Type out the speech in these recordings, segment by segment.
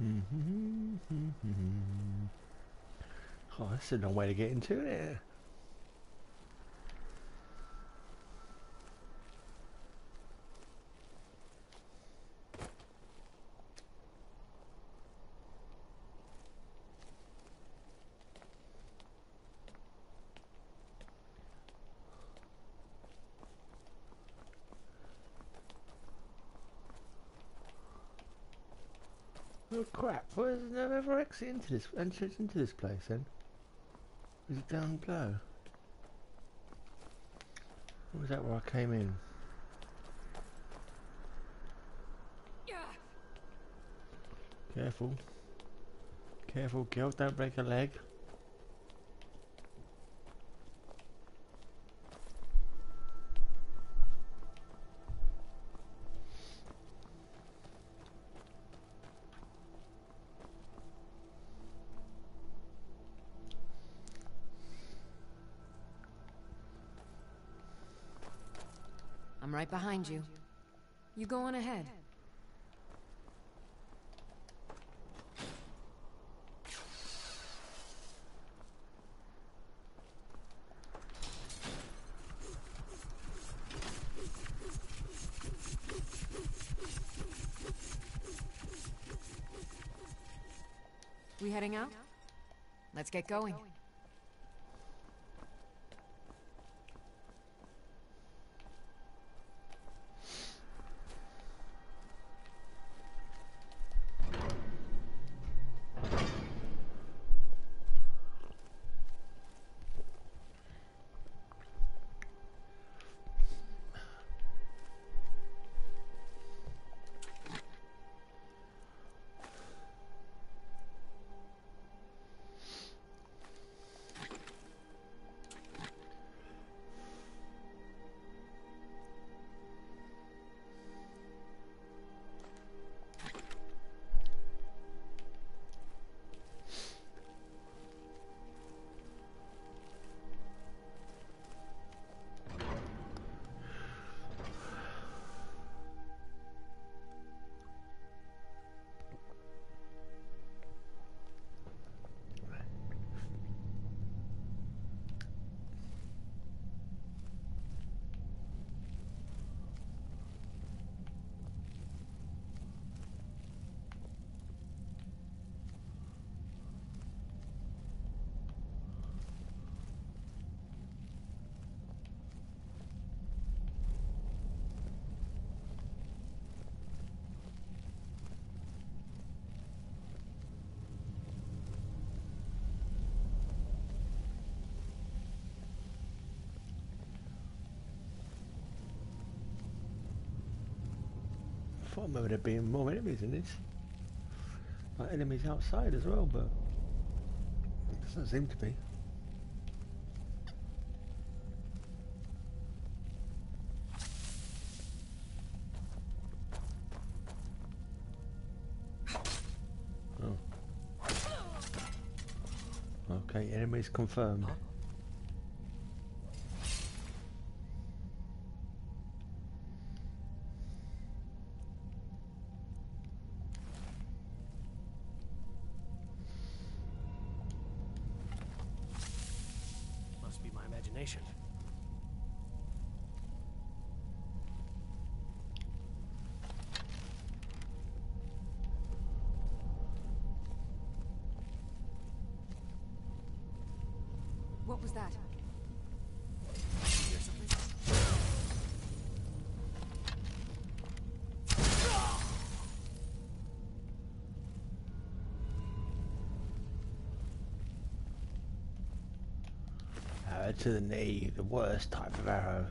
Oh, that's a long way to get into it. Oh crap, where's no other exit into this entrance into this place then? Is it down below? Or was that where I came in? Careful. Careful, girl, don't break a leg. I'm right behind you. You go on ahead. We heading out? Let's get going. I thought maybe there being more enemies in this. Like enemies outside as well, but it doesn't seem to be. Oh. Okay, enemies confirmed. Must be my imagination. What was that? Hear something? Arrow to the knee, the worst type of arrow.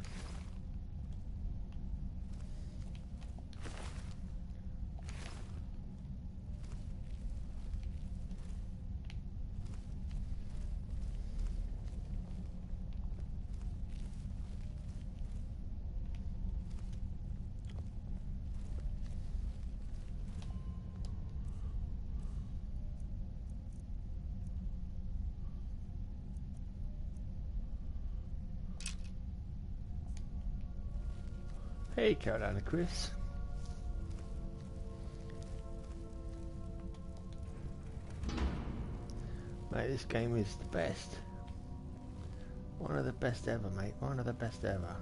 Hey, Carolina Chris. Mate, this game is the best. One of the best ever, mate. One of the best ever.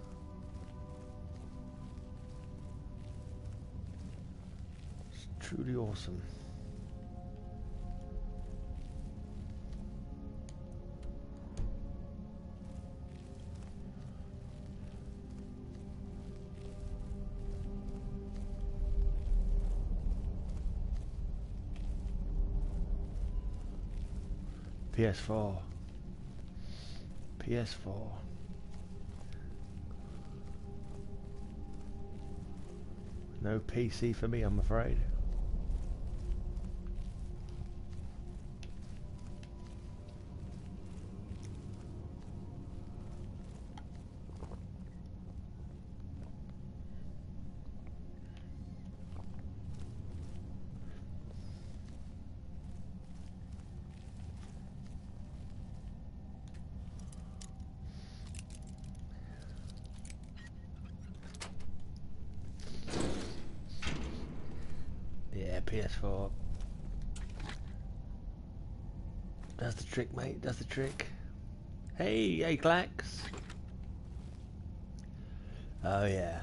It's truly awesome. PS4. PS4. No PC for me, I'm afraid. Yeah, PS4. Does the trick, mate. Does the trick. Hey, Clax. Oh, yeah.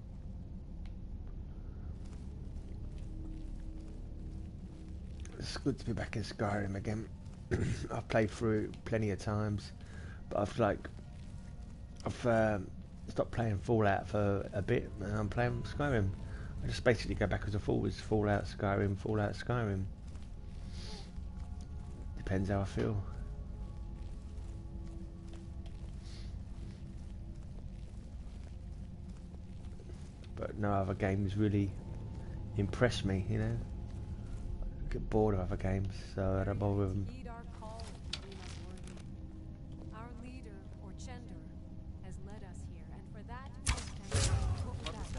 It's good to be back in Skyrim again. I've played through it plenty of times, but I've stopped playing Fallout for a bit, and I'm playing Skyrim. I just basically go backwards and forwards, Fallout, Skyrim, Fallout, Skyrim. Depends how I feel. But no other games really impress me, you know. I get bored of other games, so I don't bother with them. Our leader, or Chender, has led us here, and for that, we thank you. What was that?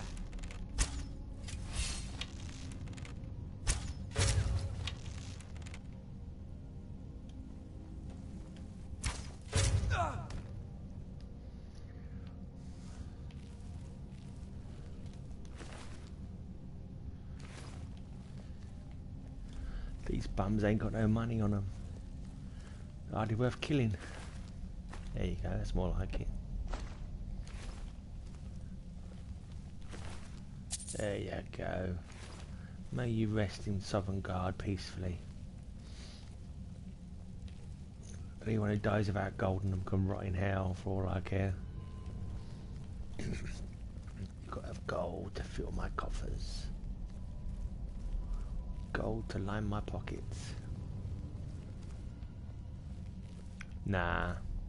These bums ain't got no money on them. Hardly worth killing. There you go, that's more like it. There you go. May you rest in Southern Guard peacefully. Anyone who dies without gold in them can rot in hell for all I care. You've got to have gold to fill my coffers. Gold to line my pockets. Nah.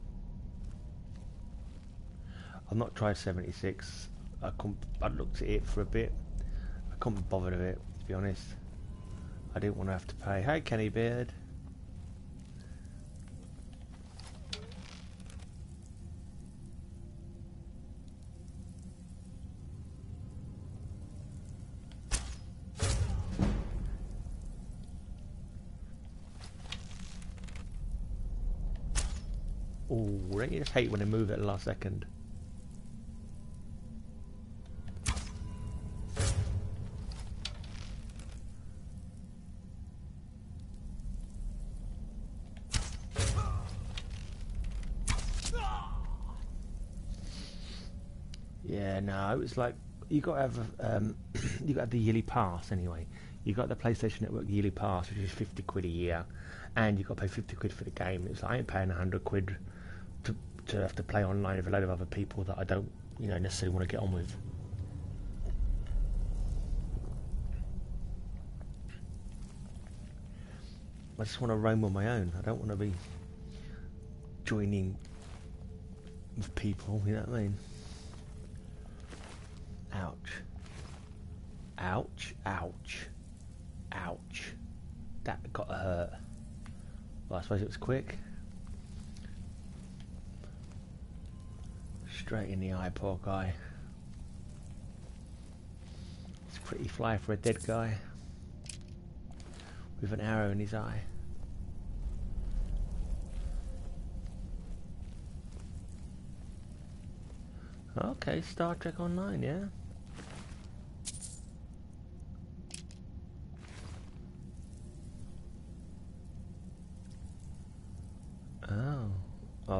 I've not tried 76. I looked at it for a bit. I couldn't be bothered with it, to be honest. I didn't want to have to pay. Hey, Kenny Beard. Oh, don't you just hate when they move at the last second? Yeah, no, it was like you got to have you got to have the yearly pass anyway. You got the PlayStation Network yearly pass, which is 50 quid a year, and you got to pay 50 quid for the game. It's like I ain't paying 100 quid to have to play online with a load of other people that I don't, you know, necessarily want to get on with. I just want to roam on my own. I don't want to be joining with people, you know what I mean? Ouch. Ouch, ouch, ouch. That got hurt. Well, I suppose it was quick. Straight in the eye, poor guy. It's pretty fly for a dead guy. With an arrow in his eye. Okay, Star Trek Online, yeah?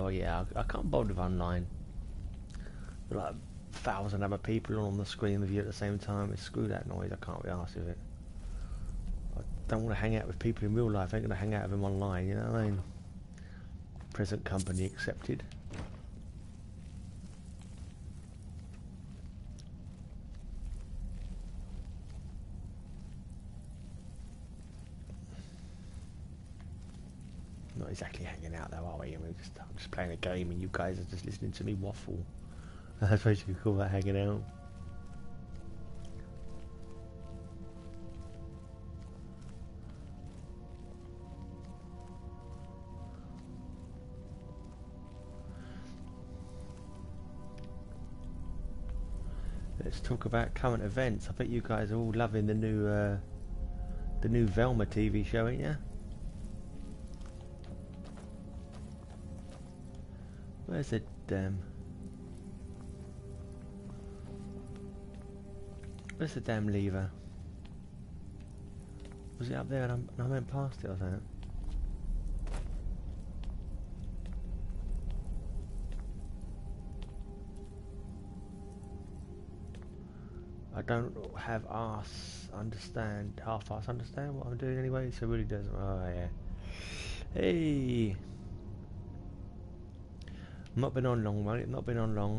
oh yeah, I can't bother with online. Like 1,000 other people on the screen with you at the same time. Screw that noise. I can't be arsed with it. I don't want to hang out with people in real life. I ain't going to hang out with them online, you know what I mean? Present company accepted. Not exactly hanging out though, are we? I'm just playing a game and you guys are just listening to me waffle. I suppose you could call that hanging out. Let's talk about current events. I bet you guys are all loving the new Velma TV show, ain't ya? Where's the damn? Where's the damn lever? Was it up there and I went past it or something? I don't have half-ass understand what I'm doing anyway, so it really doesn't. Oh yeah. Hey! Not been on long, mate. Not been on long.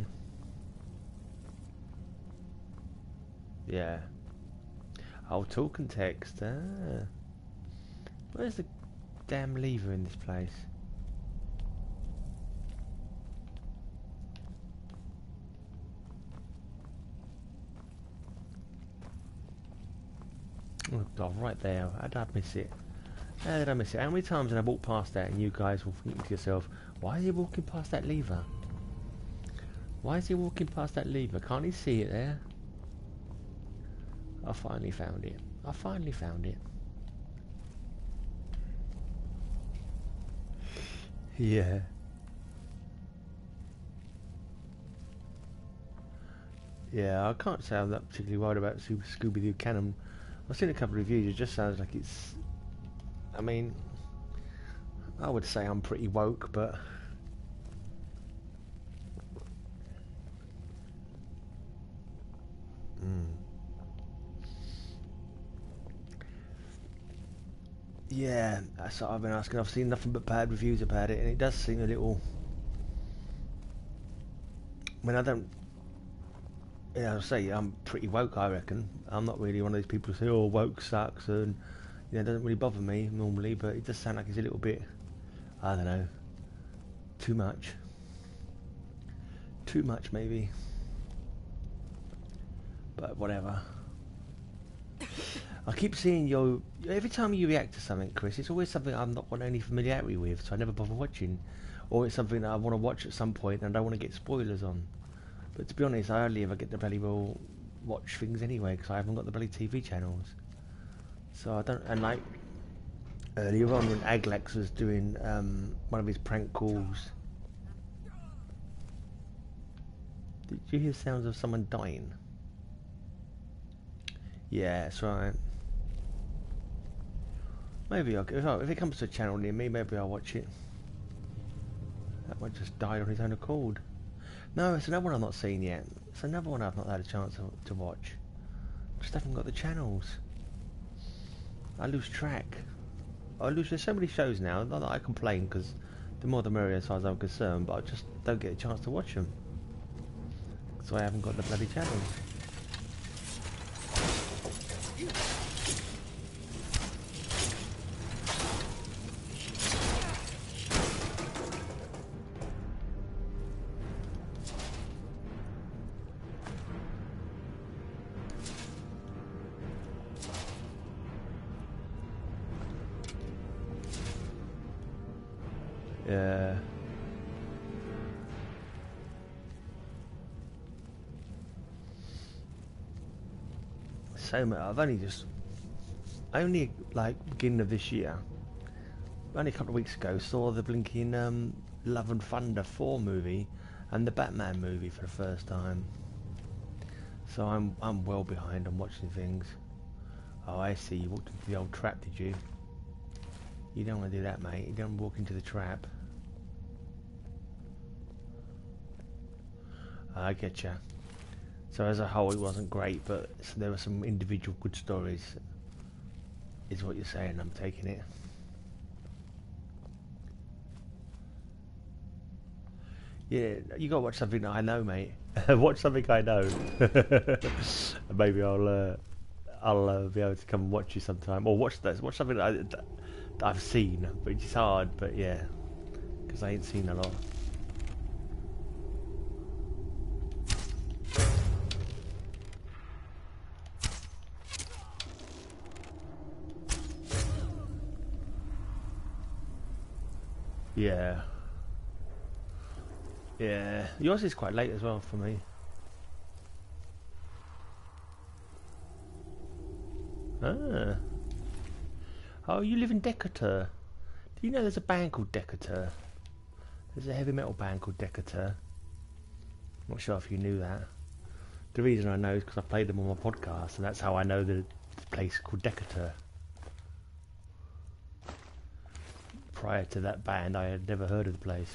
Yeah. Oh, talking text. Ah. Where's the damn lever in this place? Oh God, right there. How did I miss it? How did I miss it? How many times did I walk past that and you guys will think to yourself, why is he walking past that lever? Why is he walking past that lever? Can't he see it there? I finally found it. I finally found it. Yeah. Yeah, I can't say I'm not particularly worried about Scooby-Doo canon. I've seen a couple of reviews, it just sounds like it's... I mean, I would say I'm pretty woke, but... Yeah, that's what I've been asking. I've seen nothing but bad reviews about it, and it does seem a little... I mean, I don't... Yeah, I'll say I'm pretty woke, I reckon. I'm not really one of these people who say, oh, woke sucks, and you know, it doesn't really bother me normally, but it does sound like it's a little bit, I don't know, too much. Too much, maybe. But whatever. I keep seeing your... Every time you react to something, Chris, it's always something I'm not got any familiarity with, so I never bother watching. Or it's something that I want to watch at some point and I don't want to get spoilers on. But to be honest, I hardly ever get to bloody well watch things anyway, because I haven't got the bloody TV channels. So I don't... And like, earlier on when Aglax was doing one of his prank calls... Did you hear sounds of someone dying? Yeah, that's right. Maybe if it comes to a channel near me, maybe I'll watch it. That one just died on his own accord. No, it's another one I've not seen yet. It's another one I've not had a chance to watch. Just haven't got the channels. I lose track. There's so many shows now, not that I complain, because the more the merrier as far as I'm concerned, but I just don't get a chance to watch them. So I haven't got the bloody channels. Yeah. So I've only like beginning of this year, only a couple of weeks ago, saw the blinking Love and Thunder 4 movie and the Batman movie for the first time. So I'm well behind on watching things. Oh, I see. You walked into the old trap, did you? You don't want to do that, mate. You don't walk into the trap. I get you. So as a whole, it wasn't great, but there were some individual good stories. Is what you're saying? I'm taking it. Yeah, you gotta watch something that I know, mate. Watch something I know. Maybe I'll be able to come and watch you sometime, or watch something that I've seen, which is hard. But yeah, because I ain't seen a lot. Yeah. Yeah, yours is quite late as well for me. Ah. Oh, you live in Decatur. Do you know there's a band called Decatur? There's a heavy metal band called Decatur. I'm not sure if you knew that. The reason I know is because I played them on my podcast, and that's how I know the place called Decatur. Prior to that band, I had never heard of the place.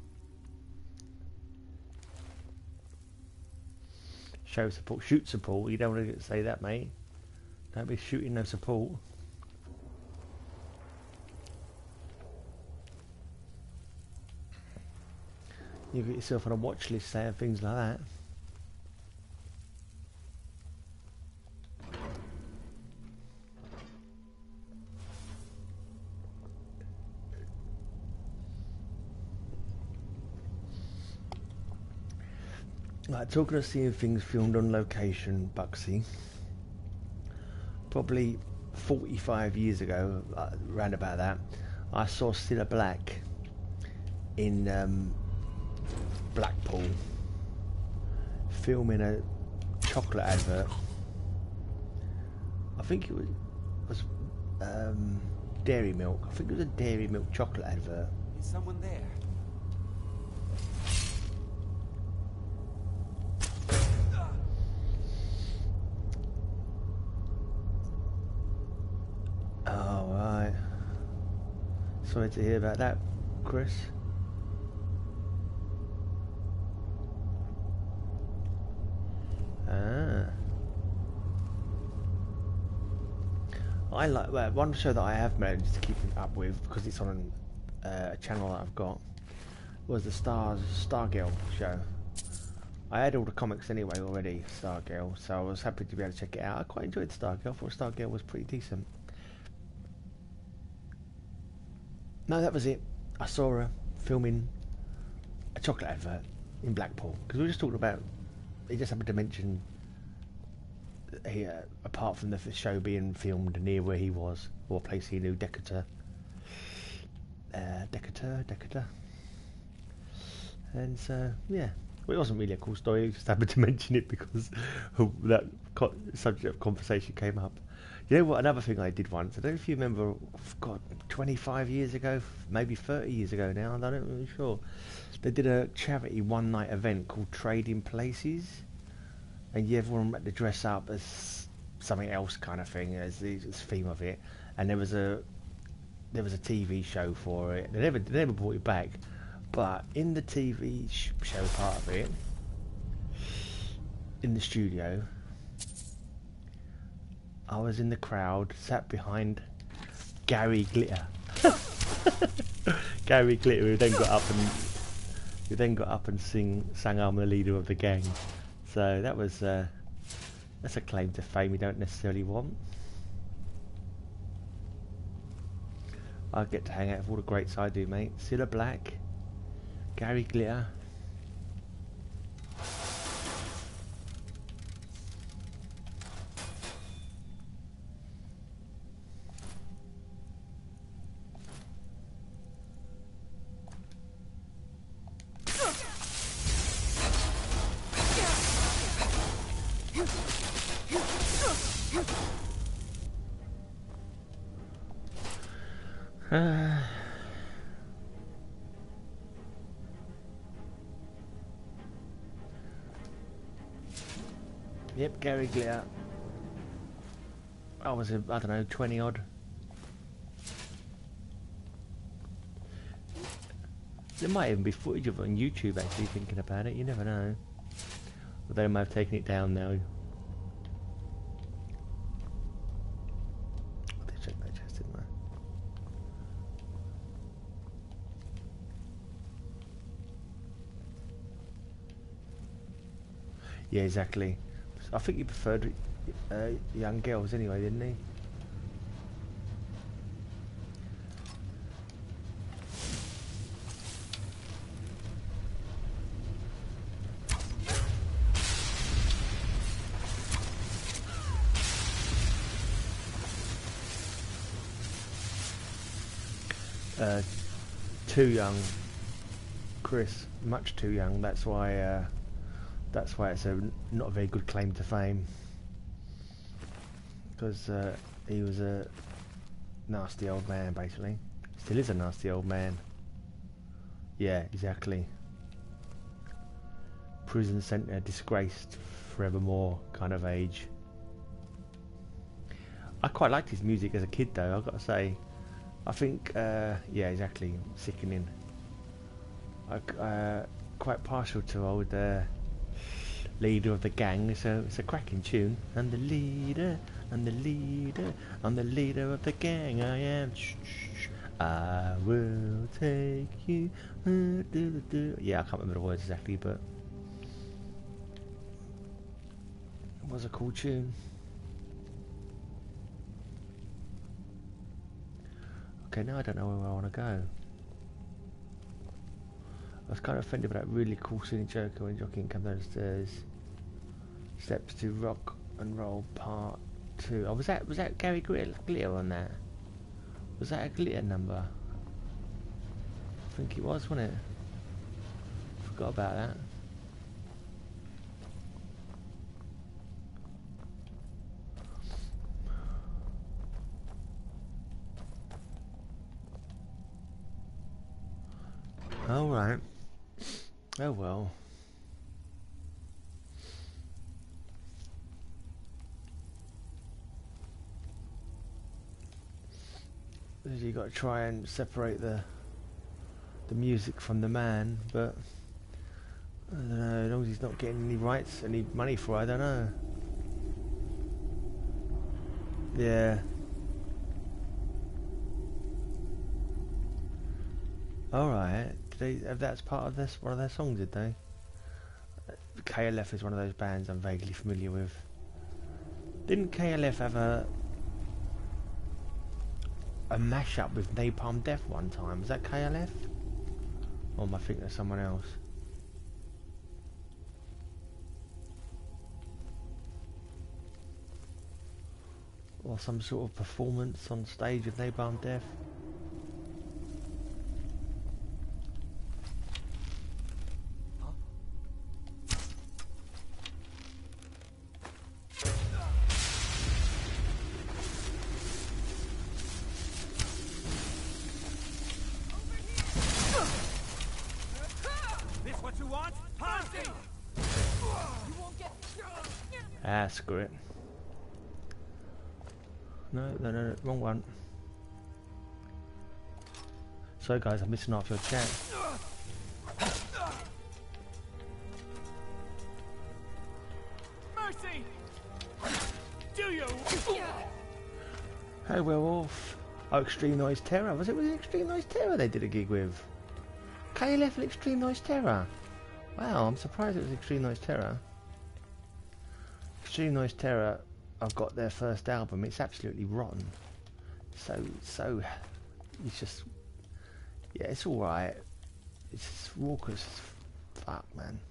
Show support, shoot support. You don't want to say that, mate. Don't be shooting no support. You get yourself on a watch list saying things like that. Like, talking of seeing things filmed on location, Buxy, probably 45 years ago, round about that, I saw Cilla Black in Blackpool filming a chocolate advert. I think it was dairy milk. I think it was a dairy milk chocolate advert. Is someone there? Oh, right. Sorry to hear about that, Chris. Ah. I like one show that I have managed to keep up with because it's on a channel that I've got was the Stargirl show. I had all the comics anyway already, Stargirl, so I was happy to be able to check it out. I quite enjoyed Stargirl. I thought Stargirl was pretty decent. No, that was it. I saw her filming a chocolate advert in Blackpool because we were just talking about. He just happened to mention he, apart from the show being filmed near where he was, or a place he knew, Decatur. Decatur. And so, yeah. Well, it wasn't really a cool story, he just happened to mention it because that subject of conversation came up. You know what, another thing I did once, I don't know if you remember, God, 25 years ago, maybe 30 years ago now, I'm not really sure. They did a charity one-night event called Trading Places, and everyone had to dress up as something else kind of thing, as the theme of it, and there was a TV show for it. They never brought it back, but in the TV show part of it, in the studio, I was in the crowd, sat behind Gary Glitter. Gary Glitter, who then got up and sang "I'm the leader of the gang." So that was that's a claim to fame you don't necessarily want. I get to hang out with all the greats I do, mate. Cilla Black, Gary Glitter. Yep, Gary Glitter. I was, I don't know, 20 odd. There might even be footage of it on YouTube actually, thinking about it, you never know. But they may have taken it down now. They checked that chest, didn't they? Yeah, exactly. I think he preferred young girls anyway, didn't he? Too young, Chris. Much too young. That's why. That's why it's not a very good claim to fame. Because he was a nasty old man, basically. Still is a nasty old man. Yeah, exactly. Prison centre, disgraced forevermore kind of age. I quite liked his music as a kid, though. I've got to say. I think, yeah, exactly. Sickening. Quite partial to old leader of the gang. It's a cracking tune. I'm the leader. I'm the leader. I'm the leader of the gang. I am. Shh, shh, shh. I will take you. Yeah, I can't remember the words exactly, but it was a cool tune. Okay, now I don't know where I want to go. I was kind of offended by that really cool scene in Joker when Joaquin comes down the stairs. Steps to Rock and Roll Part 2. Oh, was that Gary Glitter on that? Was that a Glitter number? I think it was, wasn't it? Forgot about that. All right. Oh well. You got to try and separate the music from the man, but I don't know. As long as he's not getting any rights, any money for it, I don't know. Yeah. All right. Did they have that as part of this one of their songs? Did they? KLF is one of those bands I'm vaguely familiar with. Didn't KLF have a mashup with Napalm Death one time? Was that KLF? Or am I thinking of someone else? Or some sort of performance on stage with Napalm Death? Ah, screw it. No, wrong one. So guys, I'm missing off your chat. Mercy! Do you? Hey, werewolf. Oh, Extreme Noise Terror. Was it Extreme Noise Terror they did a gig with? KLF and Extreme Noise Terror. Wow, I'm surprised it was Extreme Noise Terror. Extreme Noise Terror, I've got their first album. It's absolutely rotten. So, it's just, yeah, it's alright. It's just raucous as fuck, man.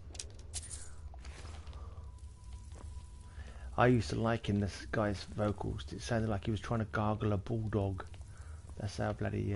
I used to liken this guy's vocals. It sounded like he was trying to gargle a bulldog. That's how bloody,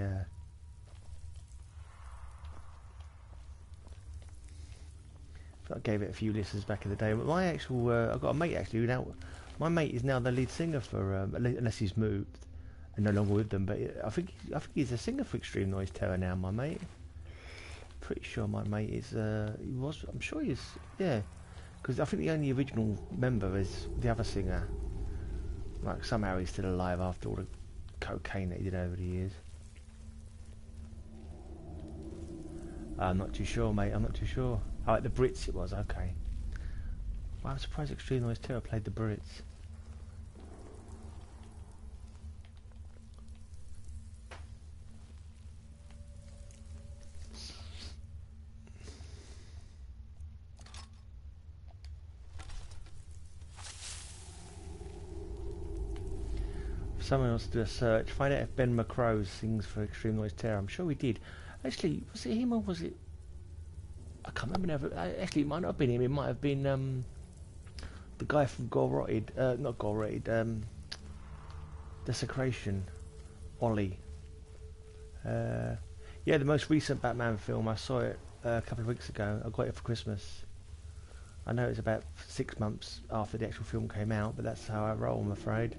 I gave it a few listens back in the day. But my actual, I've got a mate actually who now, my mate is now the lead singer for, unless he's moved and no longer with them. But I think he's a singer for Extreme Noise Terror now. My mate, pretty sure my mate is. He was. I'm sure he's. Yeah, because I think the only original member is the other singer. Like somehow he's still alive after all the cocaine that he did over the years. I'm not too sure, mate. I'm not too sure. Oh, like the Brits it was, okay. Well, I'm surprised Extreme Noise Terror played the Brits. Someone else to do a search. Find out if Ben McCrow sings for Extreme Noise Terror. I'm sure he did. Actually, was it him or was it... I can't remember now. Actually, it might not have been him. It might have been the guy from Gore Rotted. Not Gore Rotted. Desecration. Ollie. Yeah, the most recent Batman film. I saw it a couple of weeks ago. I got it for Christmas. I know it's about 6 months after the actual film came out, but that's how I roll, I'm afraid.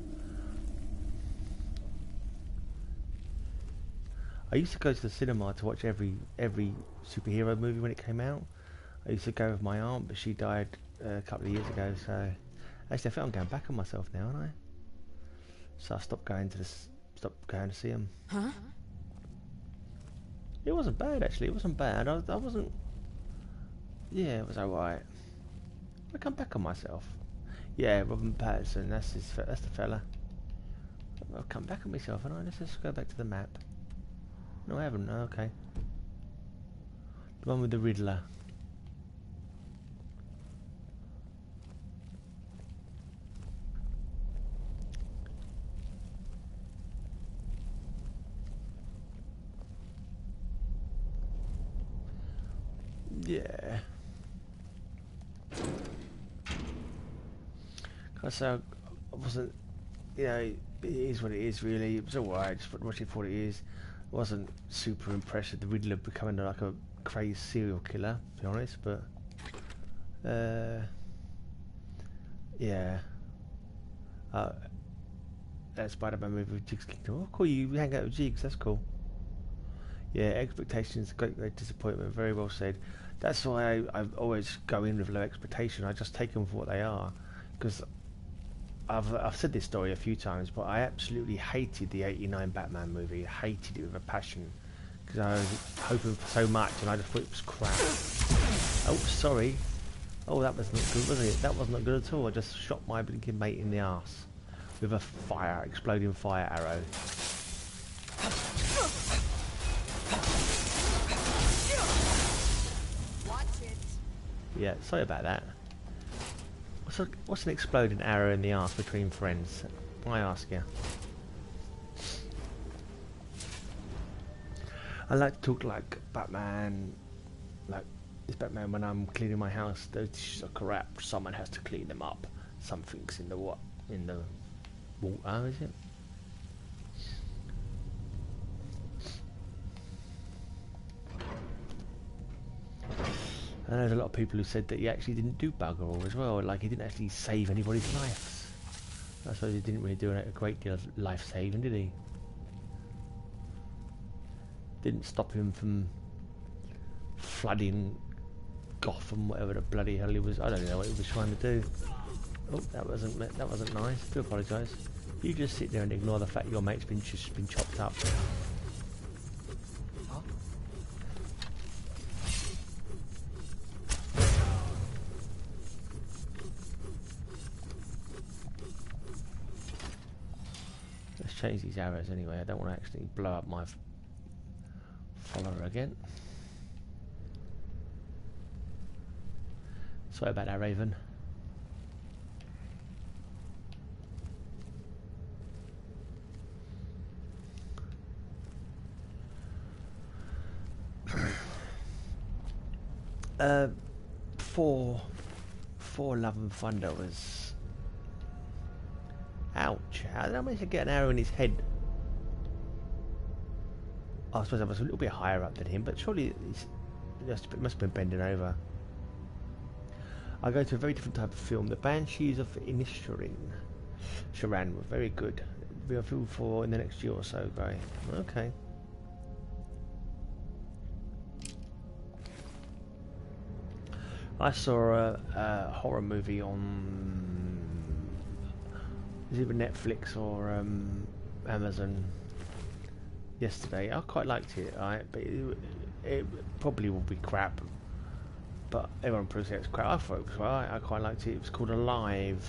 I used to go to the cinema to watch every superhero movie when it came out. I used to go with my aunt, but she died a couple of years ago. So actually, I think I'm going back on myself now, aren't I? So I stopped going to see them. Huh? It wasn't bad actually. It wasn't bad. I wasn't. Yeah, it was alright. I come back on myself. Yeah, Robin Pattinson. That's the fella. I'll come back on myself, and let's just go back to the map. No, I haven't. No, okay. The one with the Riddler. Yeah. So I wasn't, you know, it is what it is really. It was alright, just watch it for what it is. I wasn't super impressed with the Riddler becoming like a crazy serial killer, to be honest, but yeah. That Spider-Man movie with Jigs Kingdom. Oh, cool, you hang out with Jigs, that's cool. Yeah, expectations, great disappointment, very well said. That's why I always go in with low expectation. I just take them for what they are, because I've said this story a few times, but I absolutely hated the '89 Batman movie. I hated it with a passion, because I was hoping for so much, and I just thought it was crap. Oh, sorry. Oh, that was not good, was it? That was not good at all. I just shot my blinking mate in the arse with a exploding fire arrow. Yeah, sorry about that. What's an exploding arrow in the arse between friends? I ask you. I like to talk like Batman, like this Batman when I'm cleaning my house. Those dishes are crap. Someone has to clean them up. Something's in the what? In the water, is it? I know there's a lot of people who said that he actually didn't do bugger all as well, like he didn't actually save anybody's lives. I suppose he didn't really do a great deal of life saving, did he? Didn't stop him from flooding Gotham, whatever the bloody hell he was. I don't know what he was trying to do. Oh, that wasn't nice. I do apologise. You just sit there and ignore the fact your mate's been chopped up. Change these arrows anyway. I don't want to actually blow up my follower again. Sorry about that, Raven. For Love and Thunder was... Ouch. How did I manage to get an arrow in his head? I suppose I was a little bit higher up than him, but surely it must have been bending over. I go to a very different type of film. The Banshees of Inisherin. Sharan were very good. Be a film for in the next year or so, Gray. Okay. I saw a horror movie on... It was either Netflix or Amazon yesterday. I quite liked it, right? But it probably will be crap. but everyone probably said it's crap. I thought it was right. I quite liked it. It was called Alive.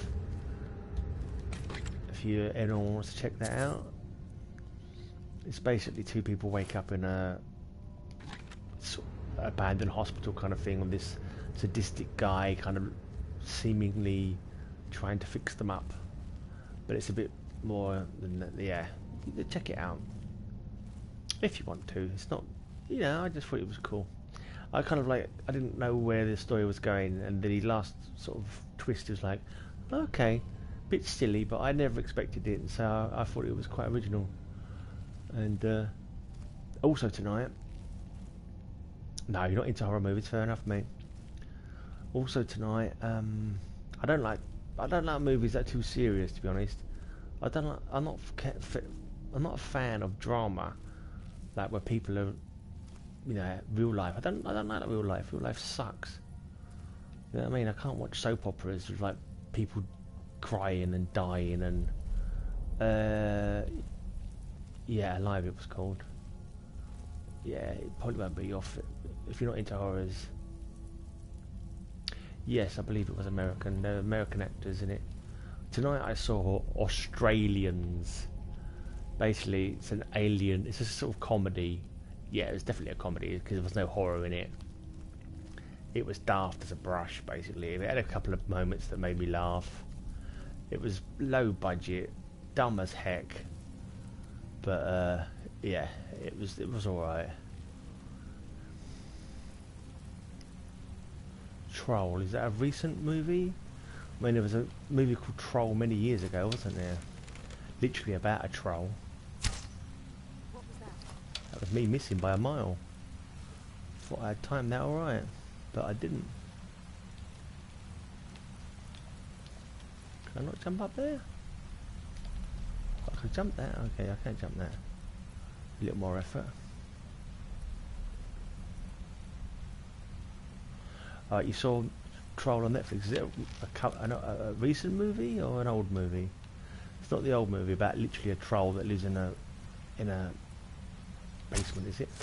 If anyone wants to check that out, it's basically two people wake up in a sort of abandoned hospital kind of thing with this sadistic guy kind of seemingly trying to fix them up. But it's a bit more than that. Yeah, check it out if you want to. It's not, you know, I just thought it was cool. I kind of like, I didn't know where the story was going, and the last sort of twist was like, okay, bit silly, but I never expected it, so I thought it was quite original. And also tonight, no, you're not into horror movies, fair enough, mate. Also tonight, I don't like movies that are too serious, to be honest. I'm not a fan of drama, like where people are, you know, real life. I don't like real life. Real life sucks. You know what I mean? I can't watch soap operas with like people crying and dying and yeah, Alive it was called. Yeah, it probably won't be your fit if you're not into horrors. Yes, I believe it was American. There were American actors in it. Tonight I saw Australians. Basically, it's an alien. It's a sort of comedy. Yeah, it was definitely a comedy because there was no horror in it. It was daft as a brush, basically. It had a couple of moments that made me laugh. It was low budget, dumb as heck, but yeah, it was all right. Troll, is that a recent movie? I mean, there was a movie called Troll many years ago, wasn't there? Literally about a troll. What was that? That was me missing by a mile. Thought I had timed that alright, but I didn't. Can I not jump up there? I can jump that? Okay, I can't jump that. A little more effort. You saw Troll on Netflix. Is it a recent movie or an old movie? It's not the old movie about literally a troll that lives in a basement, is it?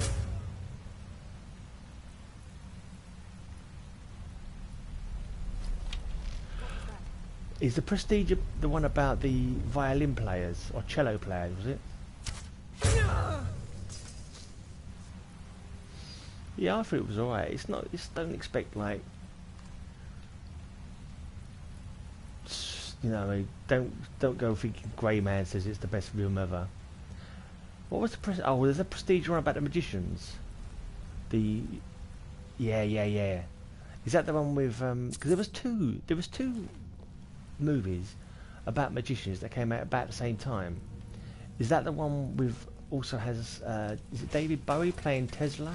Is the Prestige the one about the violin players or cello players, was it? Yeah, I thought it was alright. It's not, don't expect like, you know, don't go thinking Grey Man says it's the best film ever. What was the oh, there's a Prestige one about the magicians. Yeah. Is that the one with because there was two movies about magicians that came out about the same time. Is that the one with also has is it David Bowie playing Tesla?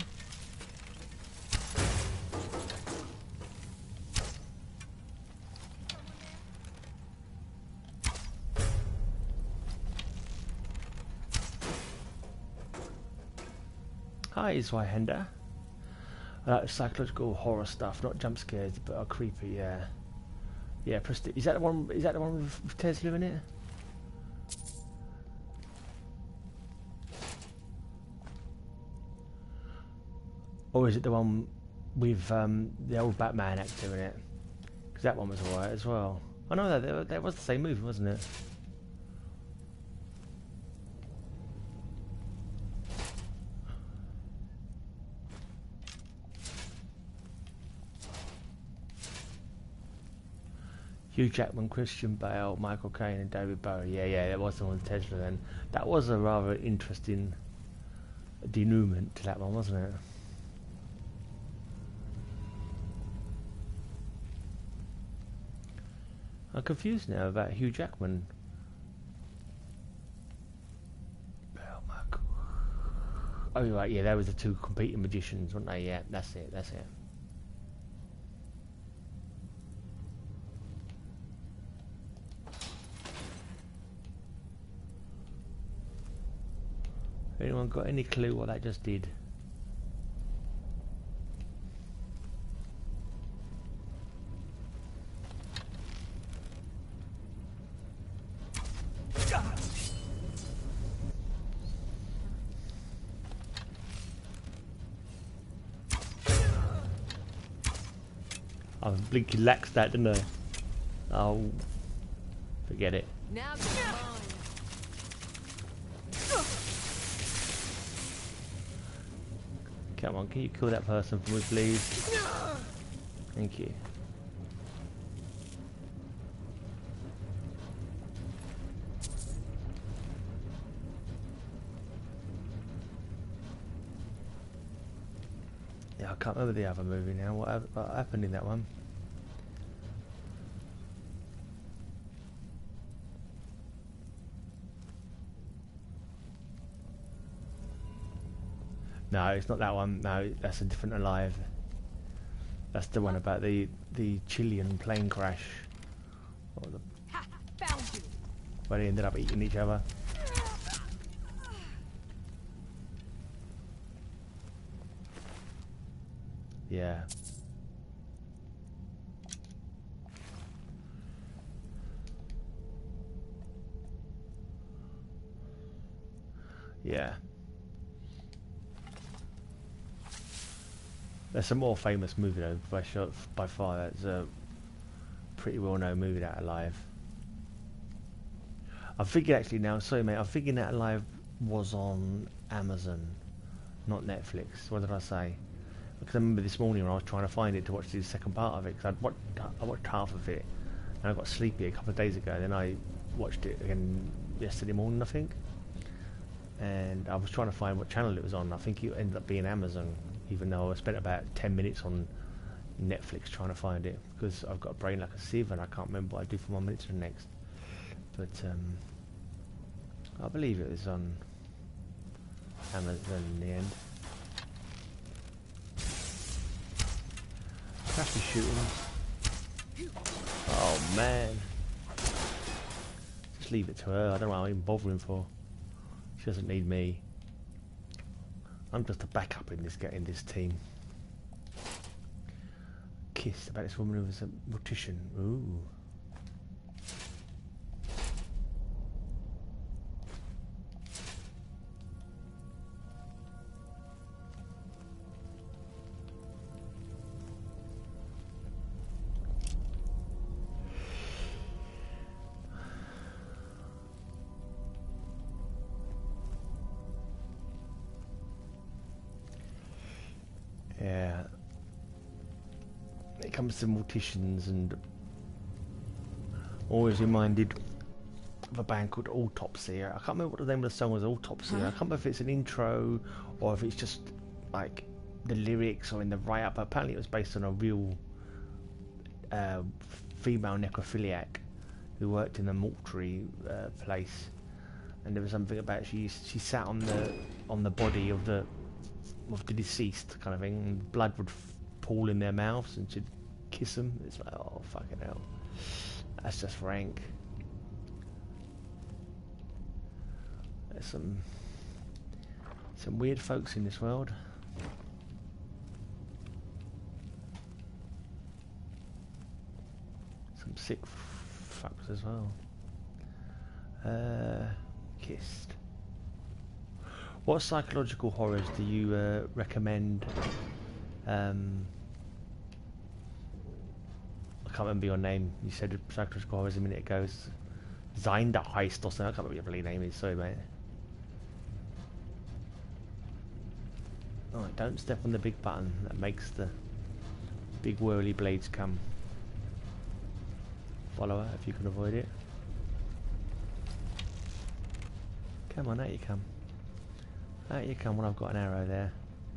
Hi, Zweihander. I like psychological horror stuff, not jump scares, but are creepy. Yeah, yeah. Is that the one? Is that the one with Tesla in it? Or is it the one with the old Batman actor in it? Because that one was alright as well. I know that was the same movie, wasn't it? Hugh Jackman, Christian Bale, Michael Caine and David Bowie. Yeah, that was the one with Tesla then. That was a rather interesting denouement to that one, wasn't it? I'm confused now about Hugh Jackman. Oh right, yeah, they were the two competing magicians, weren't they? Yeah, that's it. Anyone got any clue what that just did? I blinking laxed that, didn't I? Oh, forget it. Now you're mine. Come on, can you kill that person for me, please? Thank you. Yeah, I can't remember the other movie now. What happened in that one? No, it's not that one. No, that's a different Alive. That's the one about the Chilean plane crash. Or the, Ha! Found you. where they ended up eating each other. Yeah. Yeah. There's a more famous movie though, by far. That's a pretty well-known movie, That Alive. I'm thinking actually now, sorry mate, I'm thinking That Alive was on Amazon, not Netflix. What did I say? Because I remember this morning when I was trying to find it to watch the second part of it, because I watched half of it, and I got sleepy a couple of days ago, then I watched it again yesterday morning, I think. And I was trying to find what channel it was on. I think it ended up being Amazon, even though I spent about 10 minutes on Netflix trying to find it, because I've got a brain like a sieve and I can't remember what I do from one minute to the next. But I believe it was on Amazon in the end. Crappy shooting. Oh man. Just leave it to her. I don't know what I'm even bothering for. She doesn't need me. I'm just a backup in this team. Kissed about this woman who was a mortician. Ooh. Yeah. It comes to morticians, and always reminded of a band called Autopsy. I can't remember what the name of the song was. Autopsy. I can't remember if it's an intro or if it's just like the lyrics or in the write-up. Apparently, it was based on a real female necrophiliac who worked in a mortuary place, and there was something about she sat on the body of the deceased kind of thing, and blood would pool in their mouths and she'd kiss them. It's like, oh fucking hell, that's just rank. There's some weird folks in this world. Some sick fucks as well. Kissed. What psychological horrors do you recommend? I can't remember your name. You said psychological horrors a minute ago. Zinderheist or something. I can't remember what your bloody name is. Sorry, mate. Alright, don't step on the big button that makes the big whirly blades come. Follow her if you can avoid it. Come on, out you come. Out you come when I've got an arrow there.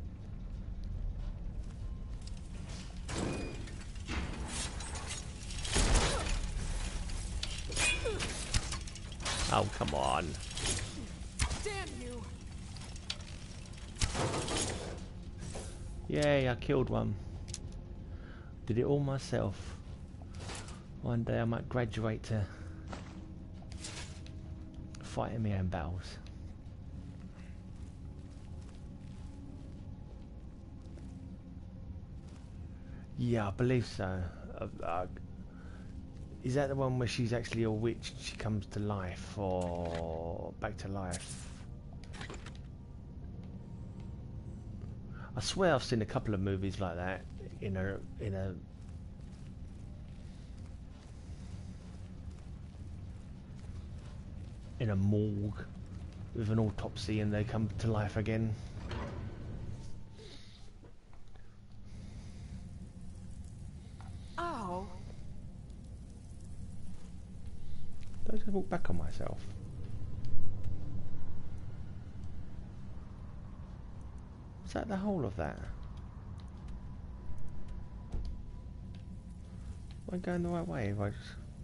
Oh, come on. Damn you! Yay, I killed one. Did it all myself. One day I might graduate to fighting my own battles. Yeah, I believe so. Is that the one where she's actually a witch and she comes to life, or back to life? I swear I've seen a couple of movies like that in a in a morgue with an autopsy and they come to life again. Oh. Don't just walk back on myself. Was that the whole of that? Am I going the right way? If I just...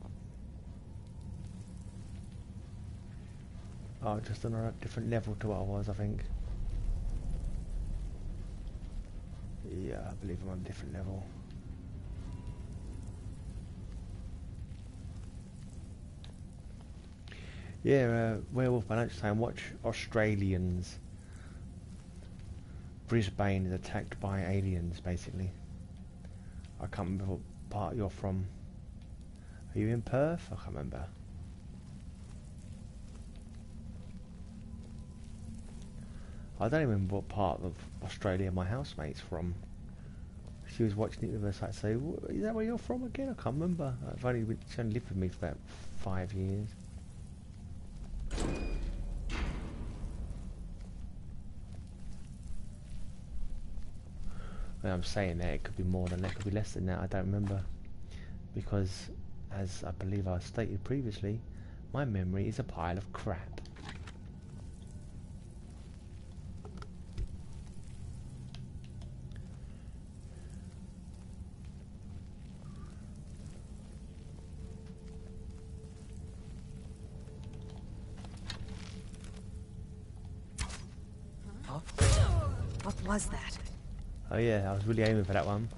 Oh, just on a different level to what I was, I think. Yeah, I believe I'm on a different level. Yeah, Werewolf by Lunchtime. Watch Australians. Brisbane is attacked by aliens, basically. I can't remember what part you're from. Are you in Perth? I can't remember. I don't even remember what part of Australia my housemate's from. She was watching it with us. I'd say, is that where you're from again? I can't remember. She only lived with me for about 5 years. When I'm saying that, it could be more than that, it could be less than that, I don't remember. Because, as I believe I stated previously, my memory is a pile of crap. What was that? Oh yeah, I was really aiming for that one.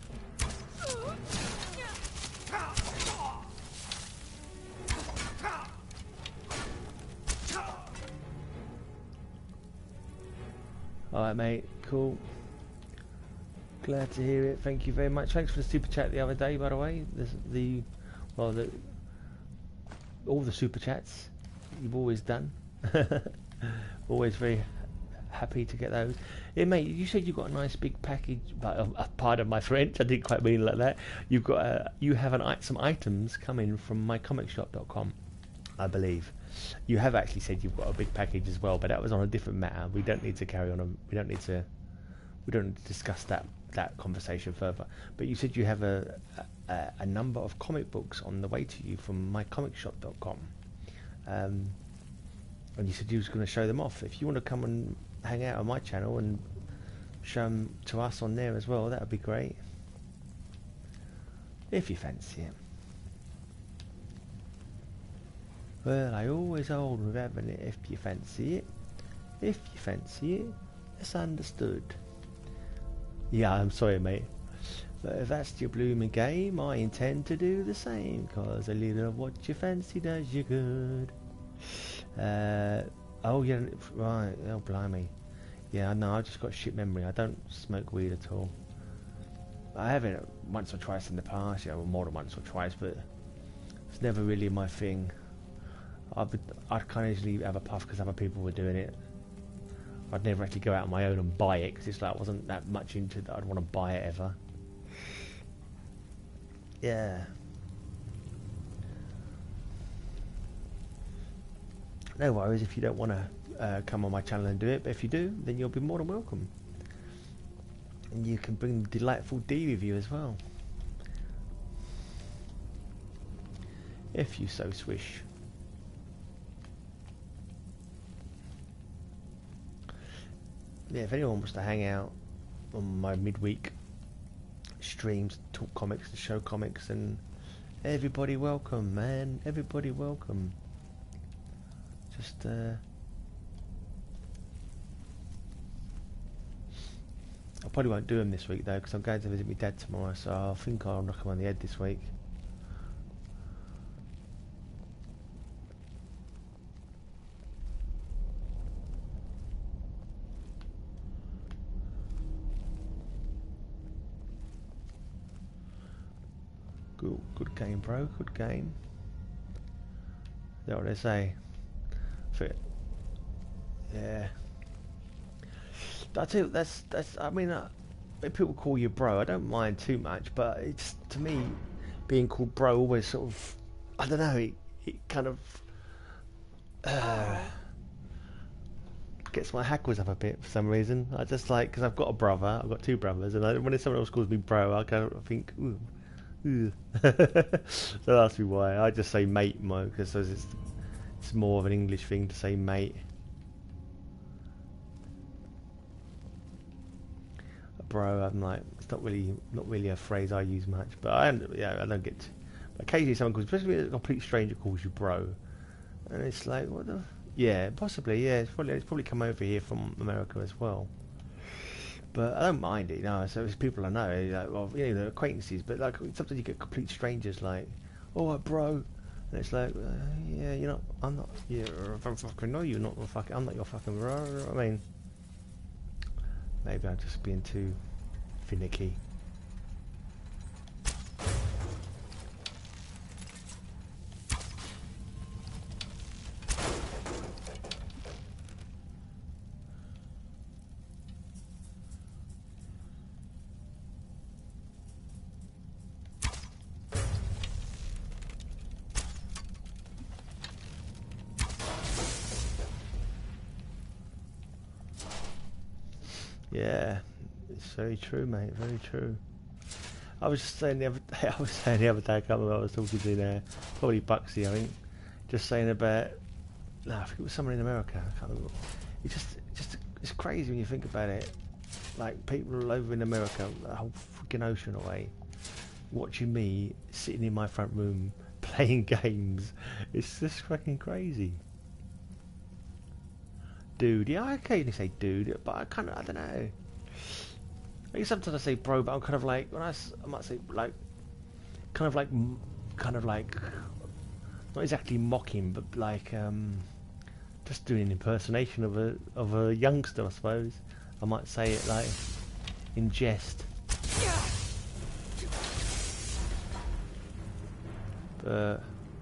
Alright mate, cool. Glad to hear it, thank you very much. Thanks for the super chat the other day, by the way. All the super chats you've always done. Always very happy to get those. Yeah, mate, you said you got a nice big package, but pardon my French, I didn't quite mean it like that. You've got you have some items coming from mycomicshop.com, I believe. You have actually said you've got a big package as well, but that was on a different matter. We don't need to carry on. We don't need to discuss that conversation further. But you said you have a number of comic books on the way to you from mycomicshop.com. And you said you was going to show them off. If you want to come and hang out on my channel and show them to us on there as well, that would be great. If you fancy it. Well, I always hold with having it if you fancy it. If you fancy it, it's understood. Yeah, I'm sorry, mate. But if that's your blooming game, I intend to do the same, cause a little of what you fancy does you good. Oh yeah, right, oh blimey. Yeah, no, I've just got shit memory. I don't smoke weed at all. I have it once or twice in the past, yeah, well, more than once or twice, but it's never really my thing. I'd kind of usually have a puff because other people were doing it. I'd never actually go out on my own and buy it because it's like I wasn't that much into it that I'd want to buy it ever. Yeah. No worries if you don't want to come on my channel and do it, but if you do, then you'll be more than welcome. And you can bring the delightful D with you as well. If you so wish. Yeah, if anyone wants to hang out on my midweek streams, talk comics and show comics, and everybody welcome, man. Everybody welcome. Just I probably won't do them this week though, because I'm going to visit my dad tomorrow, so I think I'll knock him on the head this week. Good game, bro. Good game. Is that what they say? Yeah. I tell you, that's. I mean, if people call you bro, I don't mind too much, but it's, to me, being called bro always sort of, I don't know. It kind of Gets my hackles up a bit for some reason. I just like, because I've got a brother, I've got two brothers, and when someone else calls me bro, I kind of think, ooh, ooh. So that's why I just say mate, because it's more of an English thing to say mate. Bro, I'm like, it's not really a phrase I use much, but I don't get. But occasionally someone calls, especially a complete stranger calls you bro, and it's like, what the. Yeah, possibly. Yeah, it's probably come over here from America as well. But I don't mind it. No, so it's people I know, like, well, they're acquaintances. But like sometimes you get complete strangers, like, "Oh, bro," and it's like, "Yeah, you're not. I'm not. Yeah, if I fucking know you're not. I'm not your fucking bro." I mean, maybe I'm just being too finicky. Yeah, it's very true, mate. Very true. I was just saying the other day. I can't remember what I was talking to there. Probably Buxy, I think. Just saying about. No, I think it was someone in America. I can't remember. It's crazy when you think about it. Like people over in America, a whole freaking ocean away, watching me sitting in my front room playing games. It's just fucking crazy. Dude, yeah, I occasionally say dude, but I don't know. I think sometimes I say bro, but I'm kind of like, I might say like, kind of like, not exactly mocking, but like, just doing an impersonation of a youngster, I suppose. I might say it like, in jest. But,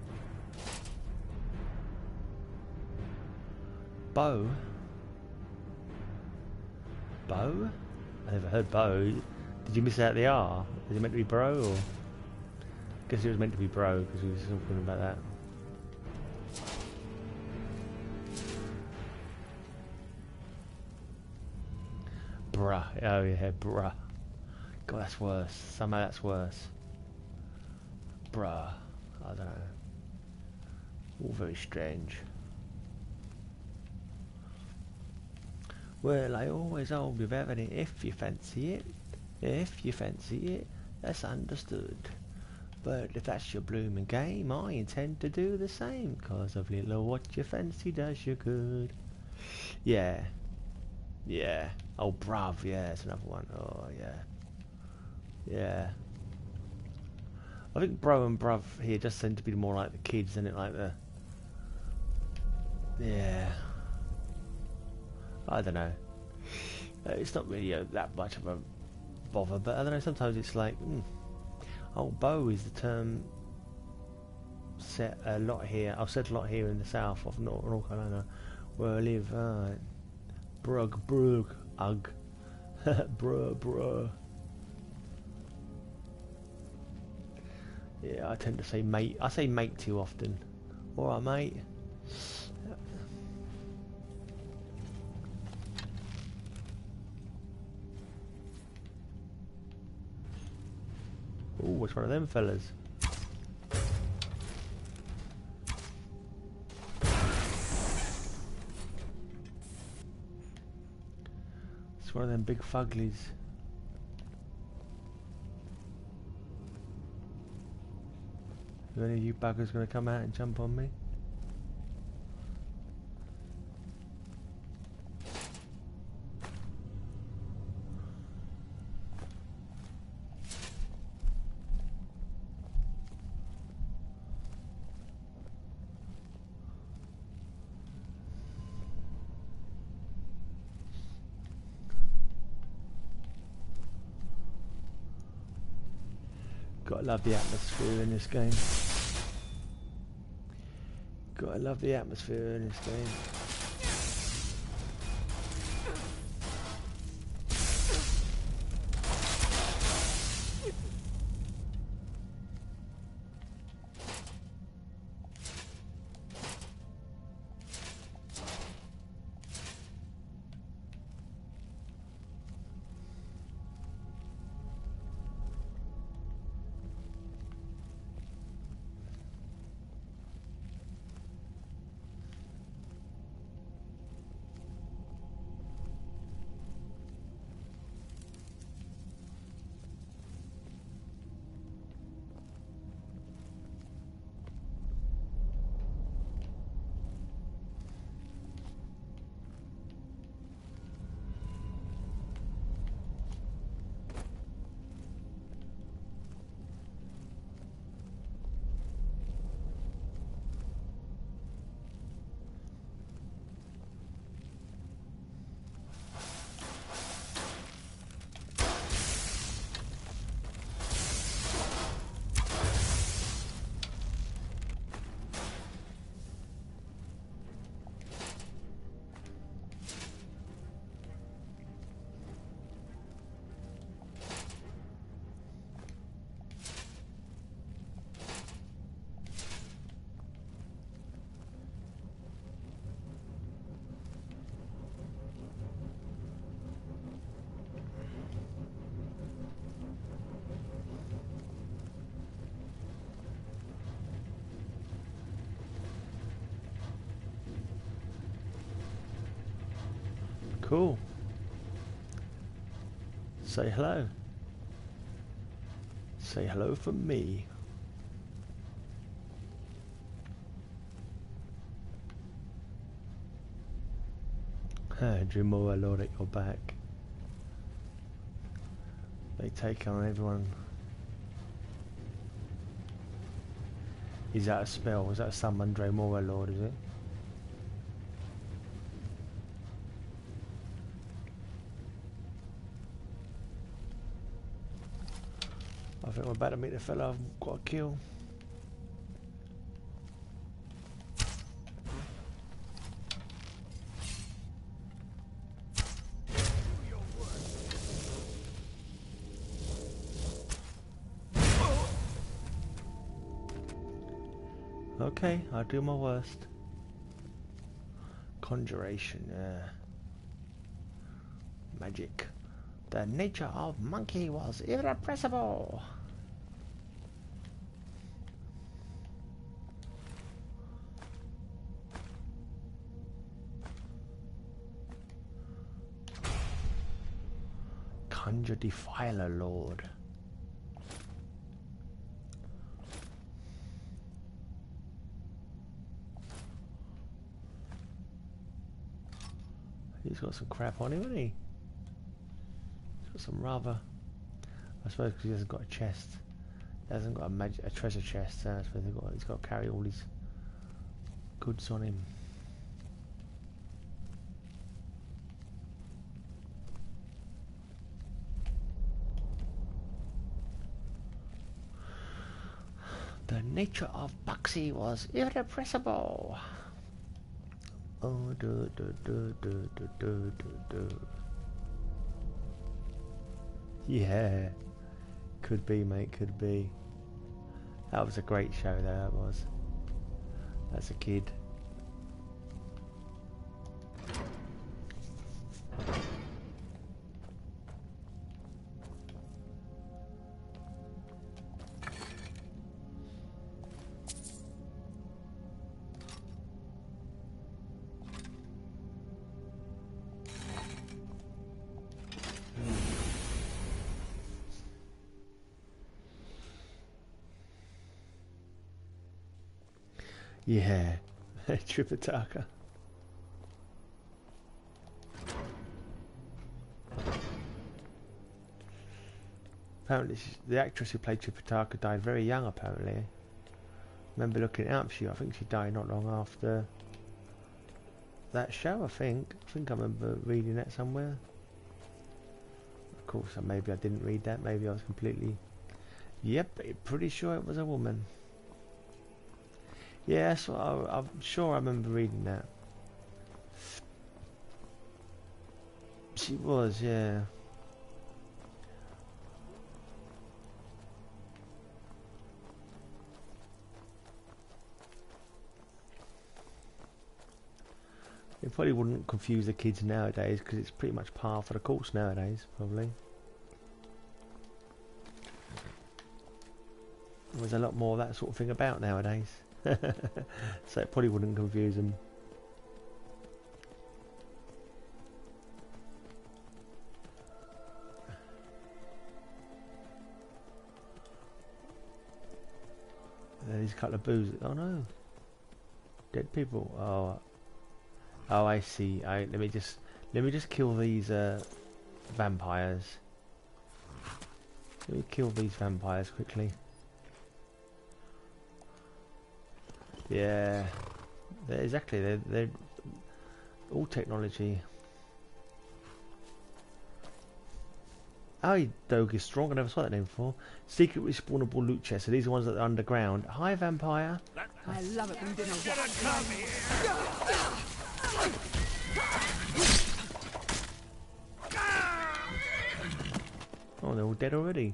Bo? Bo? I never heard Bo. Did you miss out the R? Is it meant to be bro or? I guess it was meant to be bro because we were talking about that. Bruh. Oh yeah, bruh. God, that's worse. Somehow that's worse. Bruh. I don't know. All very strange. Well, I always hold without any if you fancy it. If you fancy it, that's understood. But if that's your blooming game, I intend to do the same, 'cause of little what you fancy does you good. Yeah. Yeah. Oh, bruv, yeah, that's another one. Oh, yeah. Yeah. I think bro and bruv here just tend to be more like the kids, isn't it? Like the... Yeah. I don't know. It's not really that much of a bother, but I don't know, sometimes it's like, oh, Bo is the term set a lot here. I've said a lot here in the south of North Carolina, where I live. Brug, ugh. bruh. Yeah, I tend to say mate. I say mate too often. Alright, mate. Ooh, what's one of them fellas? It's one of them big fuglies. Are any of you buggers gonna come out and jump on me? Gotta love the atmosphere in this game. Gotta love the atmosphere in this game. Cool. Say hello. Say hello from me. Dream Overlord at your back. They take on everyone. Is that a spell? Is that a summon Dream Overlord, is it? I think we're about to meet the fella I've got to kill. Okay, I'll do my worst. Conjuration, magic. The nature of monkey was irrepressible. Conjure Defiler Lord. He's got some crap on him, hasn't he? He's got some rather... I suppose because he hasn't got a chest. He hasn't got a treasure chest, so I suppose he's got to carry all his goods on him. The nature of Buxy was irrepressible. Oh, yeah, could be, mate, could be. That was a great show, though. That was. As a kid. Yeah, Tripitaka. Apparently, the actress who played Tripitaka died very young. Apparently, I remember looking it up. I think she died not long after that show. I think I remember reading that somewhere. Of course, maybe I didn't read that. Maybe I was completely. Yep, pretty sure it was a woman. Yeah, so I'm sure I remember reading that. She was, yeah. It probably wouldn't confuse the kids nowadays because it's pretty much par for the course nowadays, probably. There's a lot more of that sort of thing about nowadays. So it probably wouldn't confuse them. There's a couple of boos. Oh no, dead people. Oh, I see. Let me just kill these vampires. Let me kill these vampires quickly. Yeah, exactly. They're all technology. Oh, Dog is strong. I never saw that name before. Secret respawnable loot chests. So these are ones that are underground. Hi, vampire. I love it when dinner come here. Oh, they're all dead already.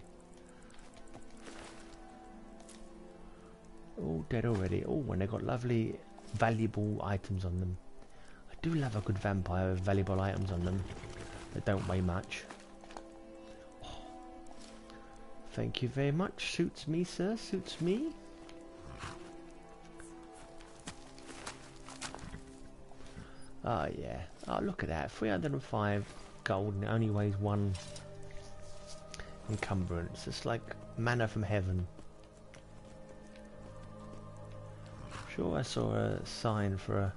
All dead already. Oh, and they've got lovely, valuable items on them. I do love a good vampire with valuable items on them that don't weigh much. Oh. Thank you very much. Suits me, sir. Suits me. Oh yeah. Oh look at that. 305 gold and it only weighs 1 encumbrance. It's like manna from heaven. Sure I saw a sign for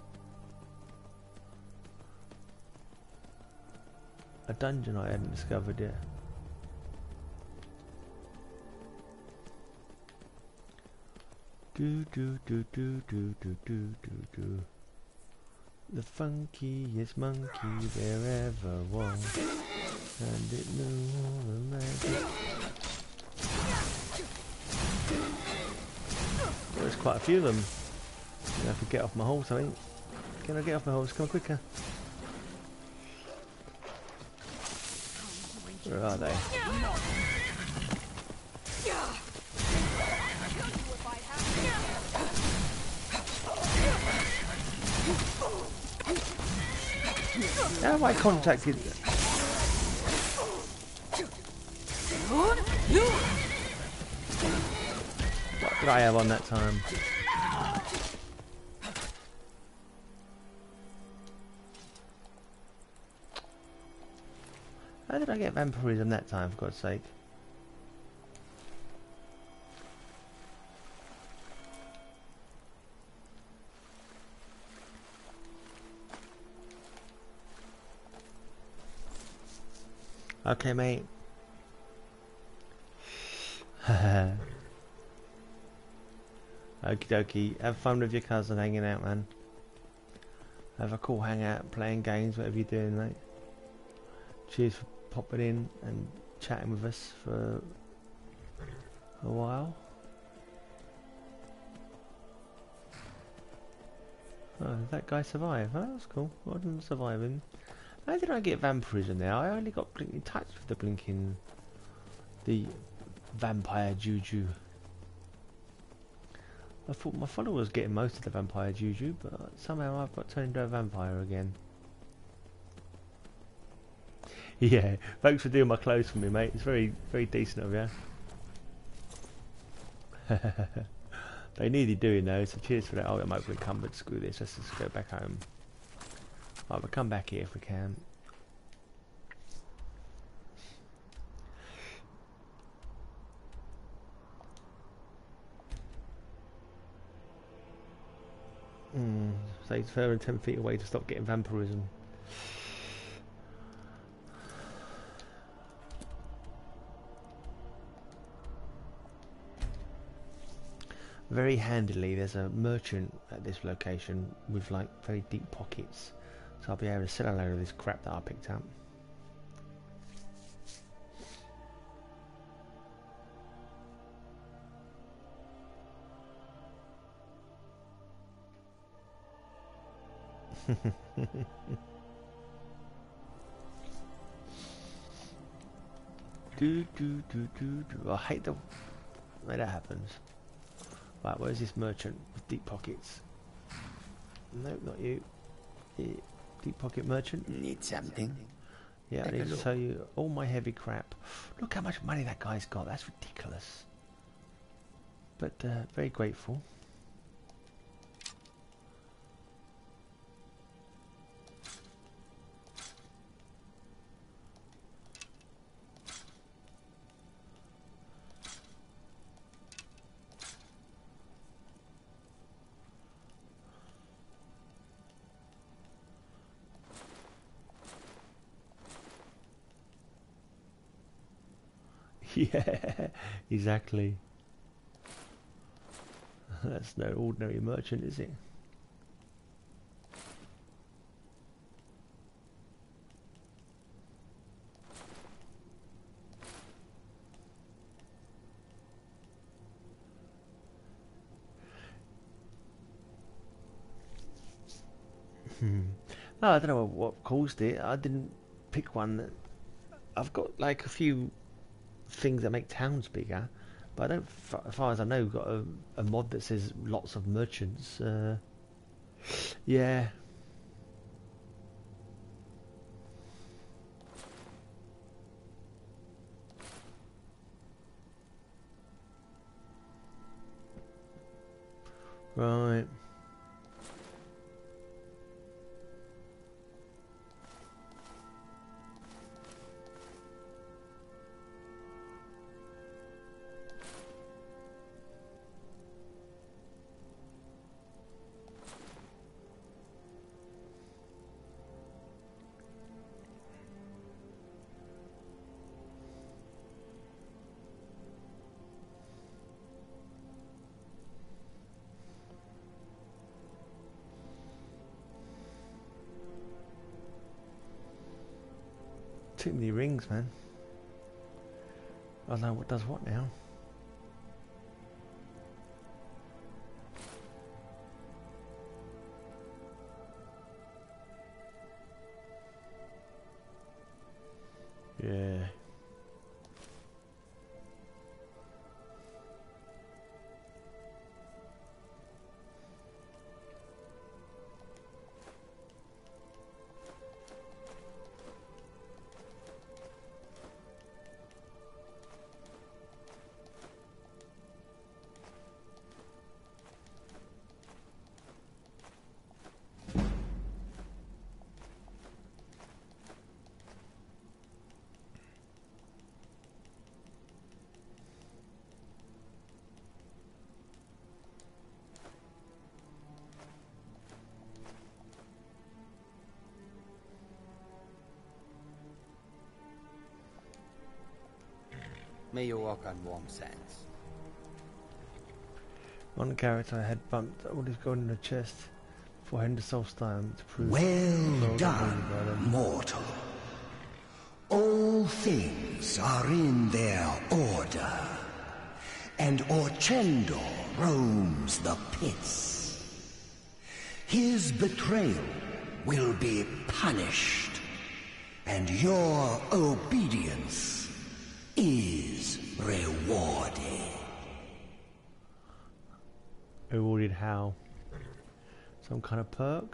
a dungeon I hadn't discovered yet. Do do do do do do do do do. The funkiest monkey there ever was, and it knew all the magic. Well, there's quite a few of them. I have to get off my horse, I think. Can I get off my horse? Come on, quicker. Where are they? How have I contacted? What did I have on that time? How did I get vampirism that time, for God's sake? Okay, mate. Okie dokie. Have fun with your cousin hanging out, man. Have a cool hangout, playing games, whatever you're doing, mate. Cheers for popping in and chatting with us for a while. Oh, did that guy survive? Oh, that was cool. Well done surviving. How did I get vampirism there? I only got in touch with the blinking... the vampire juju. I thought my follower was getting most of the vampire juju, but somehow I've got turned into a vampire again. Yeah, thanks for doing my clothes for me, mate. It's very, very decent of you. They needed doing though, so cheers for that. Oh, I'm over encumbered. Screw this. Let's just go back home. Right, we'll come back here if we can. So he's further than 10 feet away to stop getting vampirism. Very handily, there's a merchant at this location with like very deep pockets, so I'll be able to sell a load of this crap that I picked up. I hate the way that happens. Right, where's this merchant with deep pockets? No, not you. Deep pocket merchant. Need something? Yeah, I need to tell you all my heavy crap. Look how much money that guy's got. That's ridiculous. But very grateful. Yeah, exactly. That's no ordinary merchant, is it? No, I don't know what caused it. I didn't pick one that... I've got like a few things that make towns bigger, but I don't, as far as I know, got a mod that says lots of merchants. Yeah. Right. Too many rings, man. I don't know what does what now. Yeah. May you walk on warm sands. One character I had bumped all his gold in the chest before heading to Solstheim to prove. Well done, mortal. All things are in their order, and Orchendor roams the pits. His betrayal will be punished, and your obedience is rewarded. Rewarded how? Some kind of perk?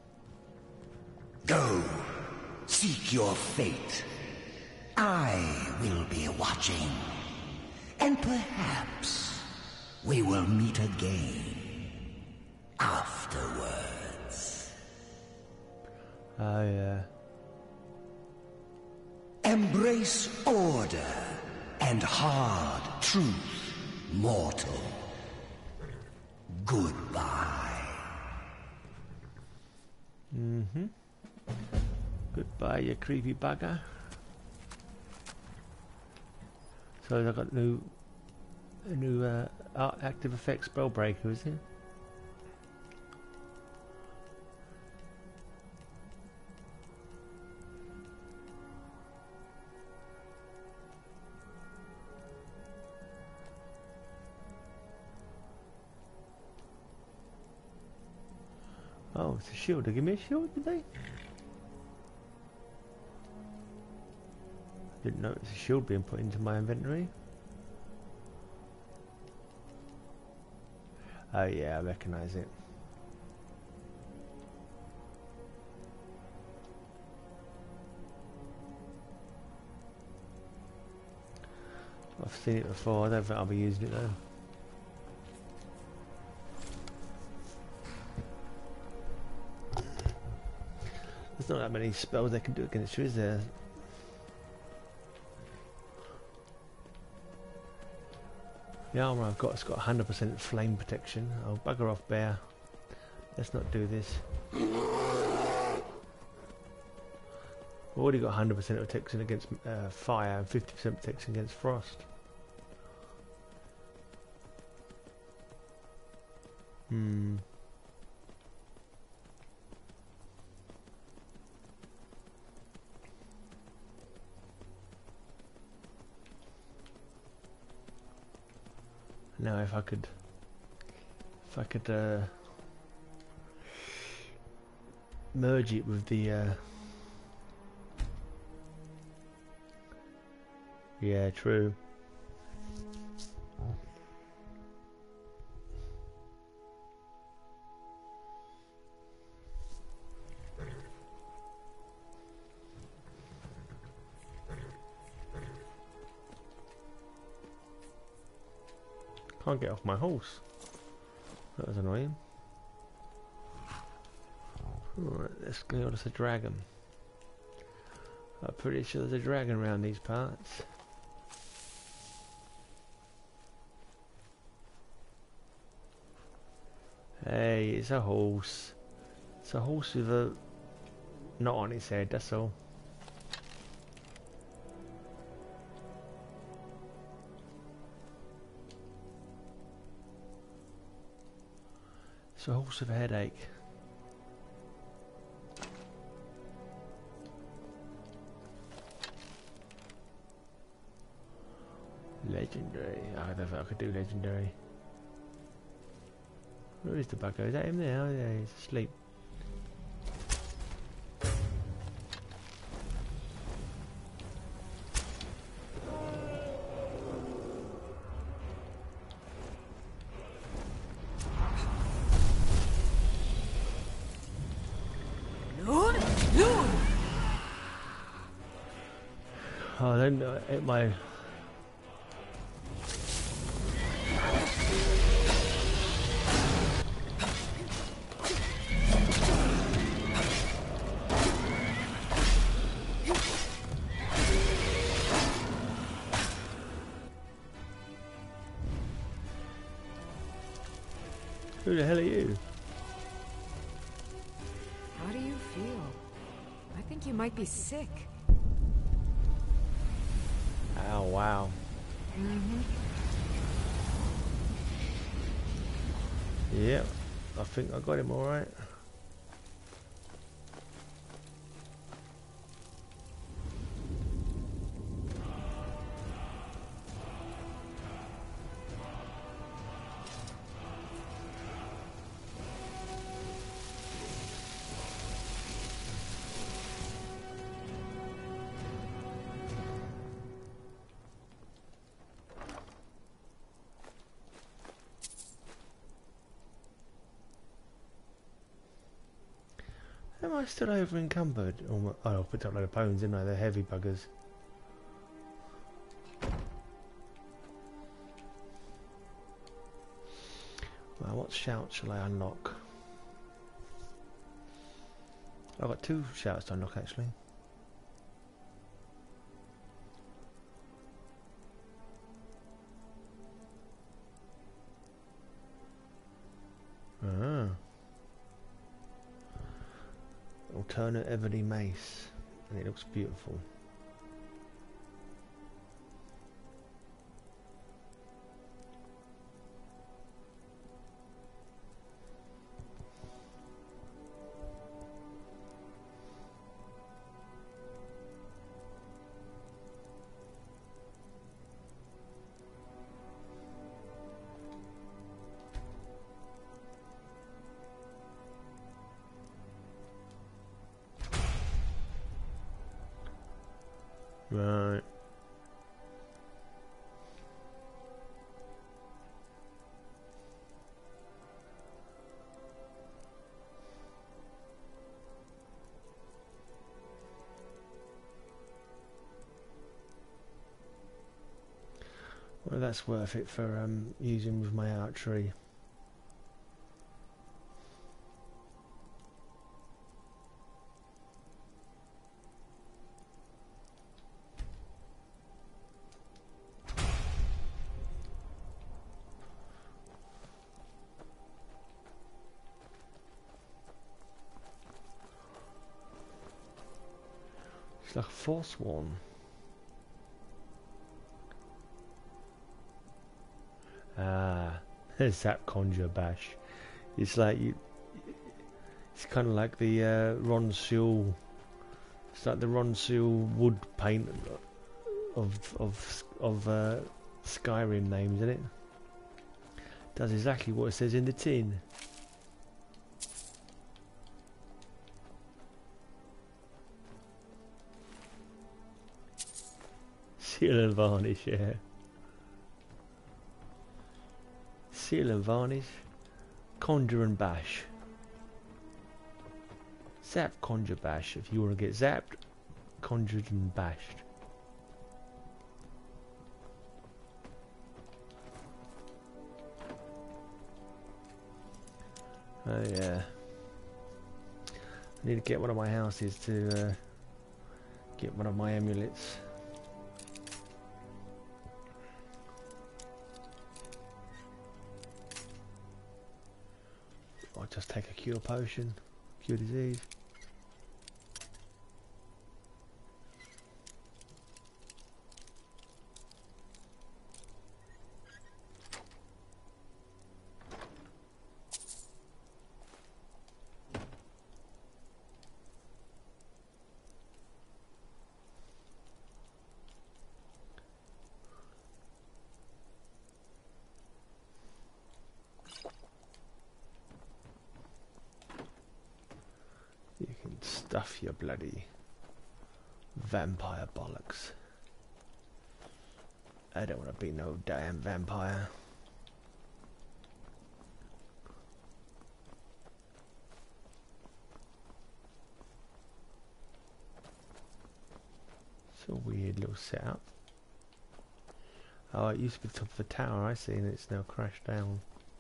Go, seek your fate. I will be watching, and perhaps we will meet again afterwards. Oh yeah. Embrace order and hard truth, mortal. Goodbye. Mm-hmm. Goodbye, you creepy bugger. So I've got a new active effect spellbreaker, is it? Oh, it's a shield. They give me a shield, did they? Didn't notice a shield being put into my inventory. Oh yeah, I recognise it. I've seen it before. I don't think I'll be using it though. There's not that many spells they can do against you, is there? The armour I've got, it's got 100% flame protection. Oh, bugger off, bear. Let's not do this. I've already got 100% protection against fire and 50% protection against frost. Now if I could merge it with the yeah, true. Can't get off my horse. That was annoying. Alright, let's go. There's a dragon. I'm pretty sure there's a dragon around these parts. Hey, it's a horse. It's a horse with a knot on its head, that's all. It's a horse with a headache. Legendary. I don't think I could do legendary. Where is the bugger? Is that him there? Oh yeah, he's asleep. Oh, then hit my... Who the hell are you? How do you feel? I think you might be sick. Oh, wow. Yeah, I think I got him alright. Am I still over encumbered? Oh, I picked up a load of bones, didn't I? They're heavy buggers. Well, what shout shall I unlock? I've got 2 shouts to unlock actually. Ah. Alternate ebony mace, and it looks beautiful. Right. Well, that's worth it for using with my archery. It's like a forsworn. Ah, Zap Conjure Bash. It's like you. It's kind of like the Ron Seal. It's like the Ron Seal wood paint of Skyrim names, isn't it? Does exactly what it says in the tin. Seal and varnish, yeah. Seal and varnish, conjure and bash. Zap, conjure, bash. If you want to get zapped, conjured and bashed. Oh yeah. I need to get one of my houses to get one of my amulets. I'll just take a cure potion, cure disease. Stuff your bloody vampire bollocks. I don't want to be no damn vampire. It's a weird little setup. Oh, it used to be the top of the tower, I see, and it's now crashed down.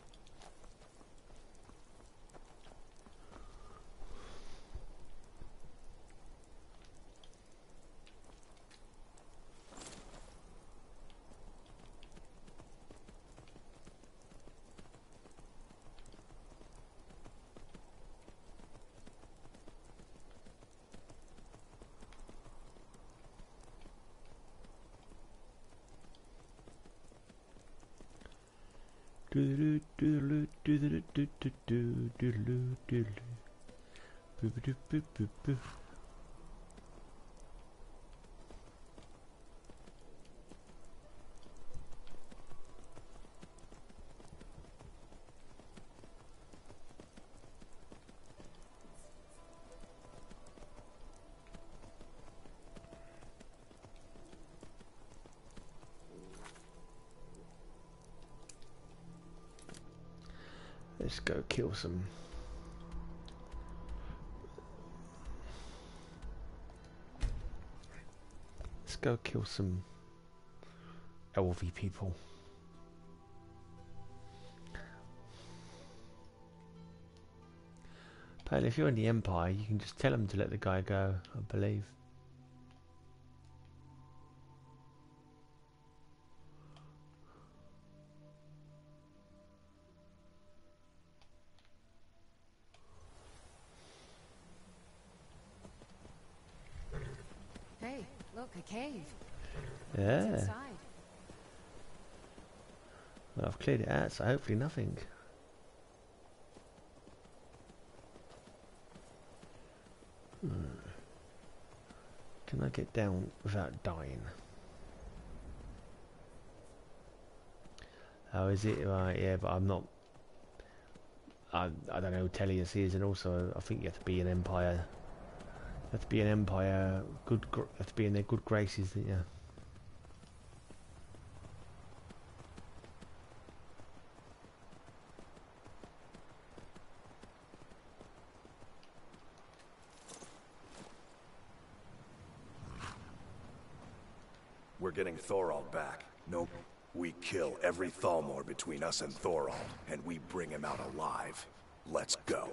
Let's go kill some. Let's go kill some LV people. But if you're in the Empire, you can just tell them to let the guy go, I believe. Hey, look, a cave. Yeah. What's inside? Well, I've cleared it out, so hopefully nothing. Can I get down without dying? Oh, is it? Right, yeah, but I'm not... I don't know who Tellius is, and also I think you have to be an Empire. You have to be an Empire, you have to be in their good graces, yeah. We're getting Thorald back. Nope. We kill every Thalmor between us and Thorald, and we bring him out alive. Let's go.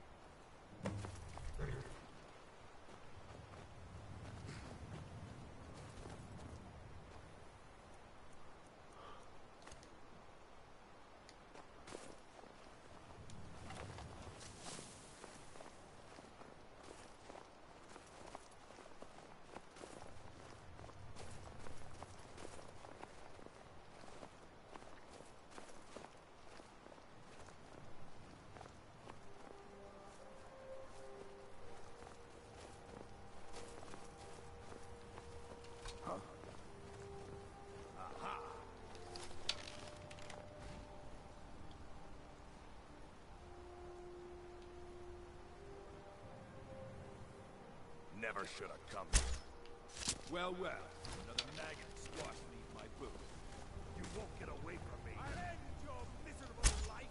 Never should have come here. Well, another maggot squashed beneath my boot. You won't get away from me. I'll end your miserable life.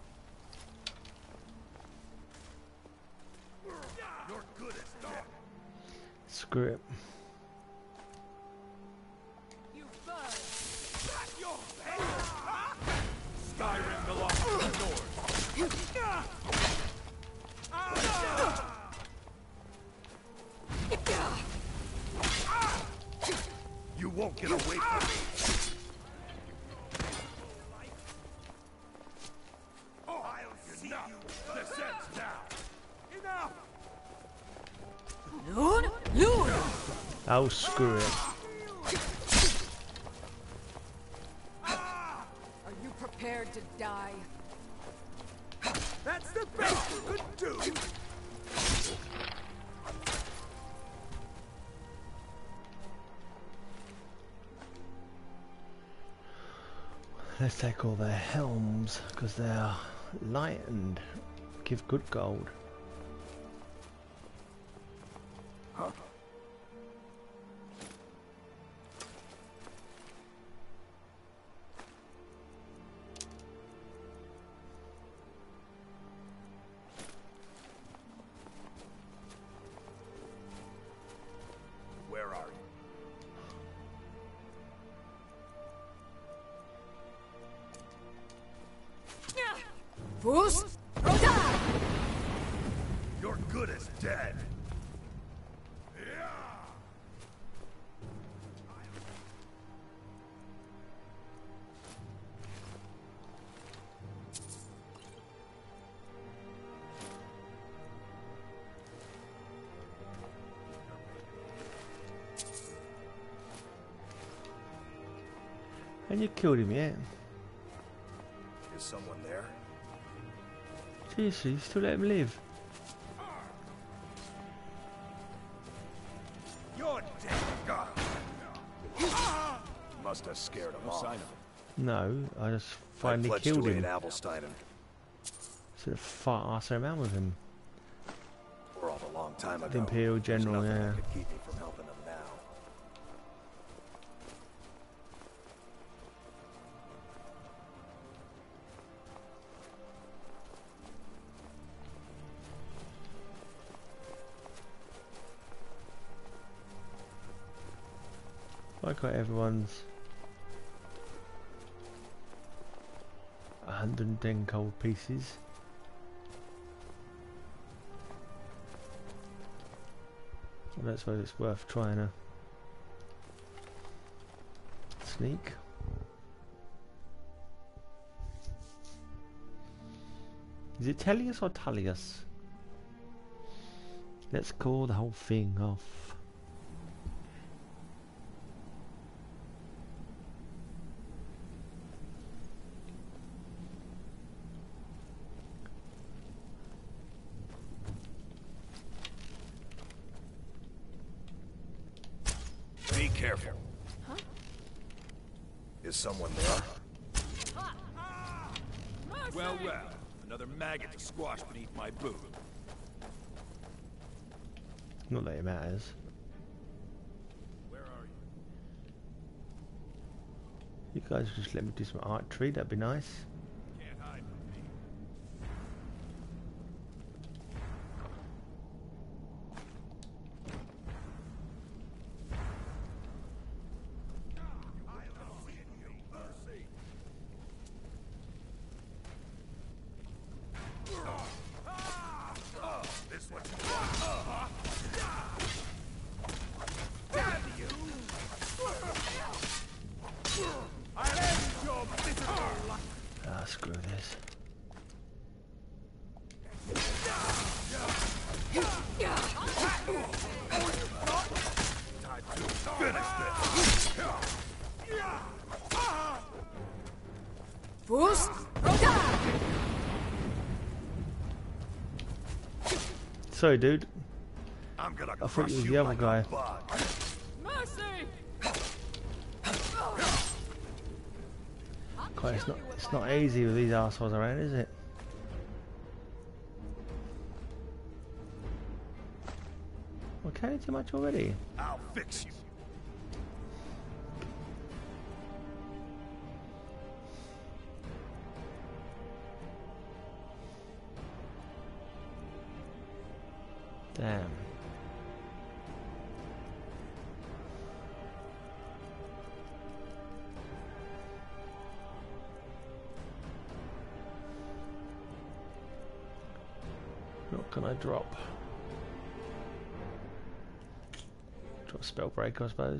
You're good as dead. Screw it. You bird! Back your head! Skyrim belongs to the North. You won't get away from me. Oh, I'll see you. Descent now. Enough! Oh, screw it. Are you prepared to die? That's the best you could do! Let's take all their helms, because they're light and give good gold. Huh? Where are you? Fus! You're good as dead. And you killed him, yeah? Is someone there? Seriously, you still let him live? You're dead. Must have scared him off. No, I just I finally pledged killed to him. aid Avelsteinen Sort of fart ass around with him. for all a long time ago. The Imperial There's General, nothing yeah. that could keep me from helping him now. I got everyone's 110 gold pieces. I don't suppose it's worth trying to sneak. Is it Tellius or Tullius? Let's call the whole thing off. Be careful. Huh? Is someone there? Well, well. Another maggot to squash beneath my boot. Not that it matters. Where are you? You guys just let me do some archery, that'd be nice. Can't hide from me. This what you want? Damn you! I'll end your miserable life. Ah, screw this. Time to finish this. Fus! Sorry, dude. I'm gonna I thought crush it was you the other like guy. a bug. Mercy! Quite, it's not easy with these assholes around, is it? Okay, too much already. I'll fix you. Damn. What can I drop? Drop spell break, I suppose.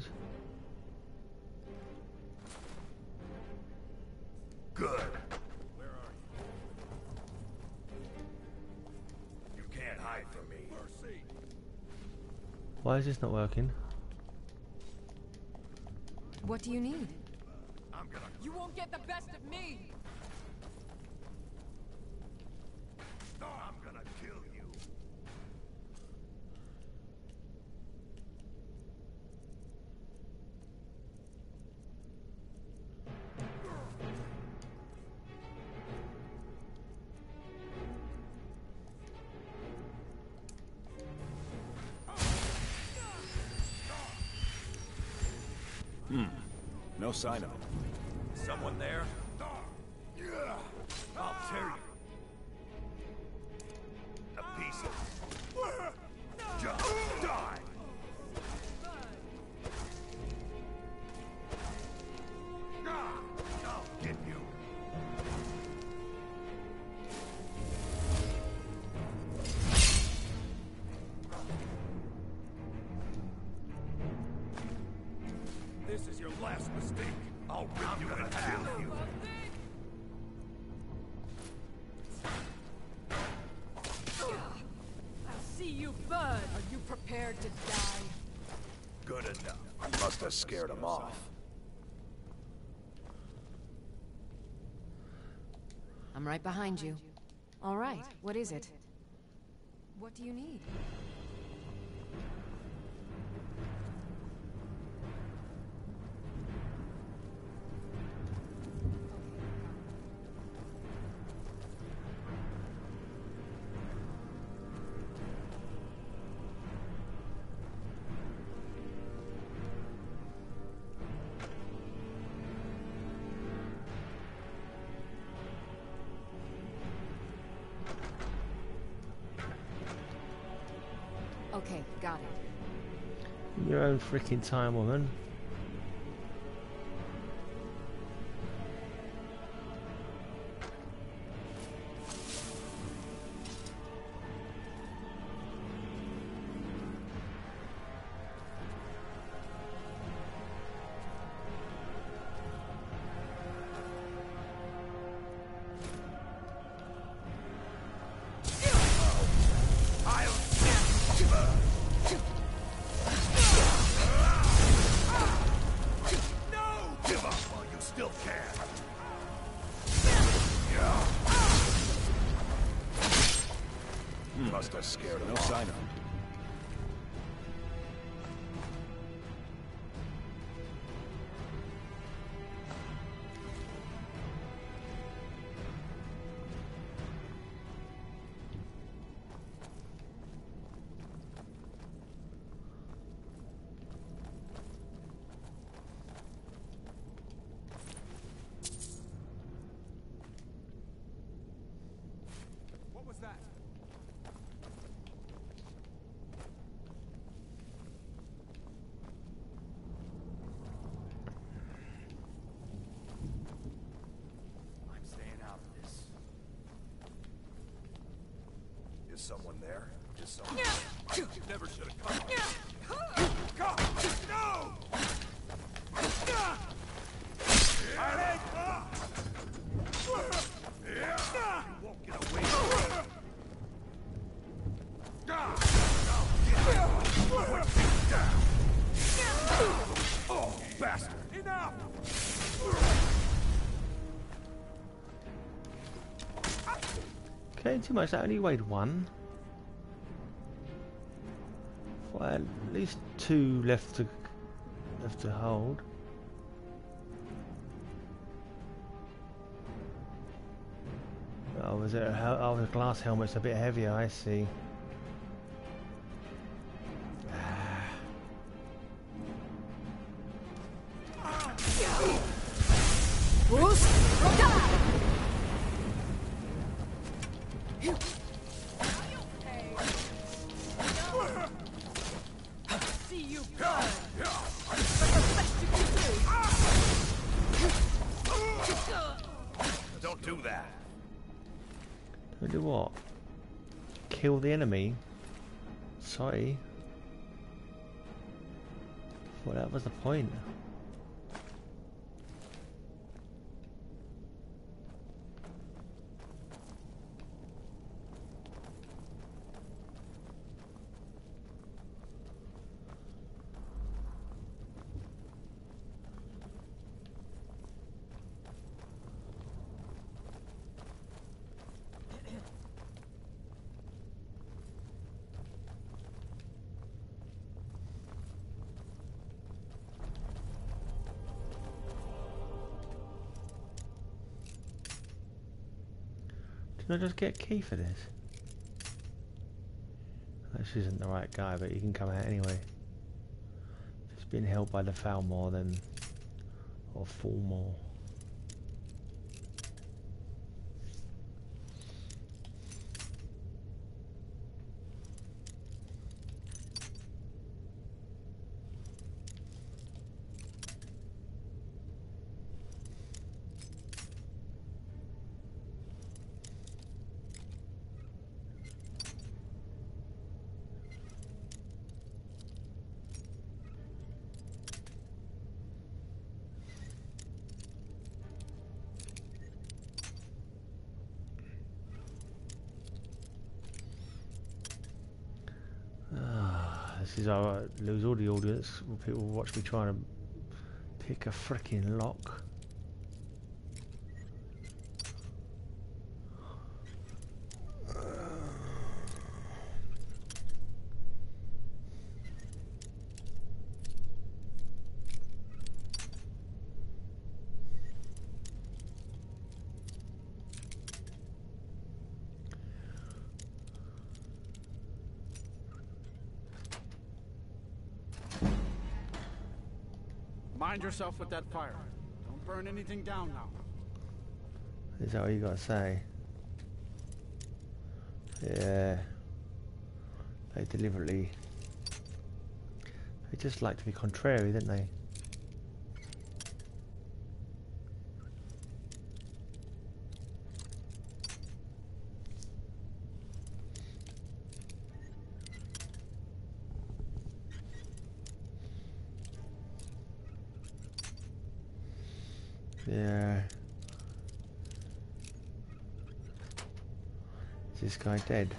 Good. Where are you? You can't hide from me. Mercy. Why is this not working? What do you need? I'm gonna. You won't get the best of me! I'm gonna kill you. No sign of him. Someone there? I'll tear you to pieces. Just die! I'll get you. This is your last mistake. I'll rip you in half. I'll see you burn. Are you prepared to die? Good enough. Must have scared him off. I'm right behind you. All right, what is it? What do you need? Okay, got it. Your own freaking time, woman. Must have scared him. No sign of him. What was that? I'm staying out of this. Is someone there? Is someone... You never should have come. Come! No! You won't get away from me. Oh, bastard! Enough! Okay, too much. That only weighed one. Well, at least two left to hold. Oh, was it? Oh, the glass helmet's a bit heavier. I see. See you burn. Don't do that. Don't do what? Kill the enemy? Sorry. Well, that was the point. Didn't I just get a key for this? This isn't the right guy, but he can come out anyway. This been held by the Falmore then, or Fulmore. This is how I lose all the audience when people watch me trying to pick a freaking lock. Mind yourself with that fire. Don't burn anything down now. Is that what you gotta say? Yeah. They deliberately... They just like to be contrary, didn't they? Yeah. Is this guy dead?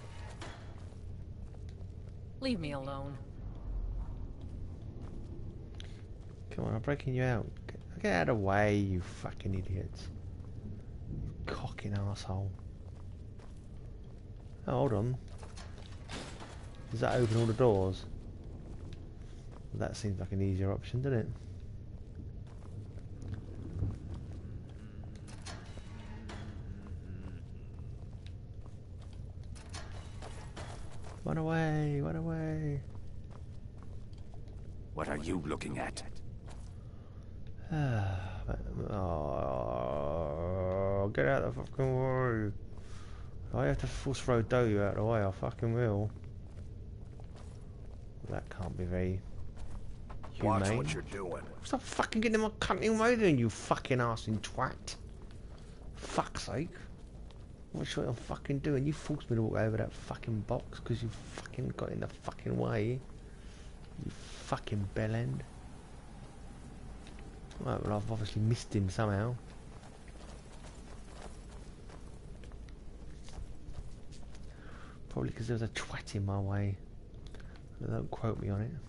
Leave me alone. Come on, I'm breaking you out. Get out of the way, you fucking idiots. You cocking arsehole. Oh, hold on. Does that open all the doors? Well, that seems like an easier option, doesn't it? Run away, run away. What are you looking at? Oh, get out of the fucking way. I have to force throw you out of the way, I fucking will. That can't be very humane. Watch what you're doing. Stop fucking getting in my cunting way then, you fucking arsing twat. Fuck's sake. What's what I'm fucking doing? You forced me to walk over that fucking box because you fucking got in the fucking way. You fucking bellend. Right, well I've obviously missed him somehow. Probably because there was a twat in my way. Don't quote me on it.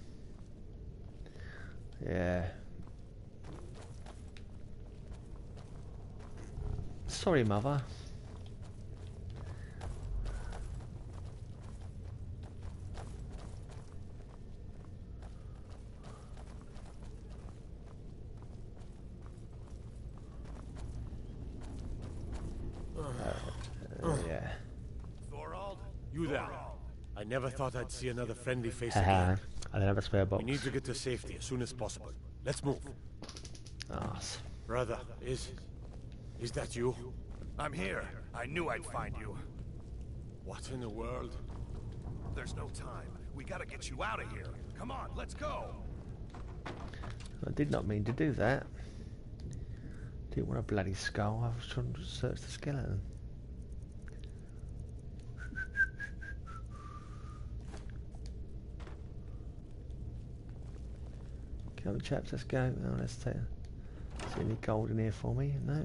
Yeah. Sorry, mother. Yeah. Thorald? You there? I never thought I'd see another friendly face Haha. again. I don't have a spare box. We need to get to safety as soon as possible. Let's move. Arse. Brother, is that you? I'm here. I knew I'd find you. What in the world? There's no time. We gotta get you out of here. Come on, let's go. I did not mean to do that. Didn't want a bloody skull. I was trying to search the skeleton. Come on, chaps, let's go. Oh, let's take. See any gold in here for me? No.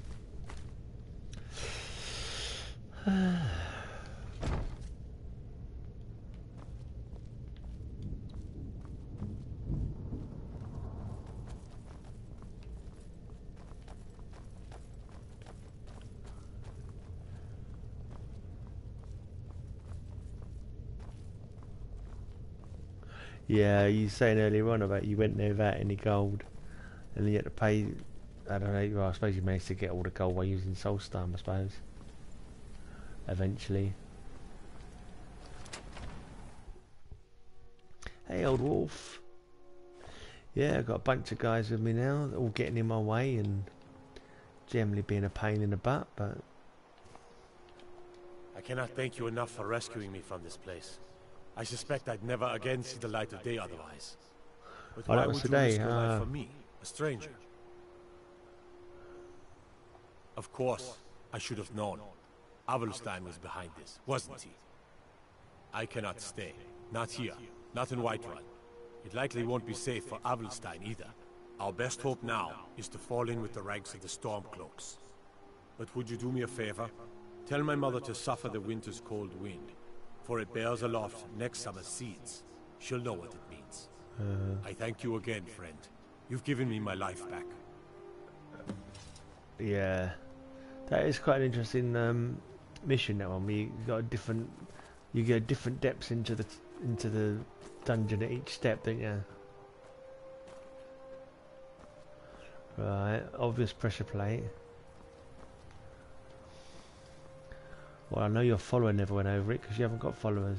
Yeah, you were saying earlier on about you went there without any gold, and then you had to pay. I don't know. Well, I suppose you managed to get all the gold by using Soulstone, I suppose. Eventually. Hey, old wolf. Yeah, I've got a bunch of guys with me now, all getting in my way and generally being a pain in the butt, but... I cannot thank you enough for rescuing me from this place. I suspect I'd never again see the light of day otherwise. But Oh, why that was would you today, risk your life for me, a stranger? Of course, I should have known. Avelstein was behind this, wasn't he? I cannot stay. Not here. Not in Whiterun. It likely won't be safe for Avelstein either. Our best hope now is to fall in with the ranks of the Stormcloaks. But would you do me a favor? Tell my mother to suffer the winter's cold wind, for it bears aloft next summer's seeds. She'll know what it means. I thank you again, friend. You've given me my life back. Yeah, that is quite an interesting mission. That one, you got a different, you get different depths into the dungeon at each step, don't you? Right, obvious pressure plate. Well, I know your follower never went over it because you haven't got followers.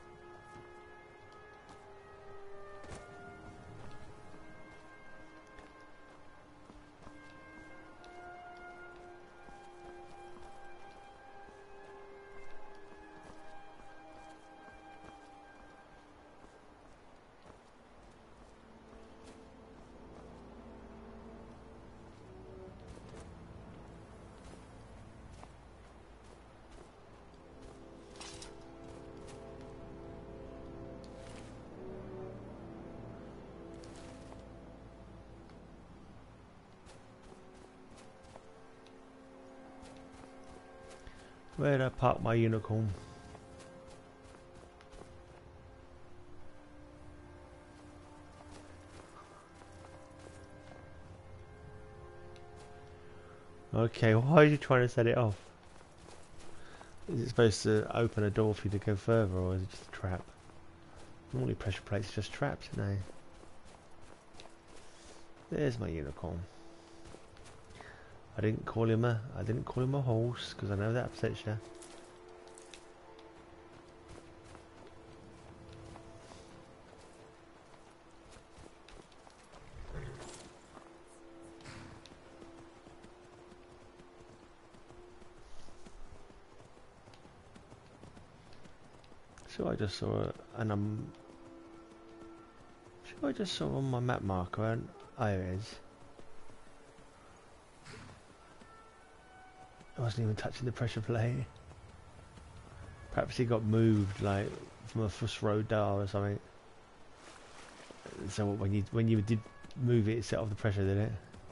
Where'd I park my unicorn? Okay, why are you trying to set it off? Is it supposed to open a door for you to go further, or is it just a trap? Normally pressure plates are just traps, aren't they? There's my unicorn. I didn't call him a horse because I know that upsets you. So I just saw I just saw on my map marker, and there it is. I wasn't even touching the pressure plate. Perhaps he got moved, like from a fuss road dial or something. So when you did move it, it set off the pressure, did it?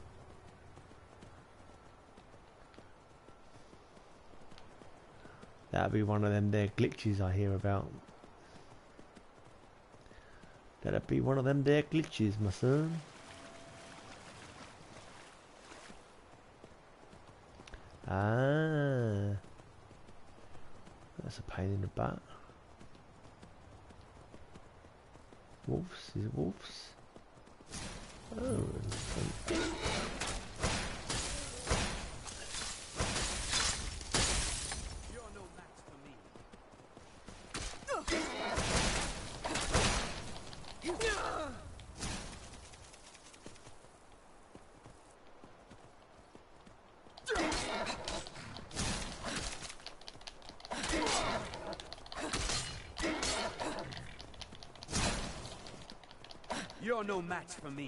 That'd be one of them there glitches I hear about. That'd be one of them there glitches, my son. Ah, that's a pain in the butt. Wolves? Is it wolves? Oh. You're no match for me.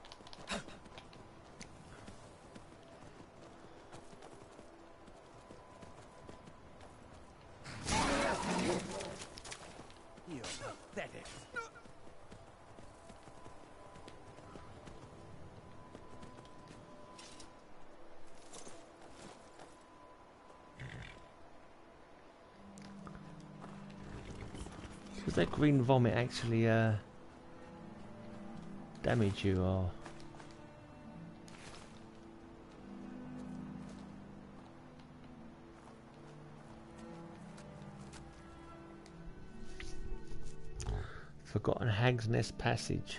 You're pathetic. Does that green vomit actually damage you, or? Forgotten Hag's Nest Passage.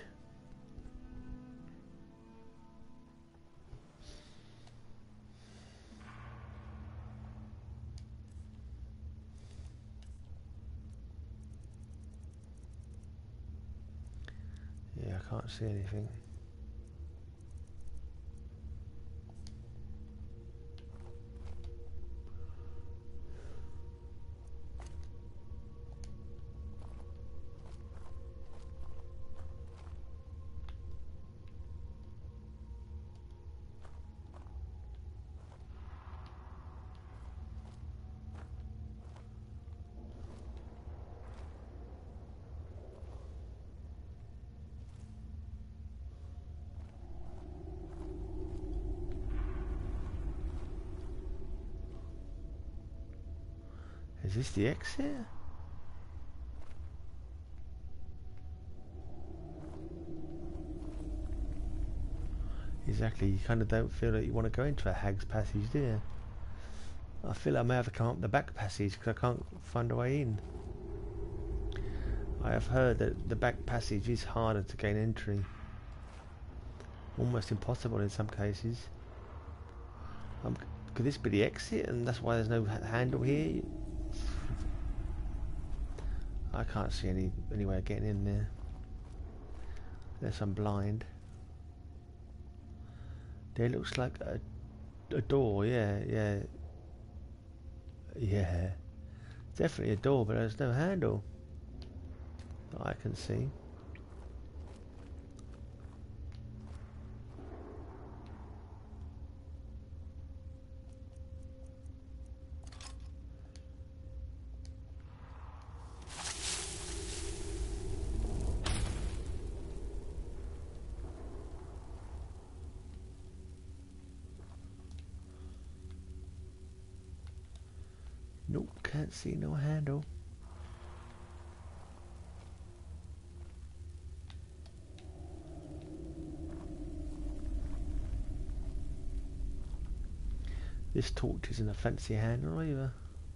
Yeah, I can't see anything. Is this the exit? Exactly, you kind of don't feel that you want to go into a hag's passage, do you? I feel I may have to come up the back passage because I can't find a way in. I have heard that the back passage is harder to gain entry. Almost impossible in some cases. Could this be the exit and that's why there's no handle here? I can't see any way of getting in there. Unless I'm blind. There looks like a door, yeah. Definitely a door, but there's no handle that I can see. Nope, can't see no handle. This torch isn't a fancy handle either.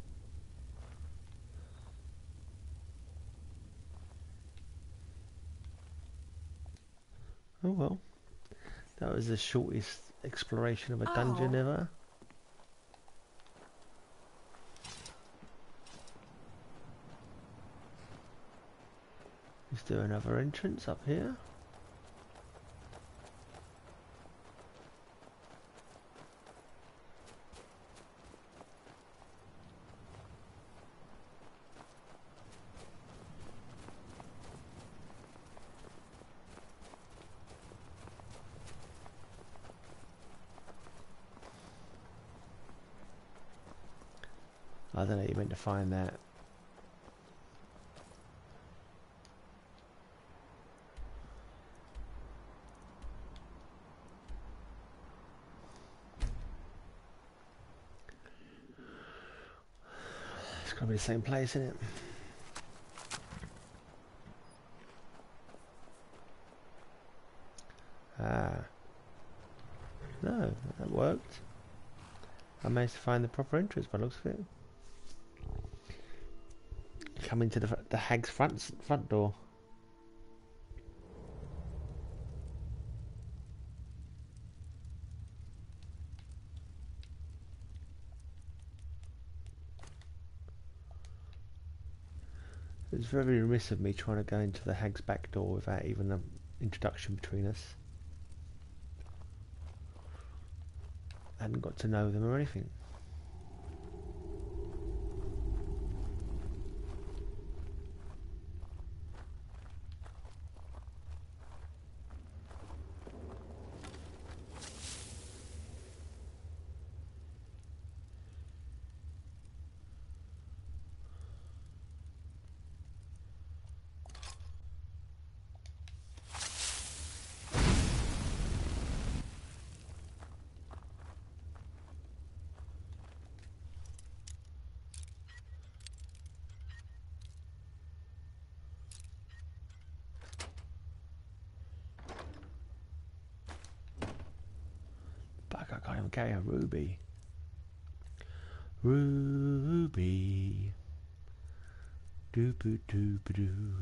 Oh well. That was the shortest exploration of a dungeon ever. Is there another entrance up here? I don't know, you meant to find that. It's gotta be the same place, isn't it? Ah. No, that worked. I managed to find the proper entrance by the looks of it. Come into the hag's front door. It's very remiss of me trying to go into the hag's back door without even an introduction between us. I hadn't got to know them or anything. Fuck, I can't even carry a ruby. Ruby. Doo-boo-doo-boo-doo.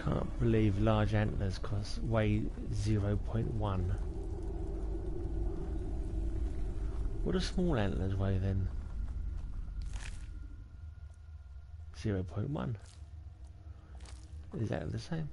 Can't believe large antlers weigh 0.1. What do small antlers weigh then? 0.1. Is that the same?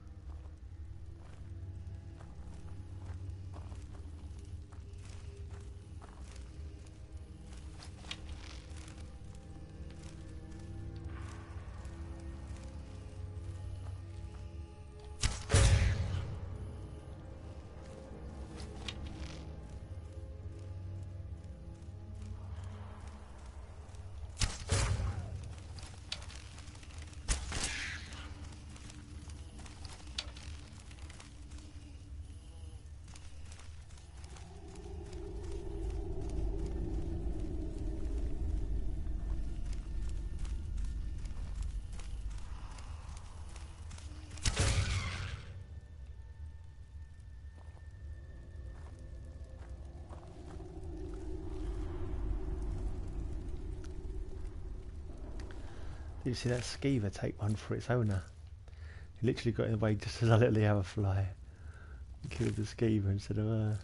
Did you see that skeever take one for its owner? He literally got in the way just as I let the other fly. He killed the skeever instead of her.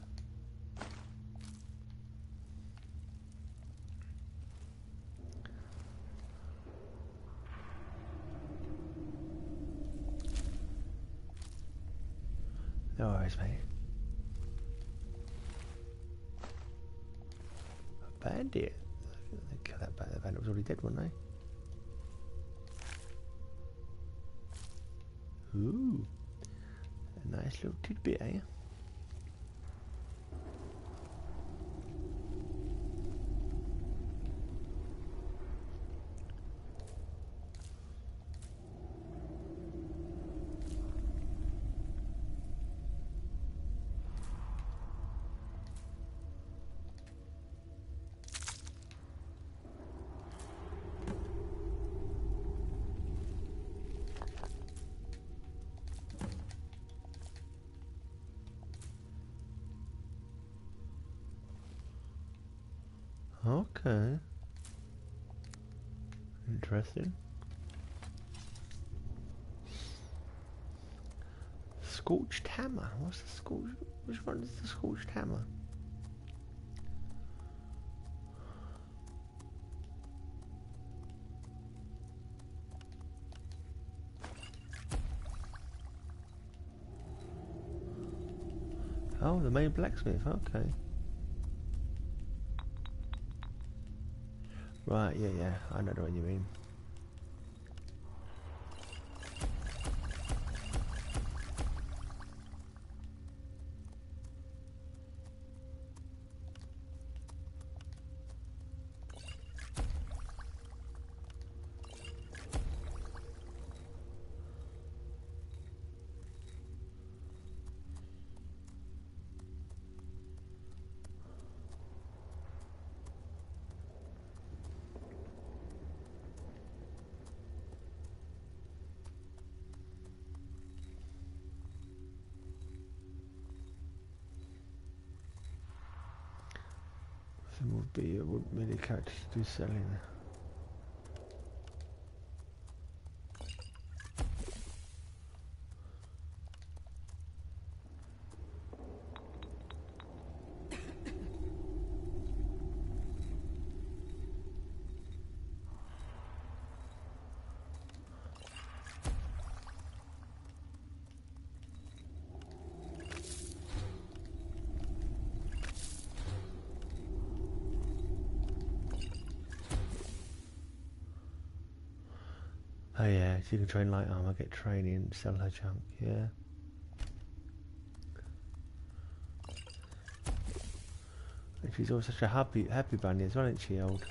No worries, mate. A bandit? They killed that bandit. The bandit was already dead, wasn't they? Ooh, a nice little tidbit, eh? Okay. Interesting. Scorched hammer. What's the scorched? Which one is the scorched hammer? Oh, the main blacksmith. Okay. Right, yeah, I know what you mean. Would be it wouldn't really catch to do selling. Oh yeah, so you can train light armor, get training, sell her junk, yeah. And she's always such a happy bunny as well, isn't she, old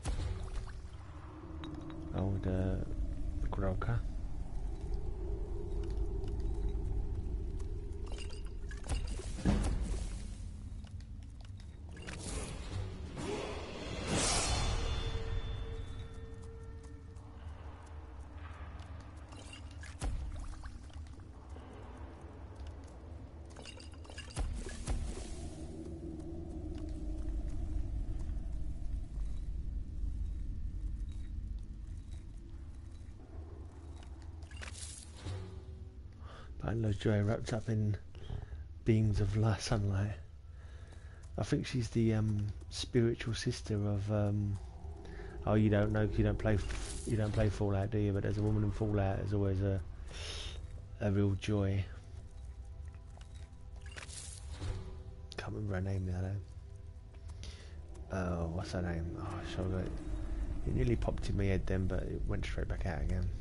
Groker? Boundless joy wrapped up in beams of sunlight. I think she's the spiritual sister of. Oh, you don't know 'cause you don't play Fallout, do you? But there's a woman in Fallout. There's always a real joy. Can't remember her name now though. Oh, what's her name? Oh, it nearly popped in my head then, but it went straight back out again.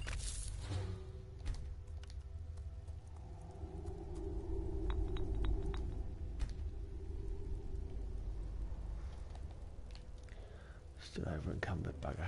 Still over encumbered bugger.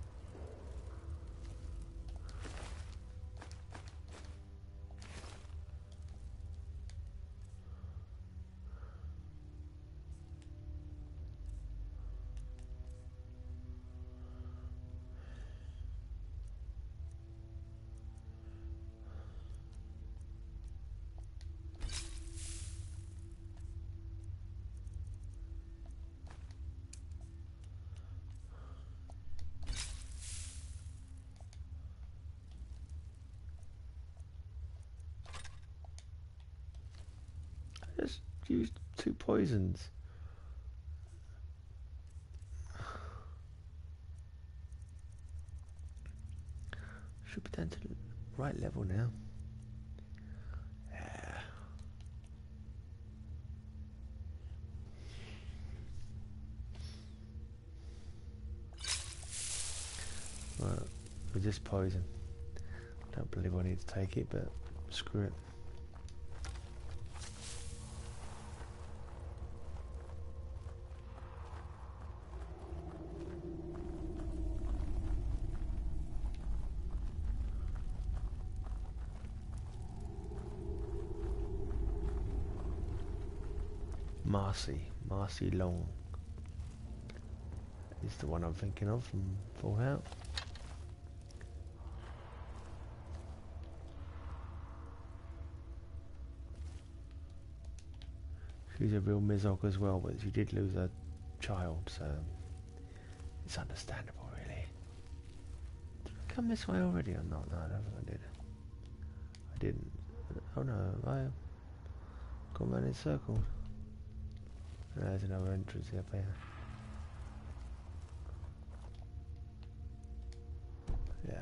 Just used 2 poisons. Should be down to the right level now. Yeah. Right, with this poison. Don't believe I need to take it, but screw it. Marcy Long is the one I'm thinking of from Fallout. She's a real mizog as well, but she did lose her child, so it's understandable, really. Did I come this way already or not? No, I don't think I did. I didn't. Oh no, I gone round in circles. There's another entrance up here. Yeah.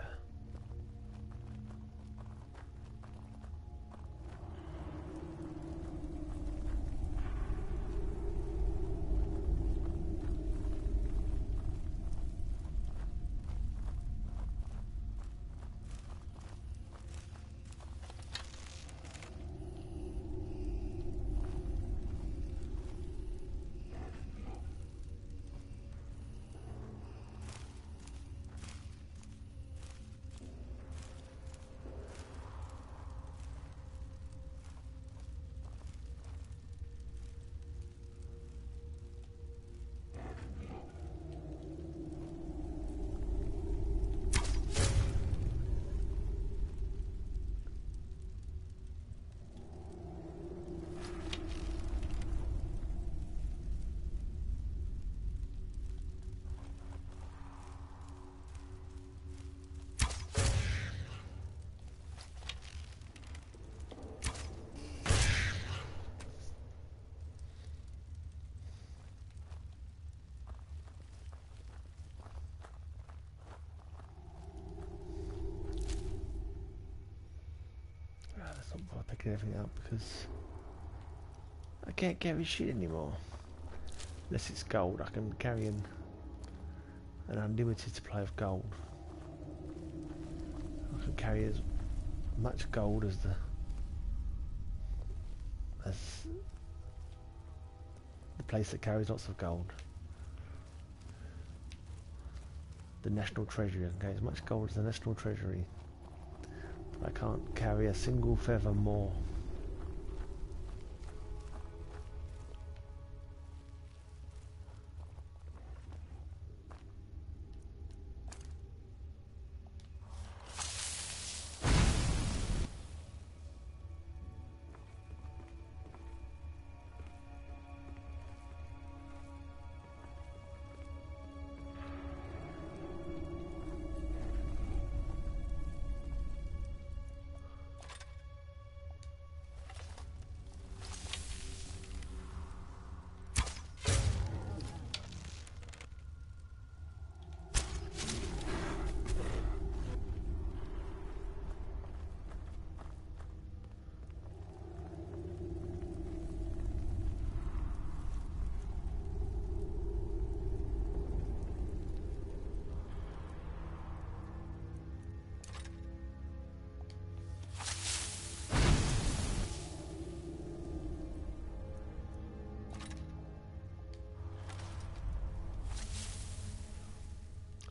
That's not why I'm picking everything up, because I can't carry shit anymore. Unless it's gold, I can carry an unlimited supply of gold. I can carry as much gold as the place that carries lots of gold. The National Treasury. I can carry as much gold as the National Treasury. I can't carry a single feather more.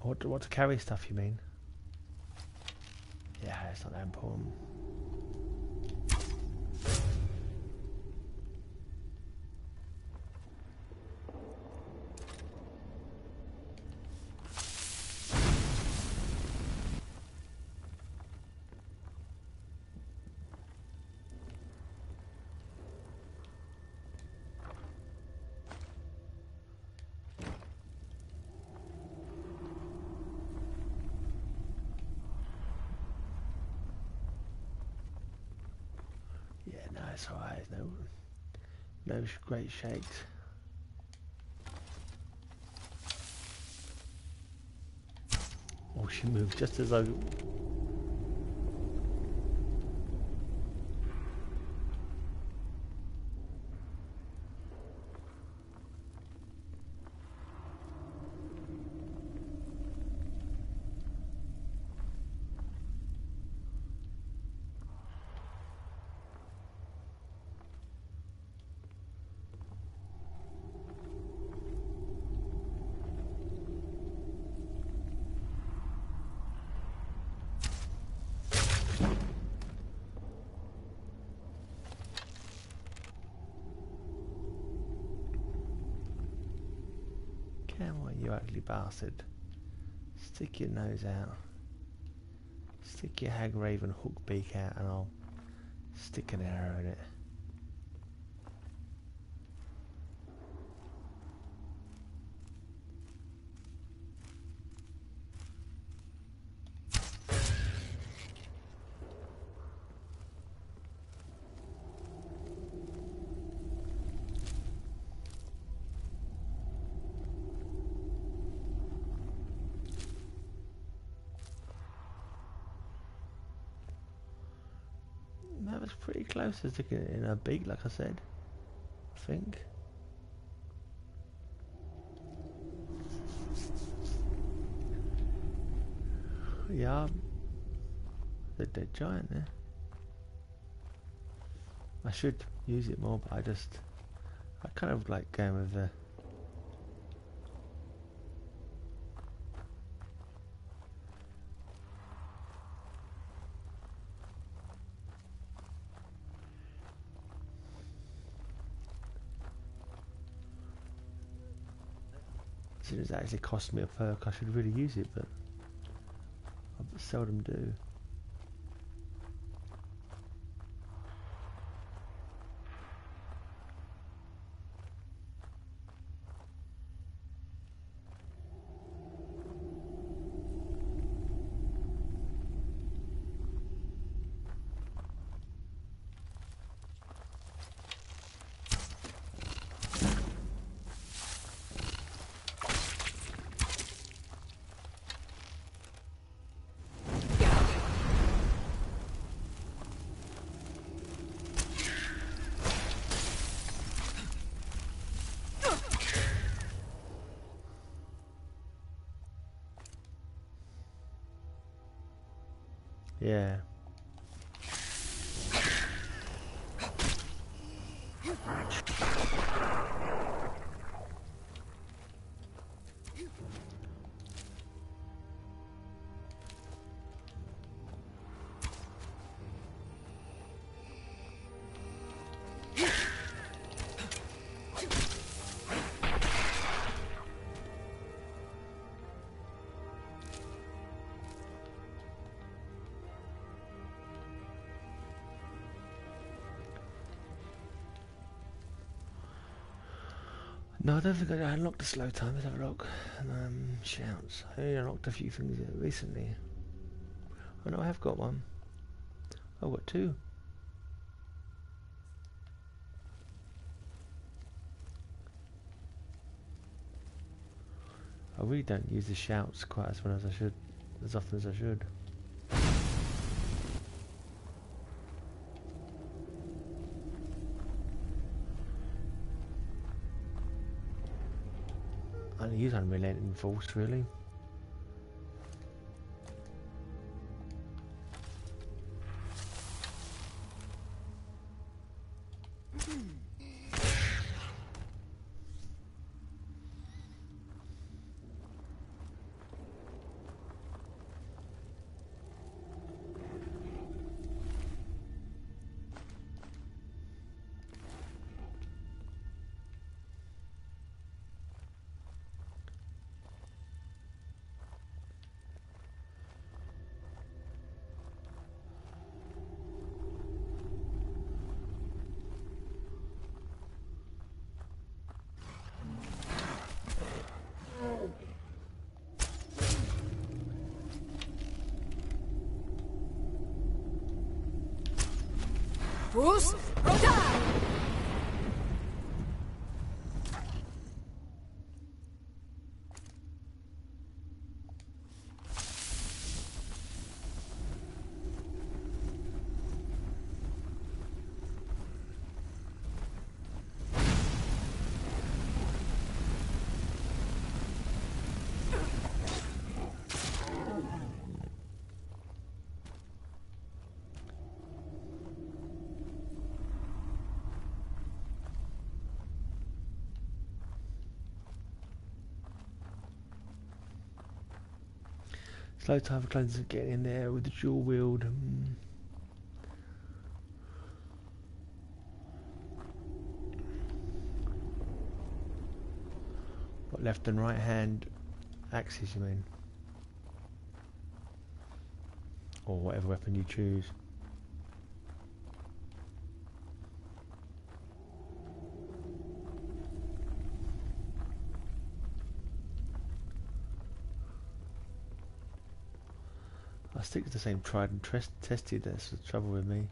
What to carry stuff, you mean? Yeah, it's not that important. Yeah, no, it's alright. No great shakes. Oh, she moved just as I... Come on, you ugly bastard. Stick your nose out. Stick your hag raven hook beak out and I'll stick an arrow in it. That was pretty close to sticking it in her beak, like I said. I think. Yeah. The dead giant there. I should use it more, but I kind of like going with the... As soon as it actually costs me a perk, I should really use it, but I seldom do. Yeah. No, I don't think I unlocked the slow time. Let's have a look. Shouts. I only unlocked a few things recently. Oh no, I have got one. I've got two. I really don't use the shouts quite as often as I should. I only use unrelenting force, really. Bruce, die! Slow time for cleansers getting in there with the dual wield. What, left and right hand axes, you mean? Or whatever weapon you choose. I stick to the same tried and tested, that's the trouble with me.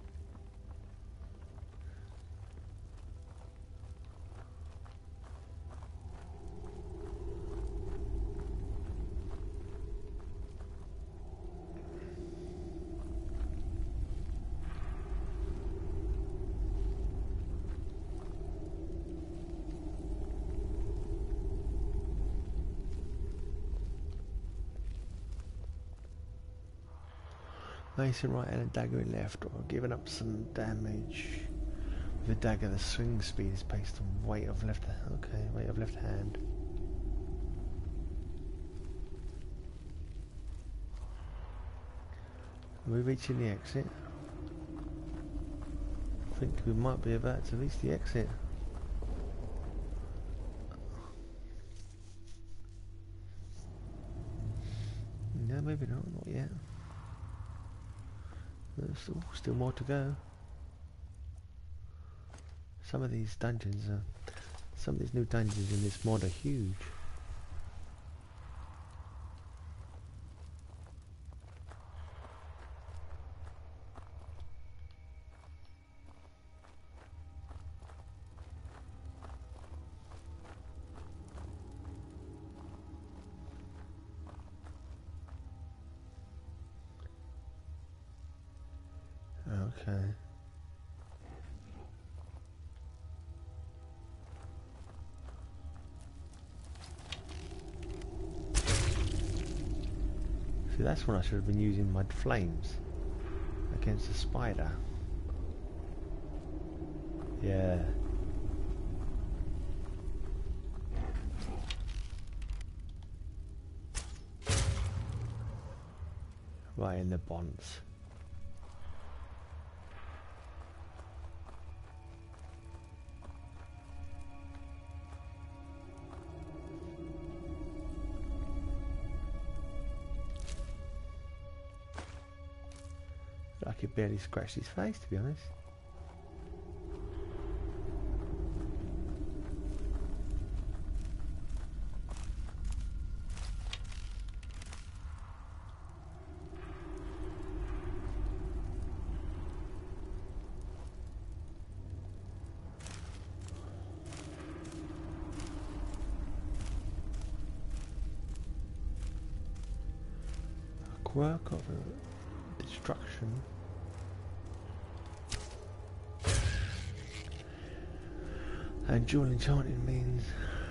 Mace in right hand and dagger in left, or giving up some damage. With the dagger, the swing speed is based on weight of left. Okay, weight of left hand. Are we reaching the exit? I think we might be about to reach the exit. No, maybe not yet. There's still more to go. Some of these dungeons are, some of these new dungeons in this mod are huge. Okay. See, that's when I should have been using my flames against the spider. Yeah. Right in the bonds. I could barely scratch his face, to be honest. A quirk of destruction. And dual enchanting means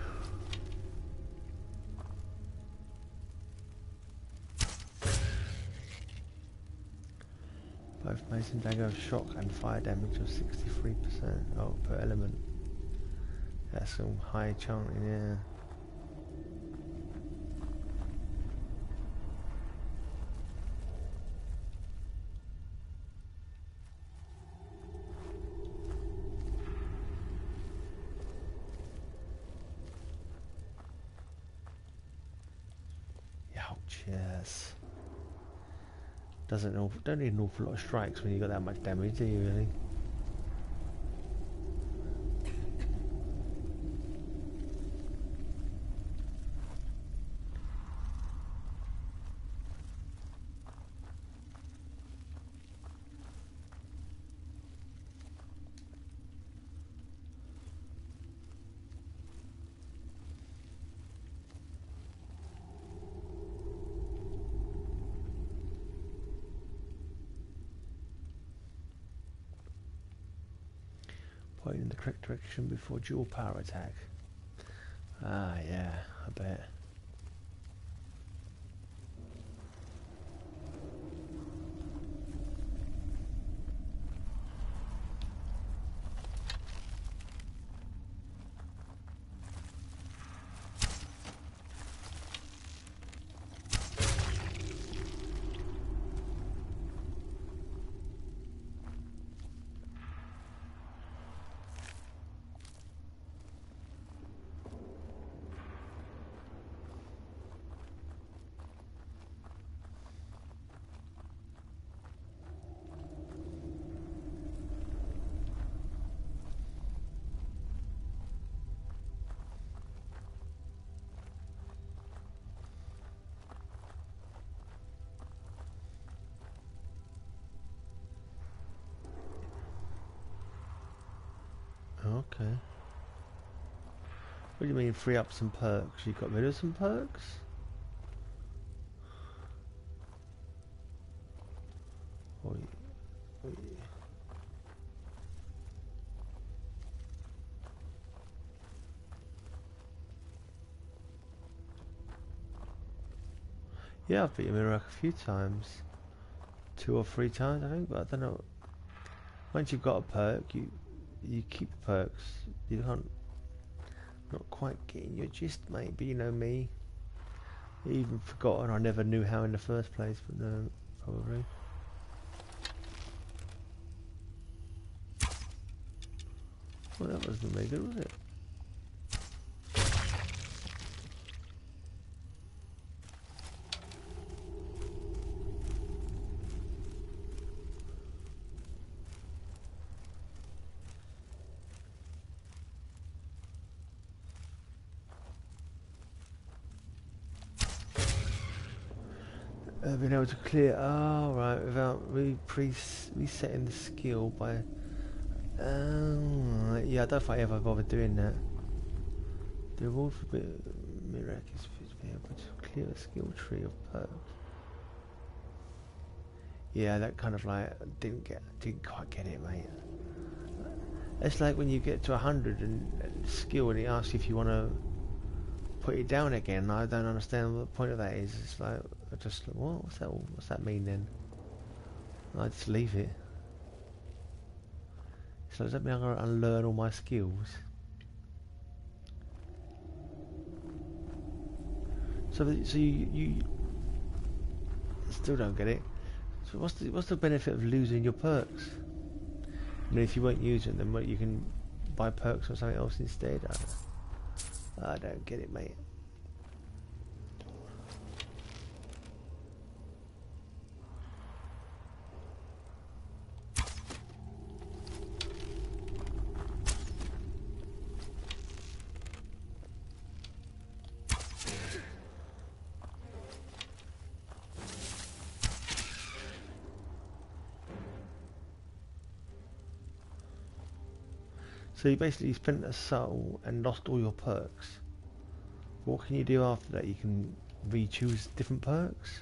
both mace and dagger have shock and fire damage of 63% per element. That's some high enchanting, yeah. Yes. Don't need an awful lot of strikes when you got that much damage, do you really? Pointing in the correct direction before dual power attack. Ah, yeah, I bet. Okay. What do you mean free up some perks? You got rid of some perks? Oh, yeah. Yeah, I've beat him in a rack a few times. 2 or 3 times, I think, but I don't know. Once you've got a perk, you keep perks. You can't. Not quite getting your gist, mate, but you know me. Even forgotten, I never knew how in the first place, but no, probably. Well, that wasn't very good, was it? Being able to clear, oh right, without resetting the skill by, right. Yeah, I don't think I ever bothered doing that. The reward for miraculous is to be able to clear a skill tree of perks. Yeah, that kind of like didn't quite get it, mate. It's like when you get to 100 and skill and it asks if you want to put it down again. I don't understand what the point of that is. It's like I just what? What's that mean then? I just leave it. So does that mean I'm gonna unlearn all my skills? So you still don't get it. So what's the benefit of losing your perks? I mean, if you weren't using them, you can buy perks or something else instead. I don't get it, mate. So you basically spent a soul and lost all your perks. What can you do after that? You can re-choose different perks?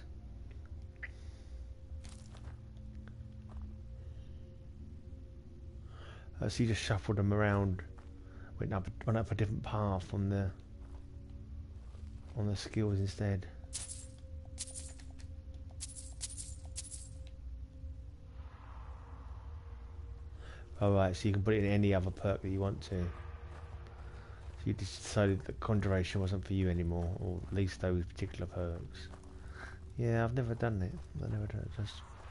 So you just shuffled them around, went up a different path on the skills instead. Alright, so you can put it in any other perk that you want to. So you just decided that Conjuration wasn't for you anymore, or at least those particular perks. Yeah, I've never done it. I've never done it. Just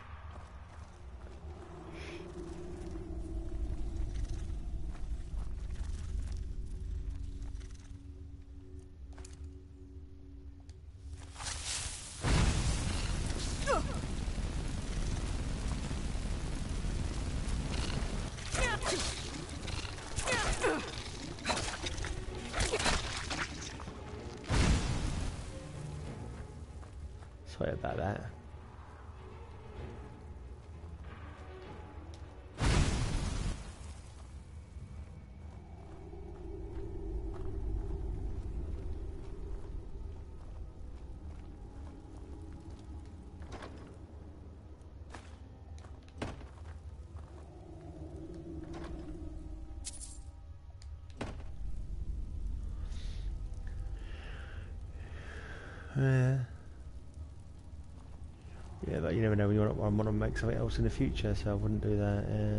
sorry about that. Yeah. Yeah, but you never know when you want to make something else in the future, so I wouldn't do that. Yeah.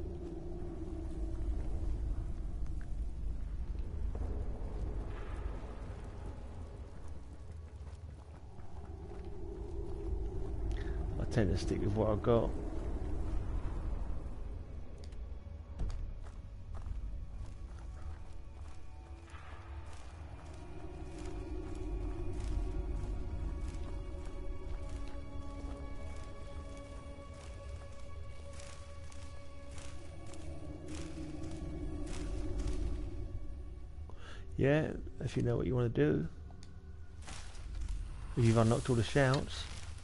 I tend to stick with what I've got. Yeah, if you know what you want to do. If you've unlocked all the shouts.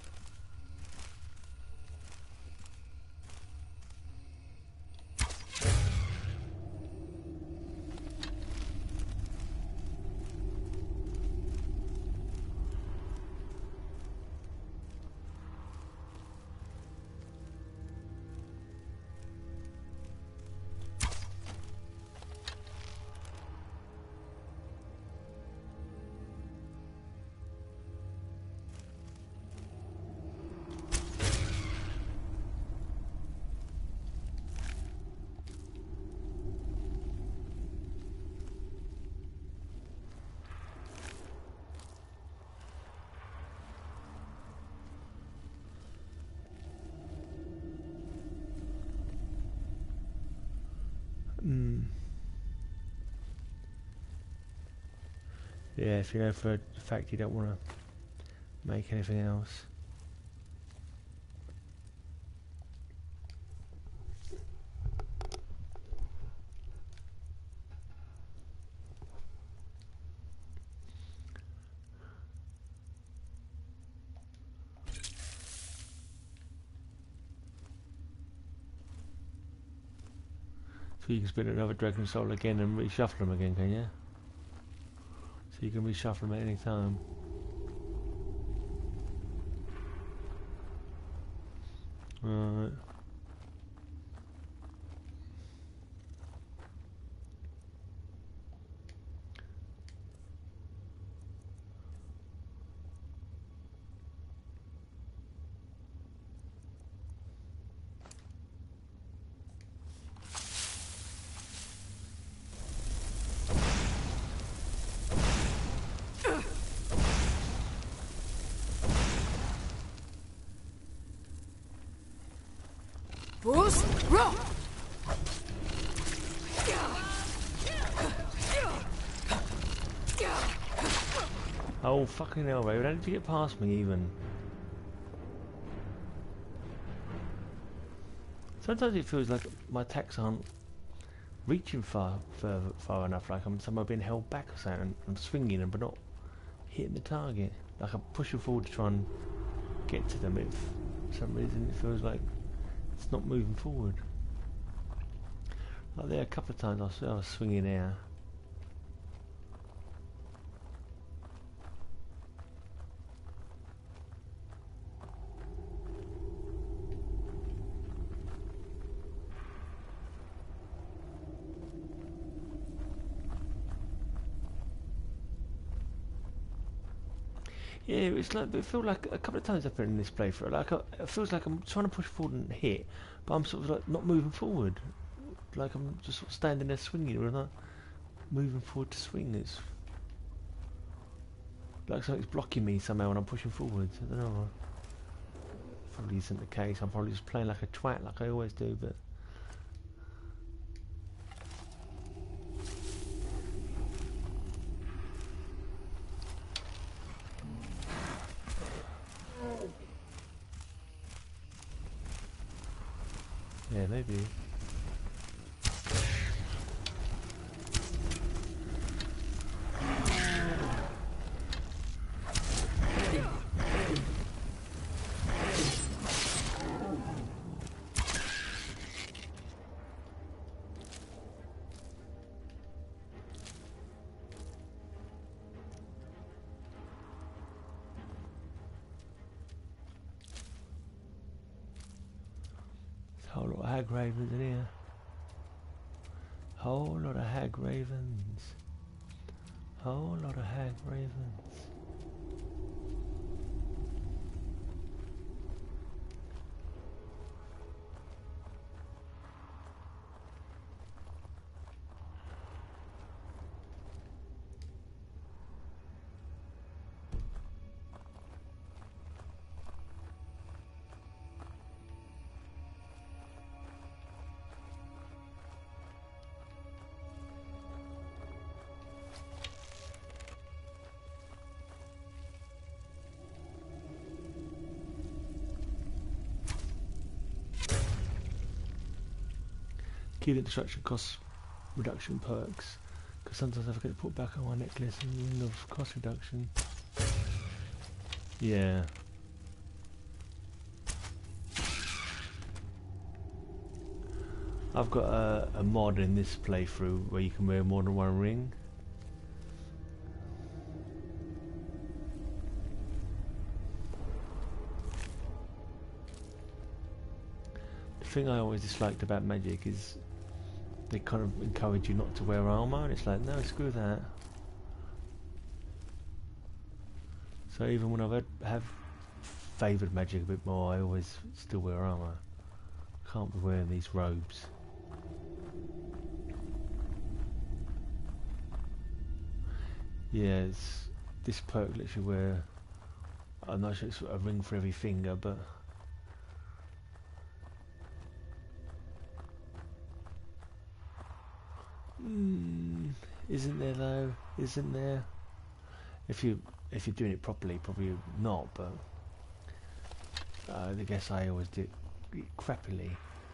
Yeah, if you know for a fact you don't want to make anything else. So you can spin another Dragon Soul again and reshuffle them again, can you? So you can reshuffle them at any time. Right. Bruce, roll! Oh fucking hell, Ray, how did you get past me even? Sometimes it feels like my attacks aren't reaching far enough, like I'm somehow being held back or something. I'm swinging them but not hitting the target. Like I'm pushing forward to try and get to them, if for some reason it feels like it's not moving forward. Like there a couple of times I was swinging there. Yeah, it's like, it feels like a couple of times I've been in this playthrough, like it feels like I'm trying to push forward and hit, but I'm sort of like not moving forward. Like I'm just sort of standing there swinging, or not moving forward to swing. It's like something's blocking me somehow when I'm pushing forwards. I don't know. Probably isn't the case. I'm probably just playing like a twat, like I always do, but. Yeah, maybe. Whole lot of hag ravens in here. Whole lot of hag ravens. Whole lot of hag ravens. Key the destruction cost reduction perks. Because sometimes I forget to put back on my necklace and ring of cost reduction. Yeah. I've got a mod in this playthrough where you can wear more than one ring. The thing I always disliked about Magic is they kind of encourage you not to wear armour, and it's like, no, screw that. So even when have favoured Magic a bit more, I always still wear armour. Can't be wearing these robes. Yeah, this perk lets you wear, I'm not sure it's a ring for every finger, but isn't there though? Isn't there? If you're doing it properly, probably not. But I guess I always did it crappily.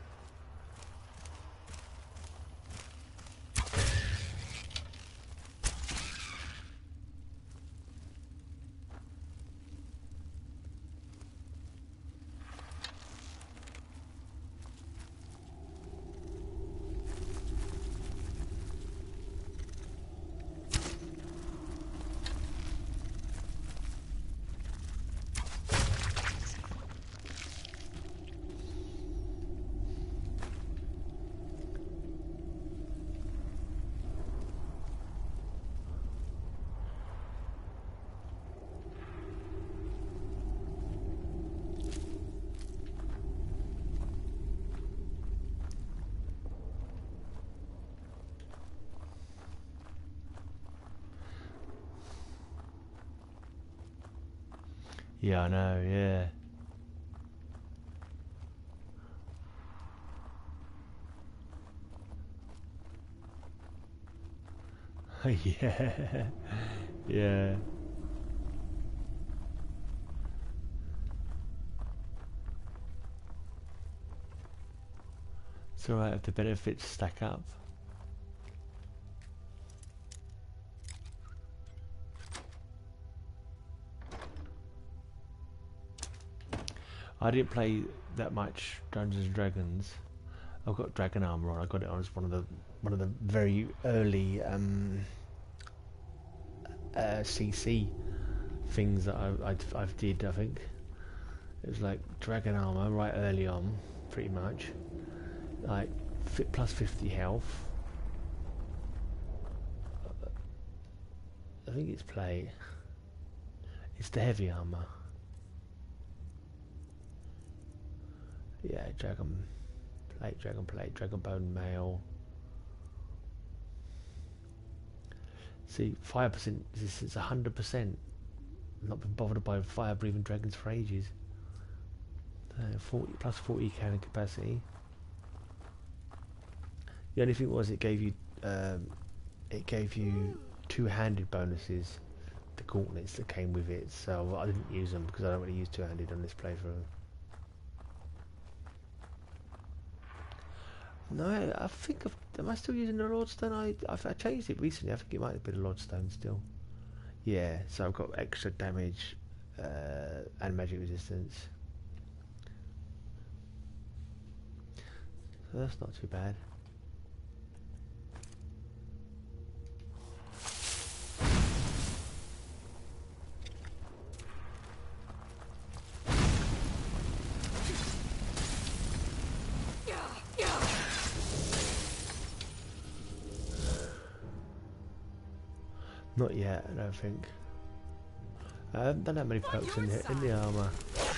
Yeah, I know, yeah. Yeah. Yeah. It's alright if the benefits stack up. I didn't play that much Dungeons and Dragons. I've got dragon armor on. I got it on as one of the very early CC things that I've did. I think it was like dragon armor right early on, pretty much. Like plus 50 health. I think it's plate. It's the heavy armor. Yeah, dragon plate, dragon bone mail. See, 5% resistance, 100%. Not been bothered by fire-breathing dragons for ages. 40 plus 40 cannon capacity. The only thing was it gave you two-handed bonuses, the gauntlets that came with it. So I didn't use them because I don't really use two-handed on this playthrough. No, I think am I still using the Lordstone? I changed it recently. I think it might have been a Lordstone still. Yeah, so I've got extra damage and magic resistance. So that's not too bad. Not yet, I don't think. I haven't done that many perks in the armor.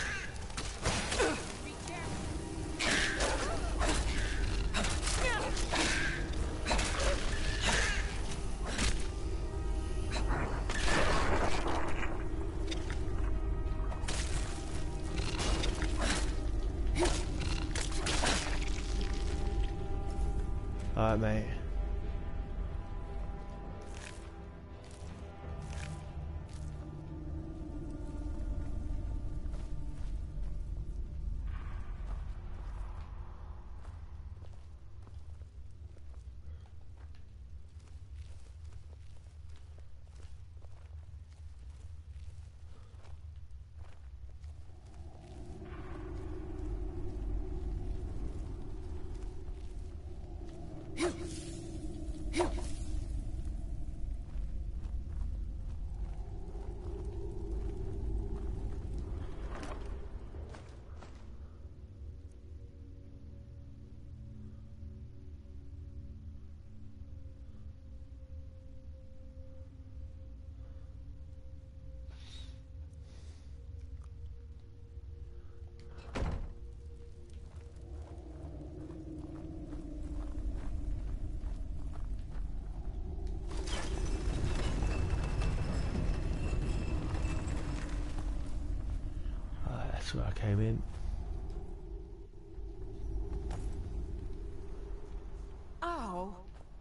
Alright, mate. That's where I came in. Ow!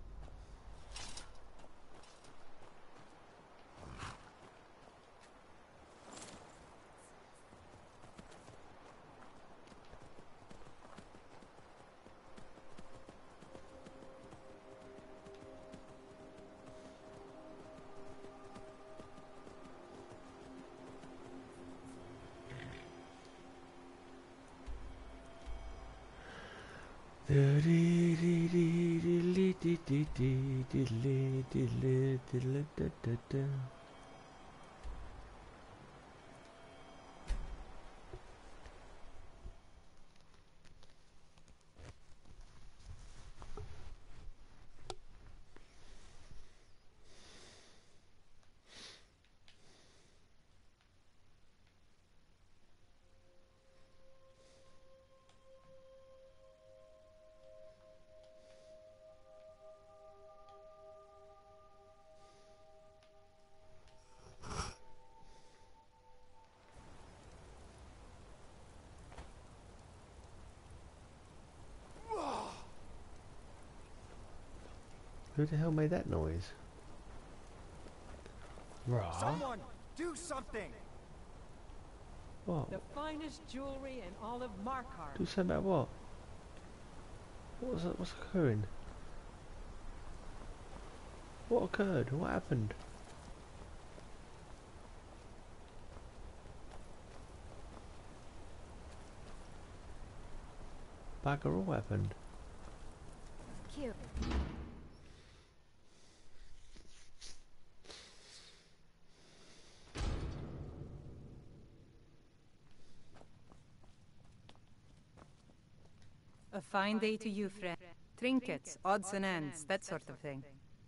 Who the hell made that noise? Rah. Someone, do something! What? The finest jewelry in all of Markarth. Do something about what? What's occurring? What occurred? What happened? Bugger all happened. Cute. A fine day to you, friend. Trinkets, odds and ends, that sort of thing.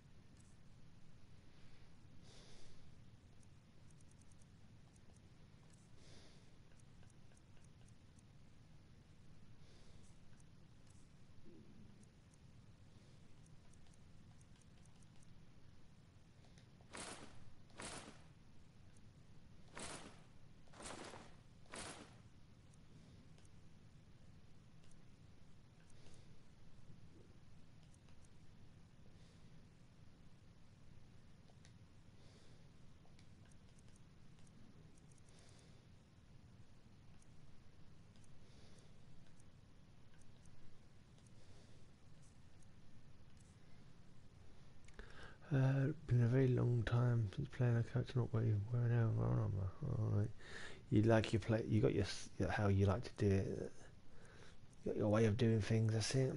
Been a very long time since playing a character not wearing armor. Alright. You like your play. You got your how you like to do it. You got your way of doing things. That's it.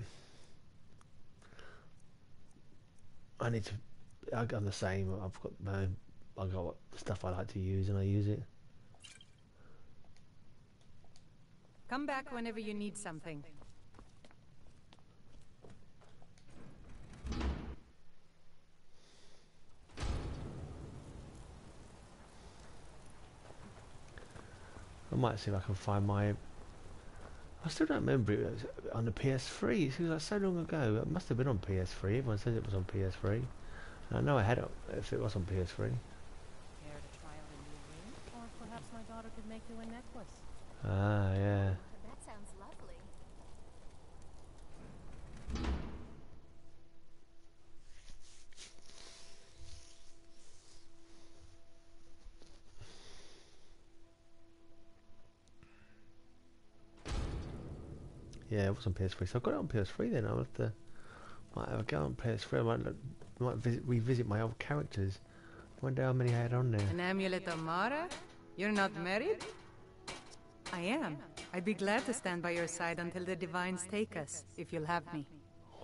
I need to. I'm the same. I've got my. I got stuff I like to use, and I use it. Come back whenever you need something. I might see if I can find my. I still don't remember it was on the PS3. It was like so long ago. It must have been on PS3. Everyone says it was on PS3. And I know I had it if it was on PS3. Care to try out a new ring? Or perhaps my daughter could make you a necklace. Ah, yeah. That sounds lovely. Yeah, it was on PS3. So I got it on PS3 then. I'll have to. Might have a go on PS3. I might revisit my old characters. Wonder how many I had on there. An amulet of Mara? You're not married? I am. I'd be glad to stand by your side until the divines take us, if you'll have me.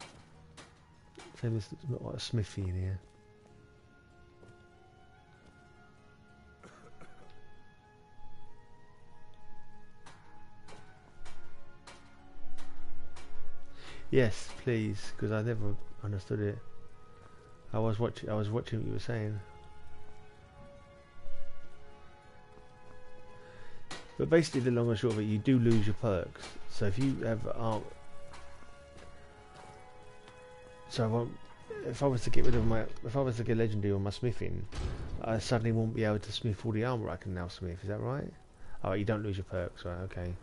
Saying this looks not like a smithy in here. Yes, please, because I never understood it. I was watching what you were saying. But basically, the long and short of it, you do lose your perks. So if you have if I was to get rid of if I was to get legendary on my smithing, I suddenly won't be able to smith all the armor I can now smith. Is that right? Oh, you don't lose your perks, right? Okay.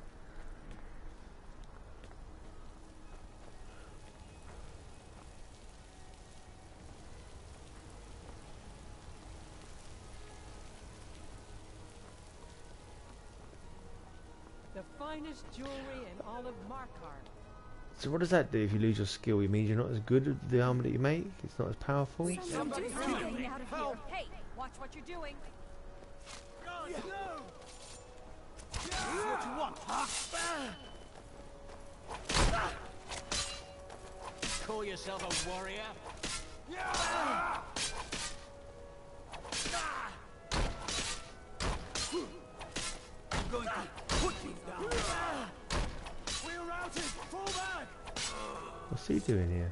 The finest jewelry in all of Markarth. So what does that do if you lose your skill? It means you're not as good at the armor that you make? It's not as powerful? Somebody do something out of here. Hey, watch what you're doing. What you want, huh? Call yourself a warrior? I'm going to put you down. We're routed! Fall back! What's he doing here?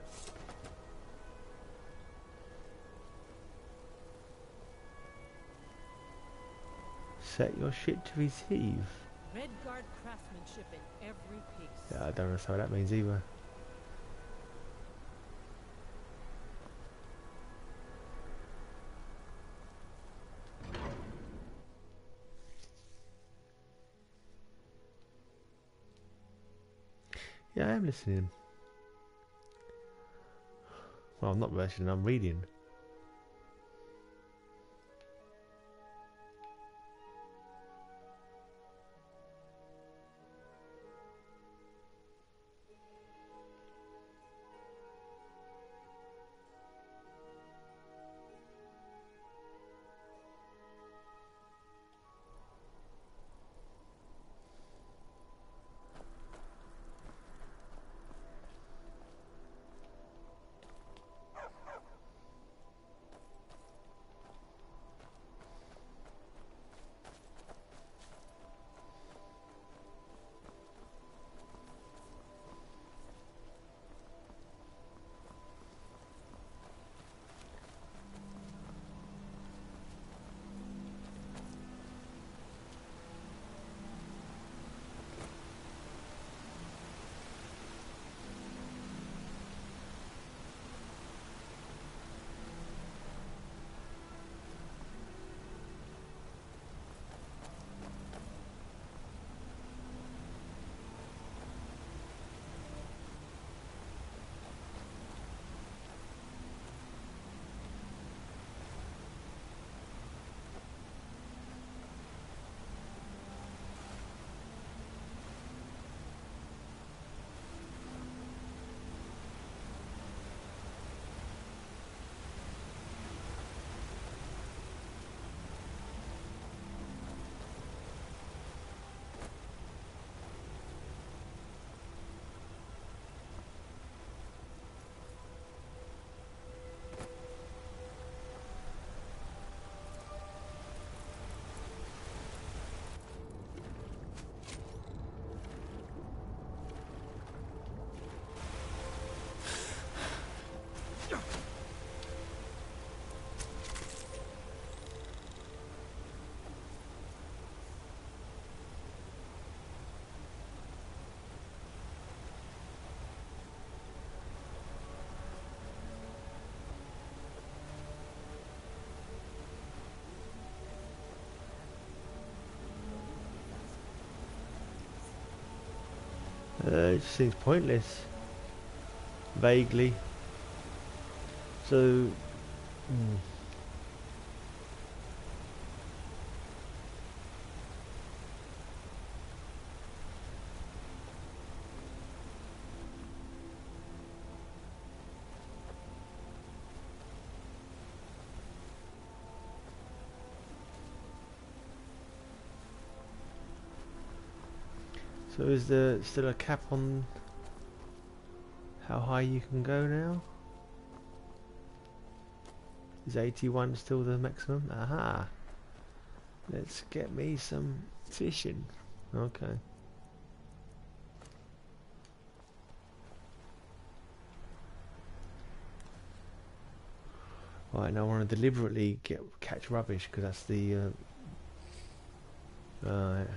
Set your shit to receive. Redguard craftsmanship in every piece. Yeah, I don't understand what that means either. Yeah, I am listening. Well, I'm not listening, I'm reading. It just seems pointless. Vaguely. So... So is there still a cap on how high you can go now? Is 81 still the maximum? Aha! Let's get me some fishing. Okay. Right, now I want to deliberately catch rubbish because that's the right.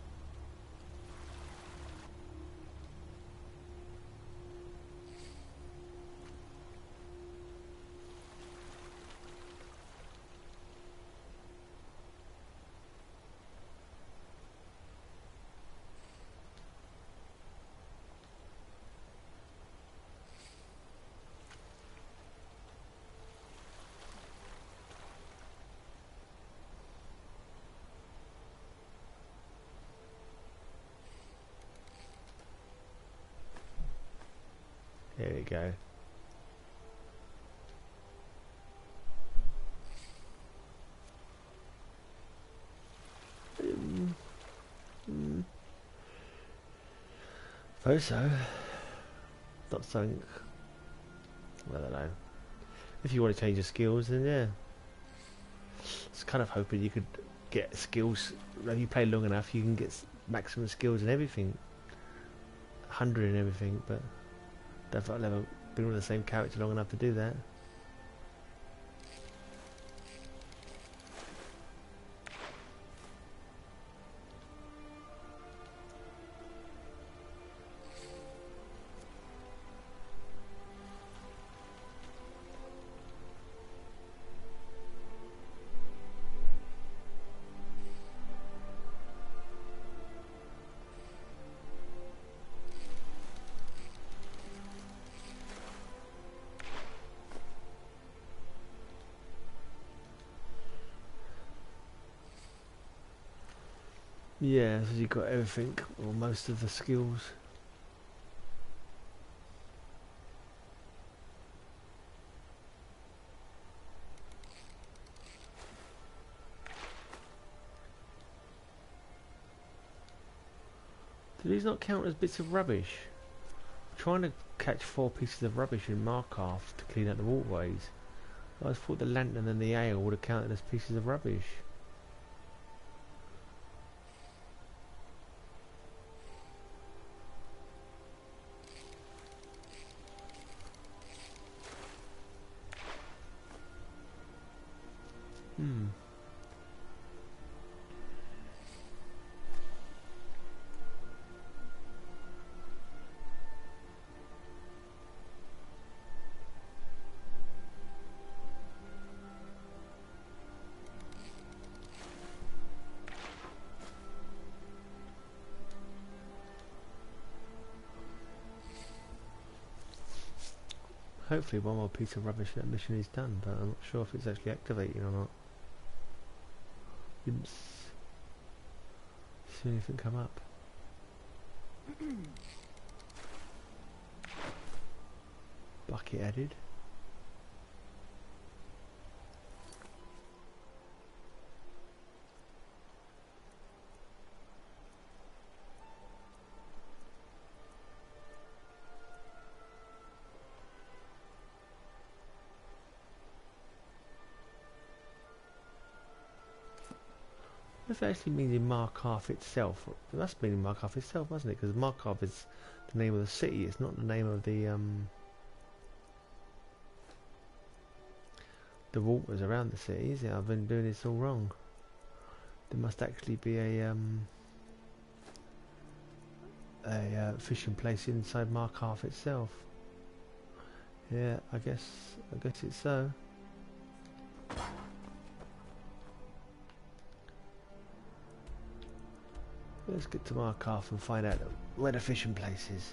There we go. Suppose so. Not something. I don't know. If you want to change your skills, then yeah. It's kind of hoping you could get skills. If you play long enough, you can get maximum skills and everything. 100 and everything, but I've never been with the same character long enough to do that. Yeah, so you've got everything, or most of the skills. Do these not count as bits of rubbish? I'm trying to catch 4 pieces of rubbish in Markarth to clean out the waterways. I thought the lantern and the ale would have counted as pieces of rubbish. Hopefully one more piece of rubbish that mission is done, but I'm not sure if it's actually activating or not. Didn't see anything come up. Bucket added. If it actually means in Markarth itself, it must mean in Markarth itself, mustn't it? Because Markarth is the name of the city, it's not the name of the waters around the city, is it? I've been doing this all wrong. There must actually be a fishing place inside Markarth itself. Yeah, I guess it's so. Let's get to Markarth and find out where the fishing place is.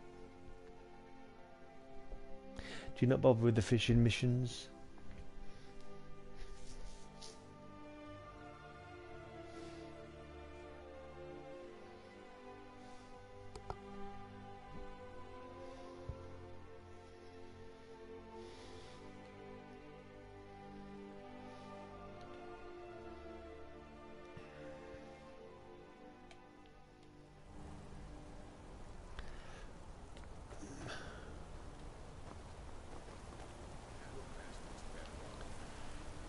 Do you not bother with the fishing missions?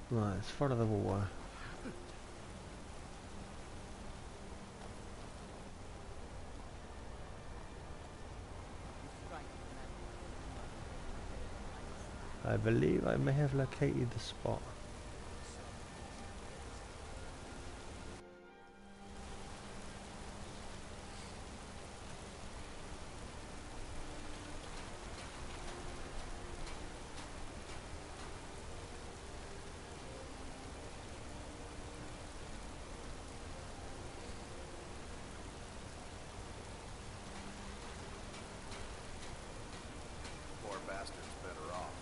Right, let's follow the water. I believe I may have located the spot. Poor bastard's better off.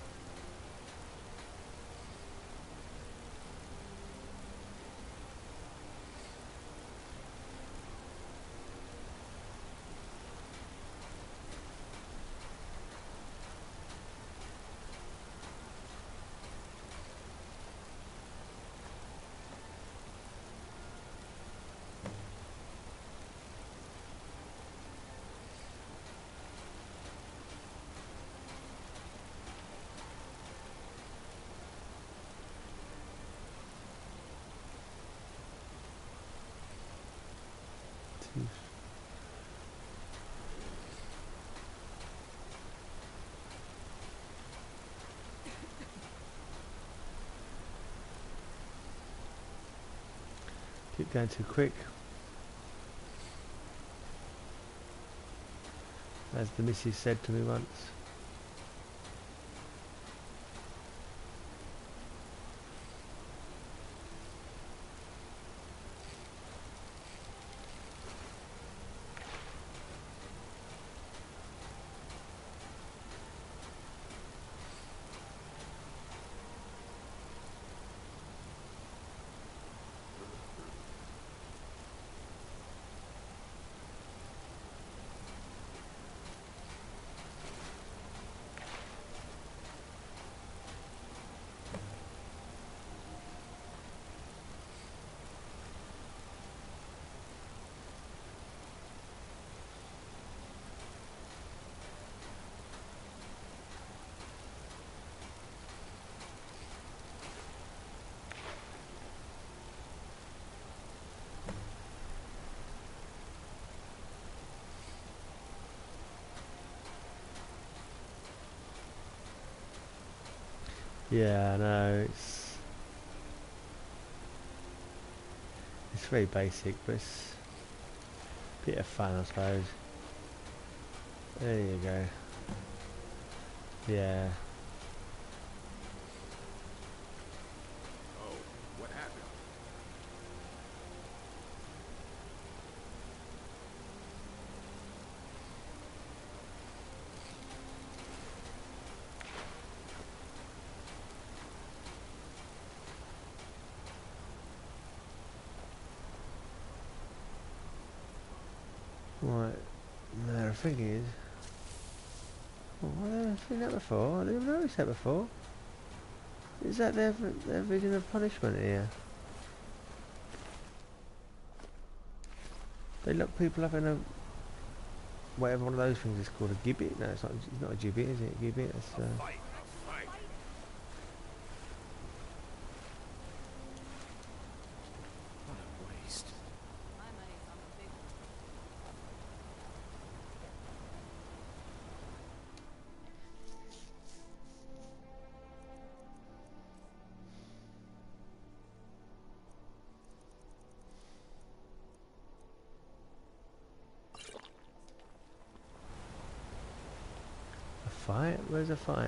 Keep going too quick. As the missus said to me once. Yeah, I know, it's very basic, but it's a bit of fun, I suppose. There you go. Yeah. Oh, what happened? Right. Now the thing is, oh, I've never seen that before. I didn't notice that before. Is that their vision of punishment here? They lock people up in a whatever one of those things is called, a gibbet. No, it's not a gibbet, is it? A gibbet. It's, A fight. What a waste. My money's on the big one. a fight? Where's a fight?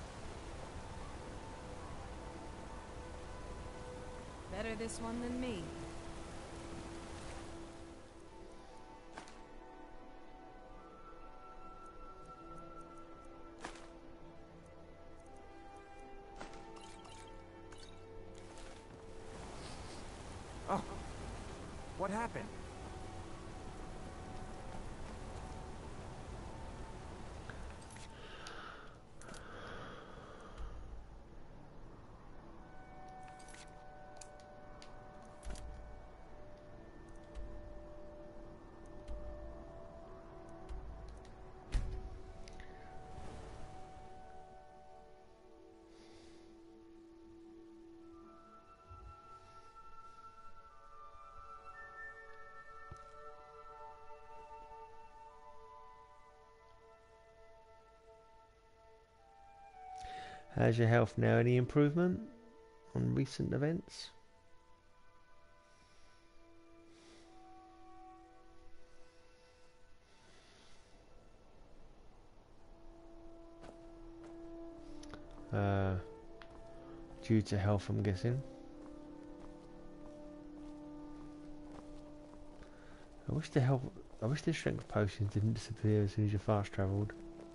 Better this one than me. Oh, what happened? How's your health now? Any improvement on recent events? Due to health, I'm guessing. I wish the strength potions didn't disappear as soon as you fast travelled.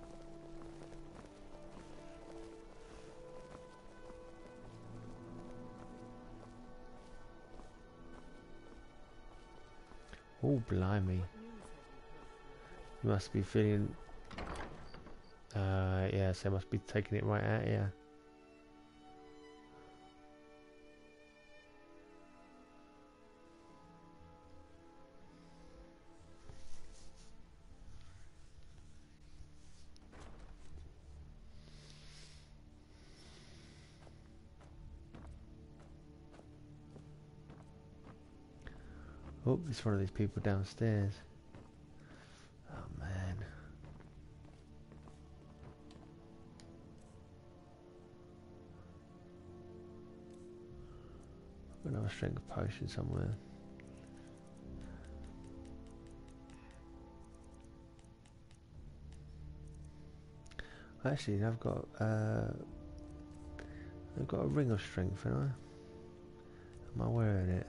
Oh, blimey. You must be feeling... yeah, so I must be taking it right out, yeah. Oh, it's one of these people downstairs. Oh man. I've got another strength potion somewhere. Actually, I've got a ring of strength, haven't I? Am I wearing it?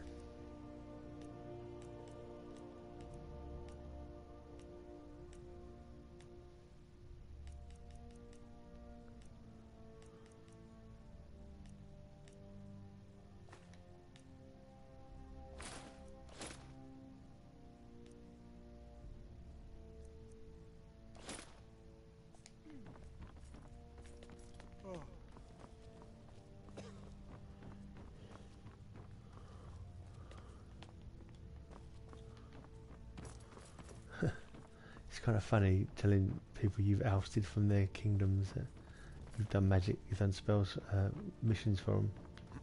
It's kind of funny telling people you've ousted from their kingdoms that you've done magic, you've done spells, missions for them.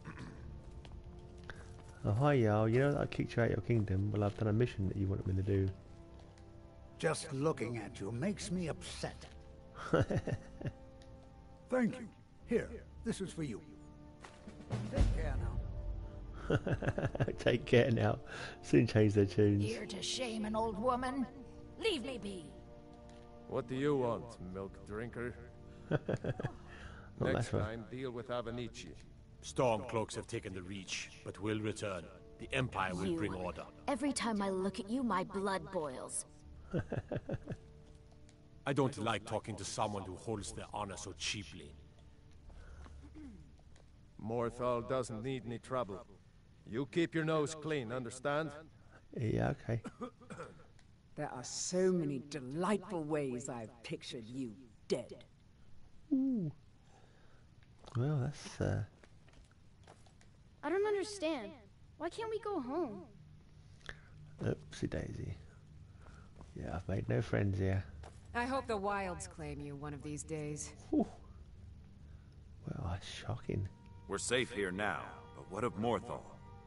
Oh, hi, Jarl. You know that I kicked you out of your kingdom? Well, I've done a mission that you wanted me to do. Just looking at you makes me upset. Thank you. Here, this is for you. Take care now. Take care now. Soon change their tunes. Here to shame an old woman? Leave me be. What do you want, milk drinker? Next time, deal with Avenici. Stormcloaks have taken the Reach, but will return. The Empire will bring order. Every time I look at you, my blood boils. I don't like talking to someone who holds their honor so cheaply. Morthal doesn't need any trouble. You keep your nose clean, understand? Yeah, okay. There are so many delightful ways I've pictured you dead. Ooh. Well, that's I don't understand. Why can't we go home? Oopsie daisy. Yeah, I've made no friends here. I hope the wilds claim you one of these days. Whew. Well, that's shocking. We're safe here now, but what of Morthal?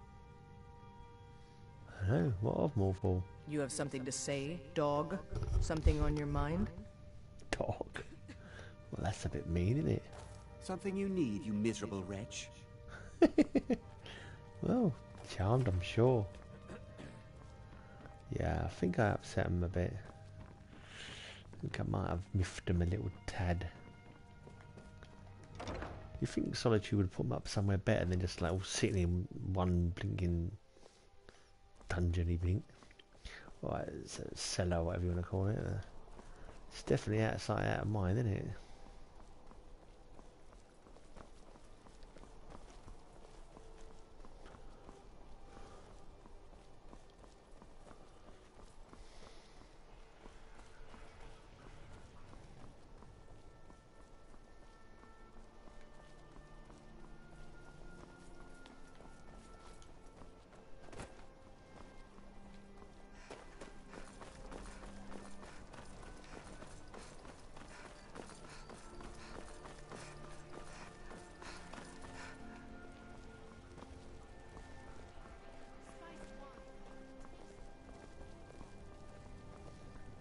I know, what of Morthal? You have something to say, dog? Something on your mind? Dog? Well, that's a bit mean, isn't it? Something you need, you miserable wretch. Well, charmed, I'm sure. Yeah, I think I upset him a bit. I think I might have miffed him a little tad. You think Solitude would put him up somewhere better than just like all sitting in one blinking dungeon, you think? Or it's a cellar, whatever you want to call it. It's definitely out of sight, out of mind, isn't it?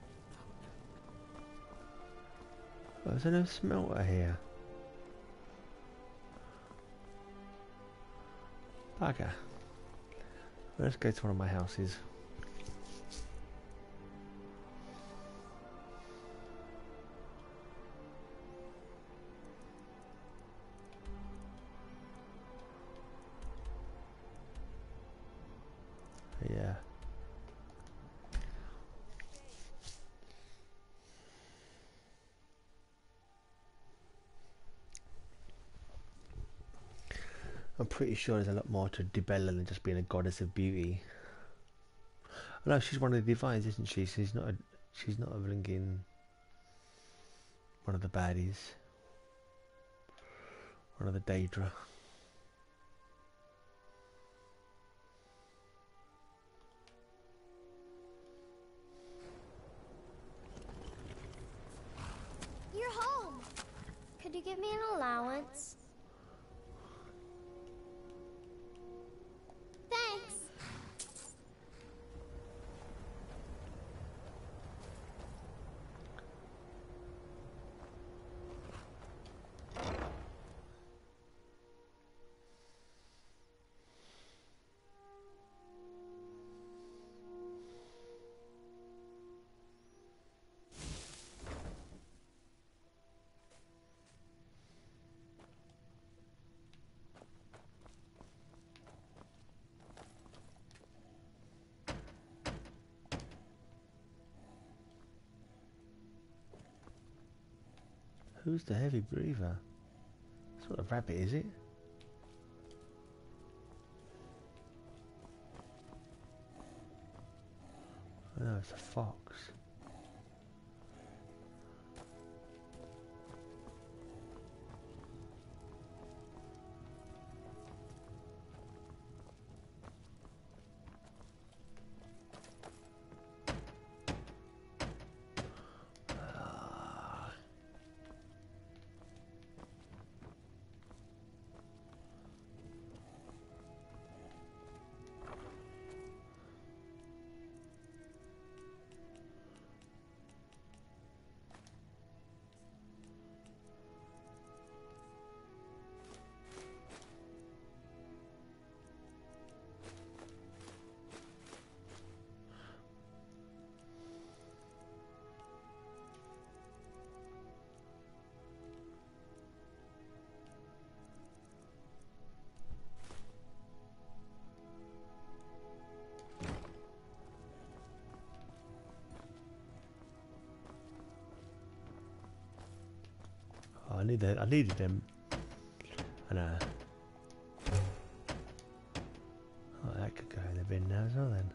There's no smelter here. Bugger. Let's go to one of my houses. Yeah. I'm pretty sure there's a lot more to Dibella than just being a goddess of beauty. Oh, no, she's one of the divines, isn't she? She's not a blinking one of the baddies. One of the Daedra. You're home. Could you give me an allowance? Thanks. Who's the heavy breather? It's not a rabbit, is it? Oh, no, it's a fox. Oh, I needed them. And oh, that could go in the bin now as well then.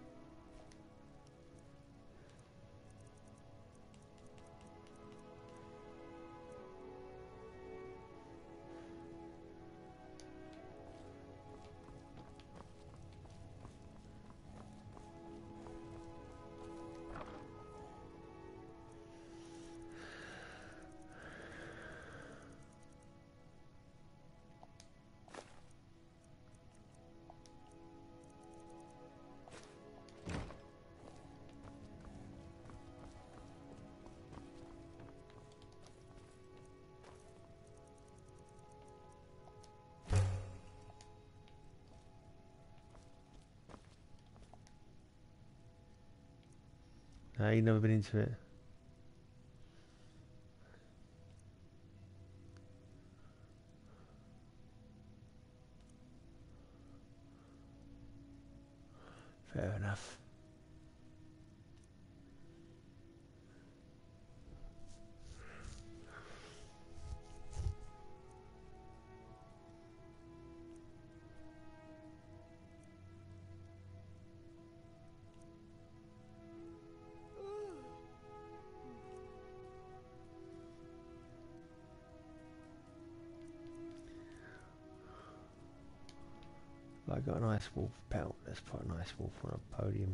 No, you've never been into it. Fair enough. I got a nice wolf pelt. Let's put a nice wolf on a podium.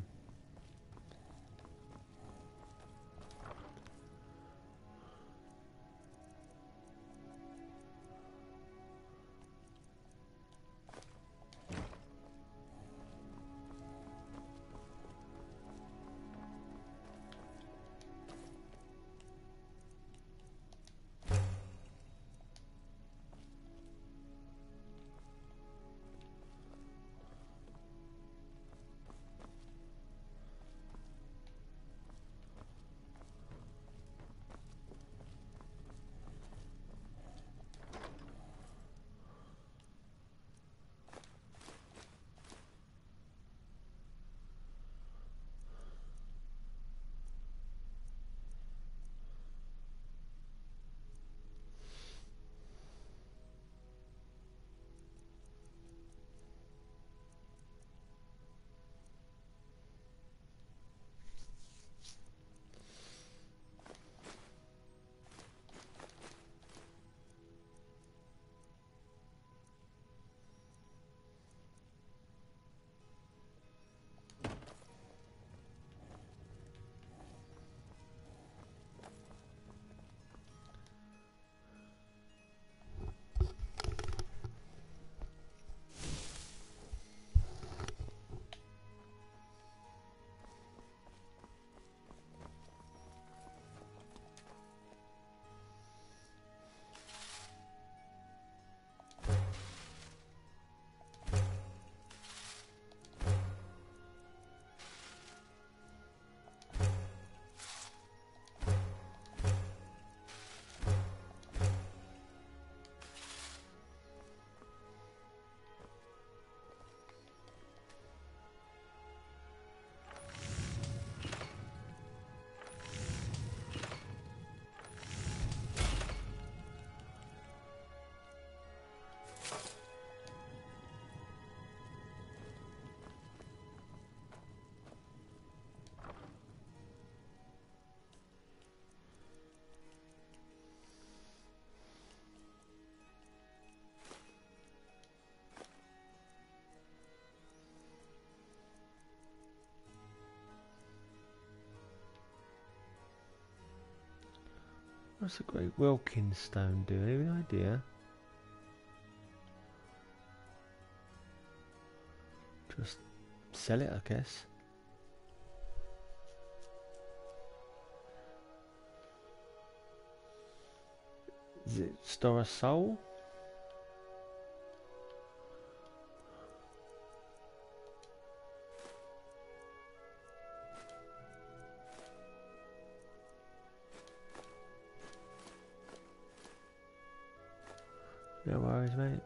What's the Great Wilkins Stone do? Any idea? Just sell it, I guess. Does it store a soul? No worries, mate.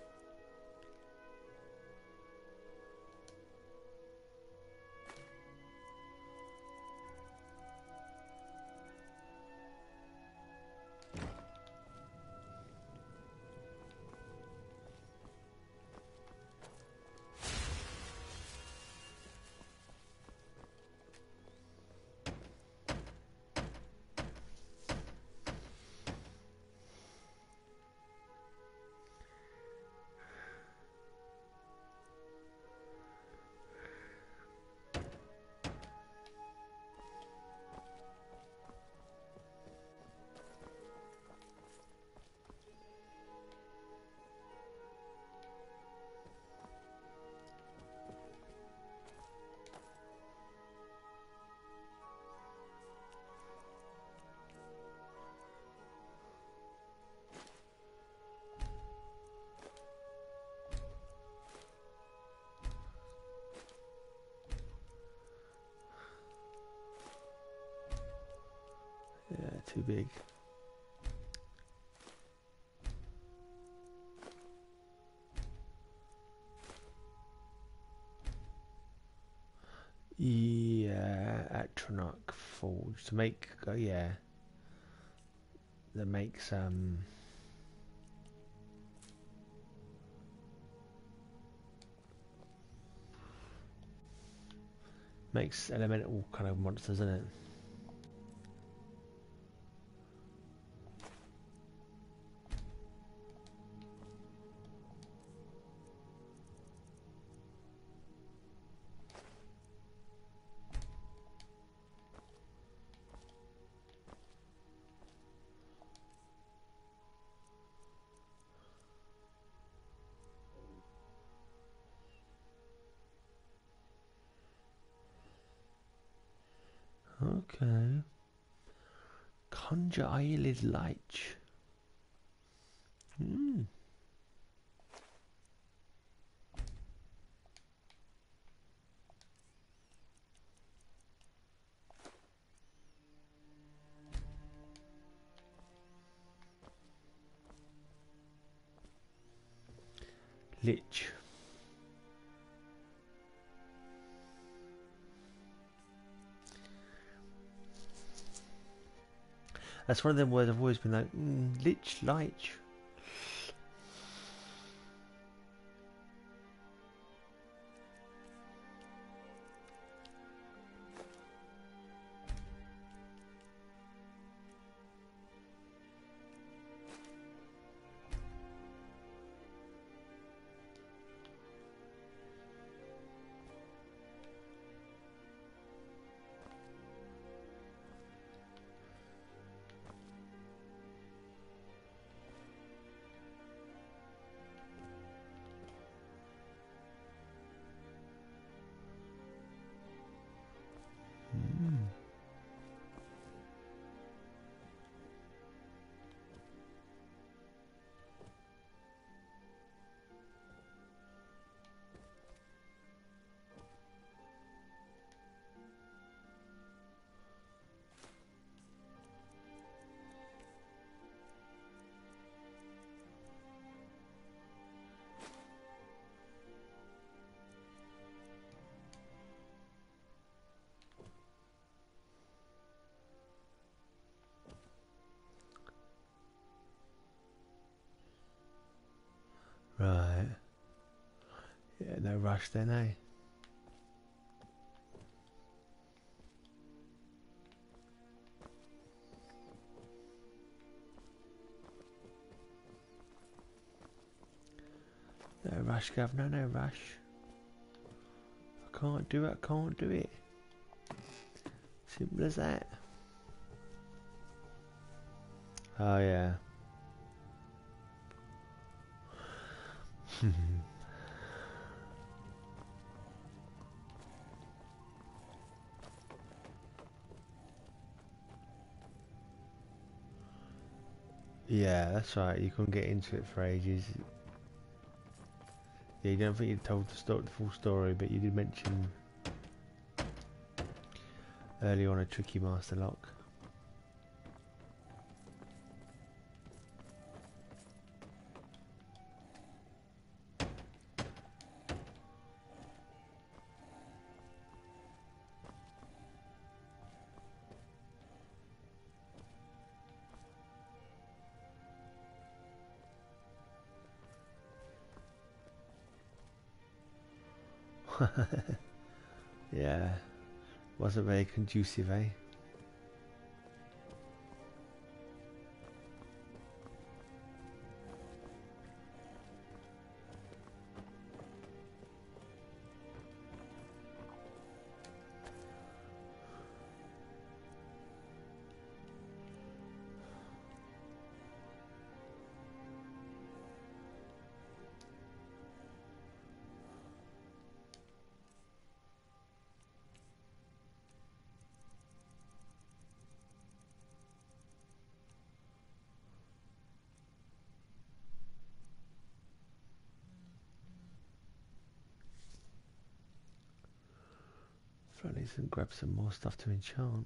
Yeah, too big. Yeah, Atronach Forge to make. Yeah, that makes makes elemental kind of monsters, isn't it? Okay. Conjure eyelid lich. Hmm. Lich. That's one of them words I've always been like, lich, lich. Right. Yeah, no rush then, eh? No rush, Governor, no rush. I can't do it, I can't do it. Simple as that. Oh yeah. Yeah, that's right. You couldn't get into it for ages. Yeah, you don't think you told the full story, but you did mention early on a tricky master lock. Yeah, wasn't very conducive, eh? So I need to grab some more stuff to enchant.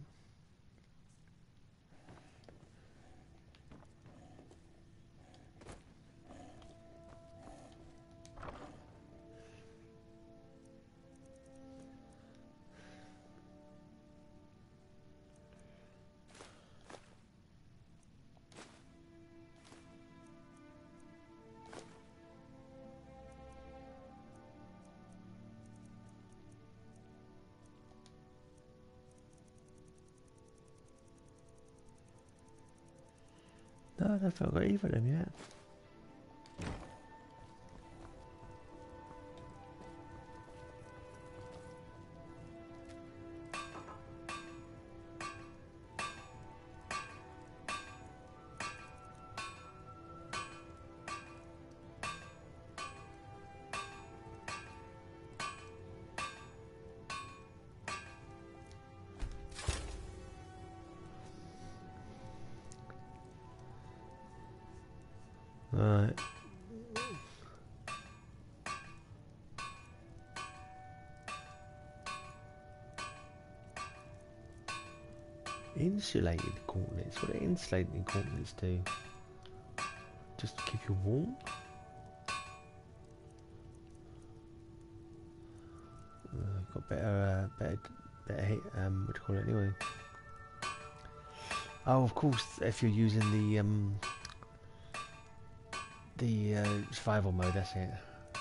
No, I don't think I've got either of them yet. Right. Insulated gauntlets. What do insulated gauntlets do? Just to keep you warm? Got better hit. What do you call it anyway? Oh, of course. If you're using the survival mode, that's it.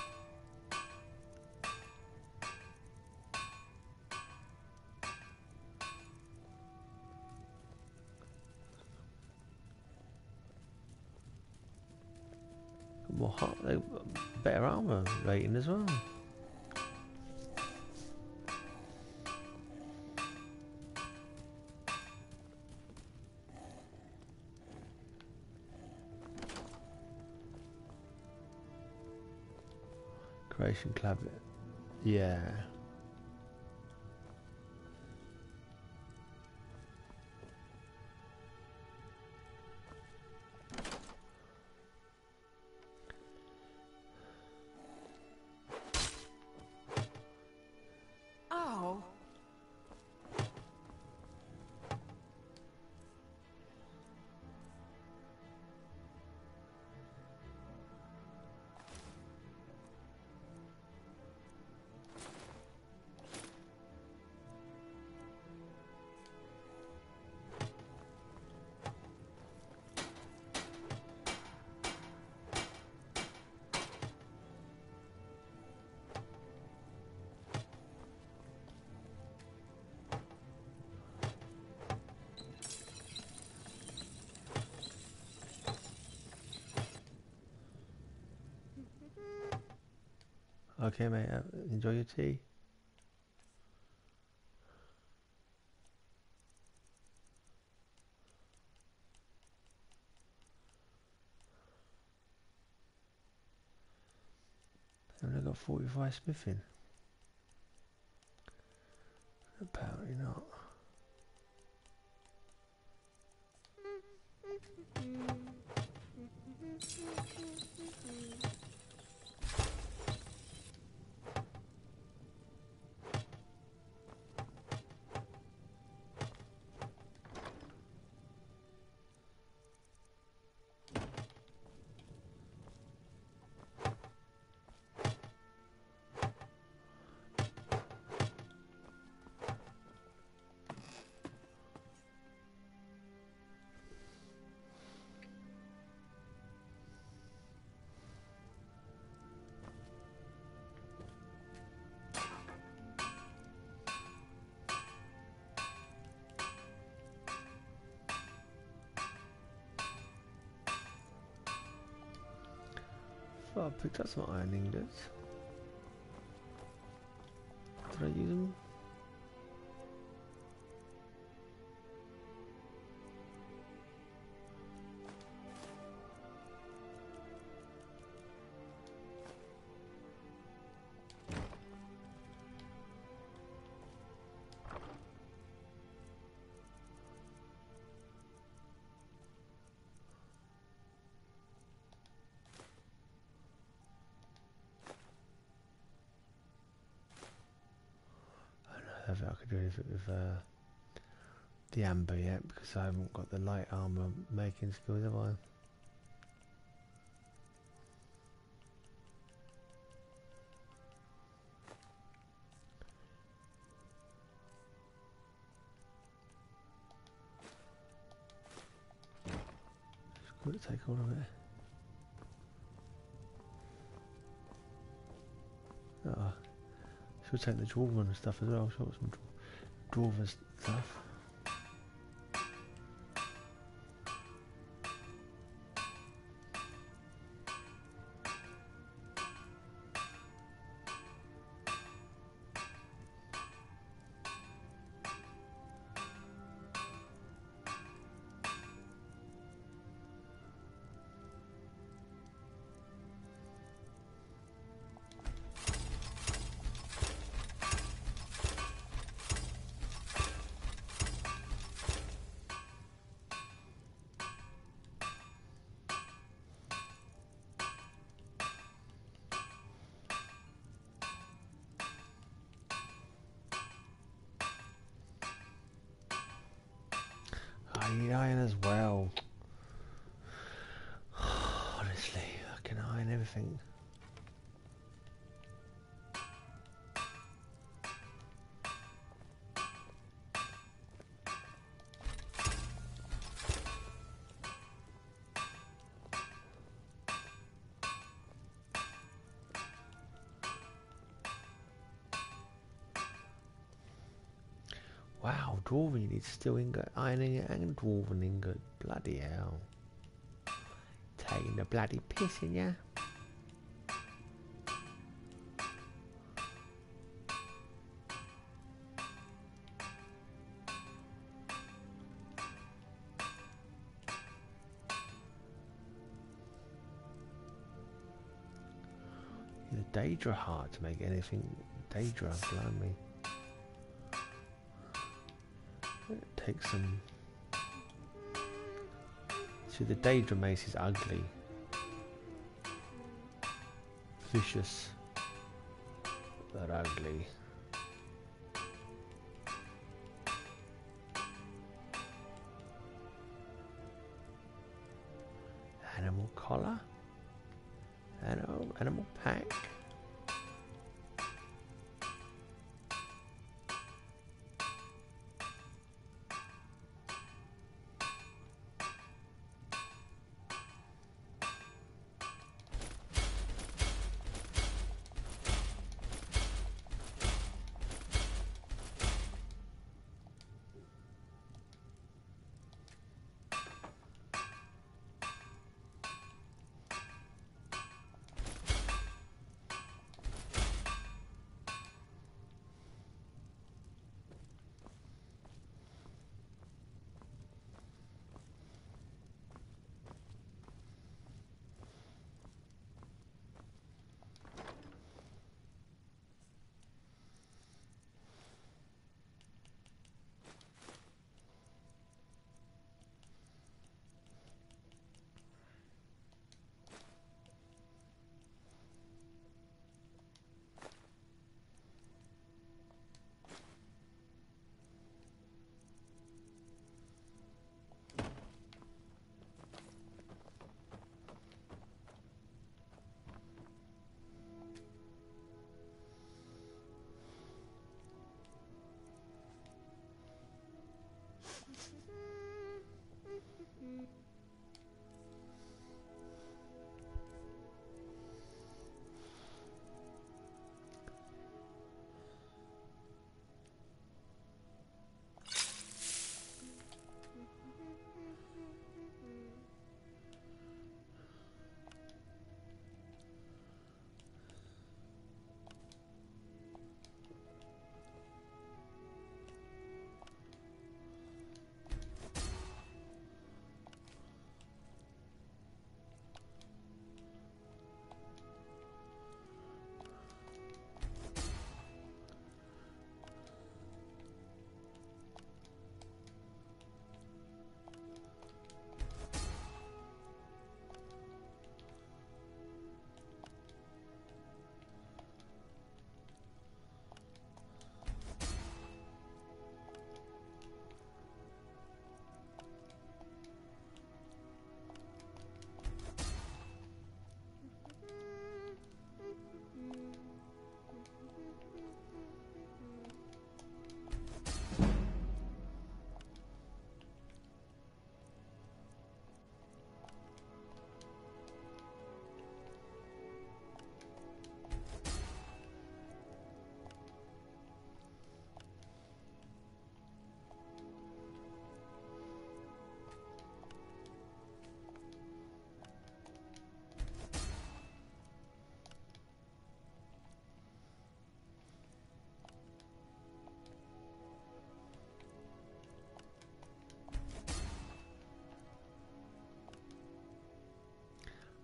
More hot, better armor rating as well. Creation Club, yeah. Oh. Okay, mate. Enjoy your tea. I've only got 45 smithing. Apparently not. Oh, I picked up some iron ingots. Did I use them? I don't know if I could do anything with the amber yet because I haven't got the light armor making skills, have I? Just got to take all of it. Oh, should take the dwarven and stuff as well. Should have some dwarven stuff. I need iron as well. Honestly, I can iron everything. Wow, dwarven, you need steel ingot, iron ingot and dwarven ingot. Bloody hell. Taking the bloody piss in ya. The Daedra heart to make anything Daedra, blimey. Take some. See, the Daedra mace is ugly, vicious, but ugly. Animal collar, animal pack.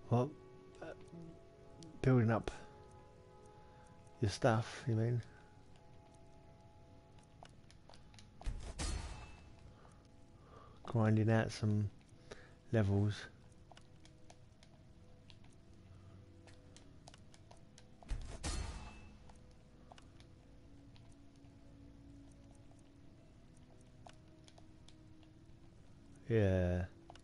Well, building up your stuff, you mean? Grinding out some levels. Yeah.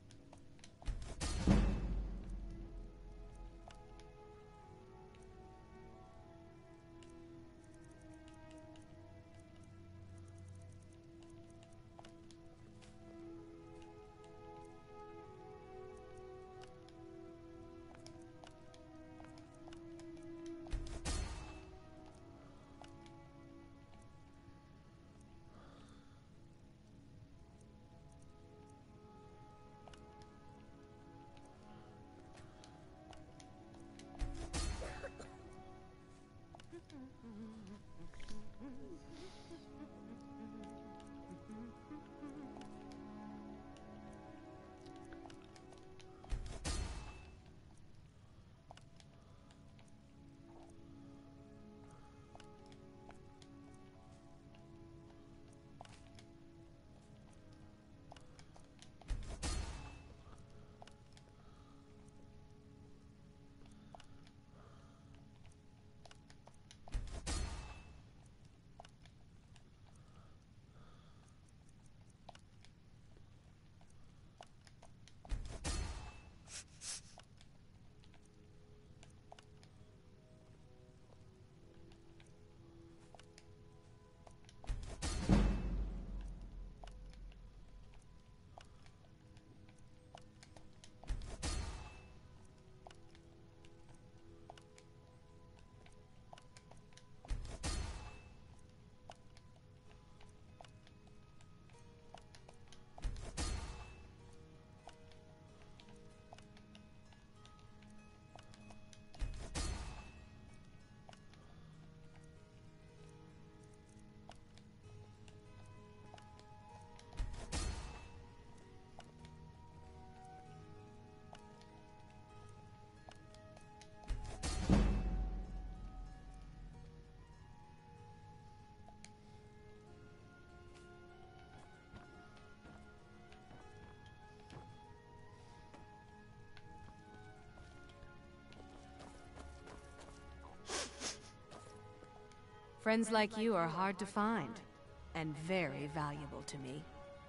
Friends like you are hard to find, and very valuable to me.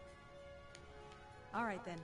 All right then.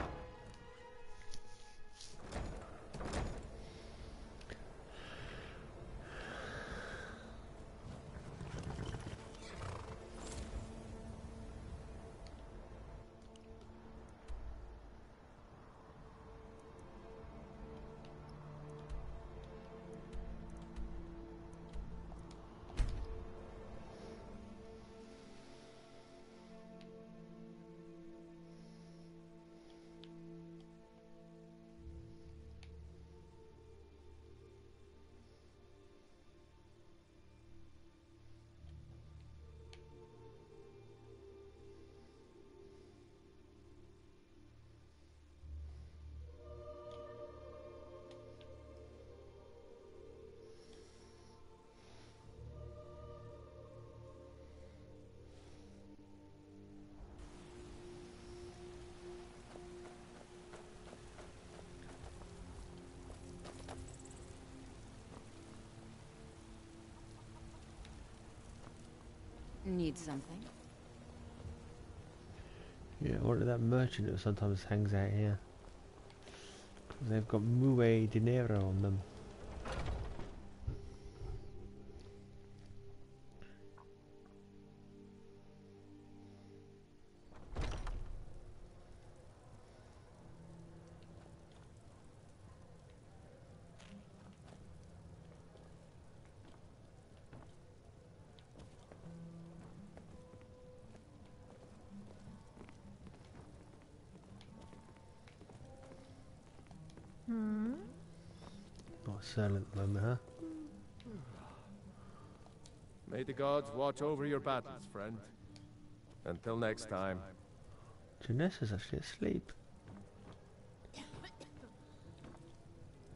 Need something? Yeah, or that merchant that sometimes hangs out here. 'Cause they've got muy dinero on them. Not selling at the moment, huh? May the gods watch over your battles, friend. Until next time. Janessa's actually asleep.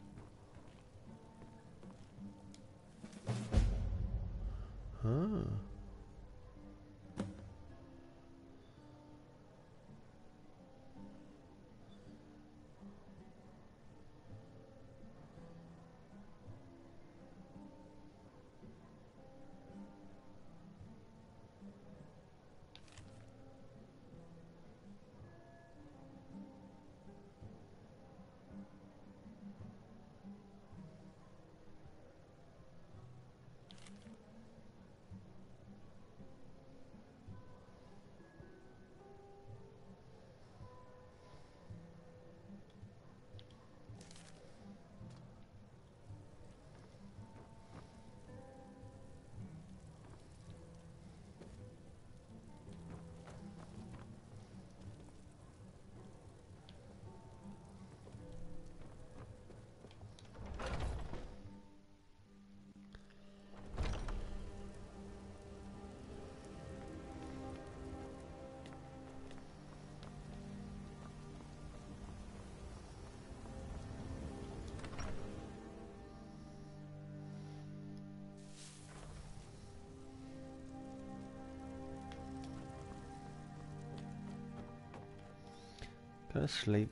Go to sleep.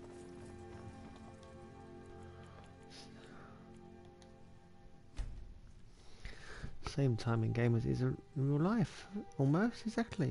Same time in game as it is in real life. Almost, exactly.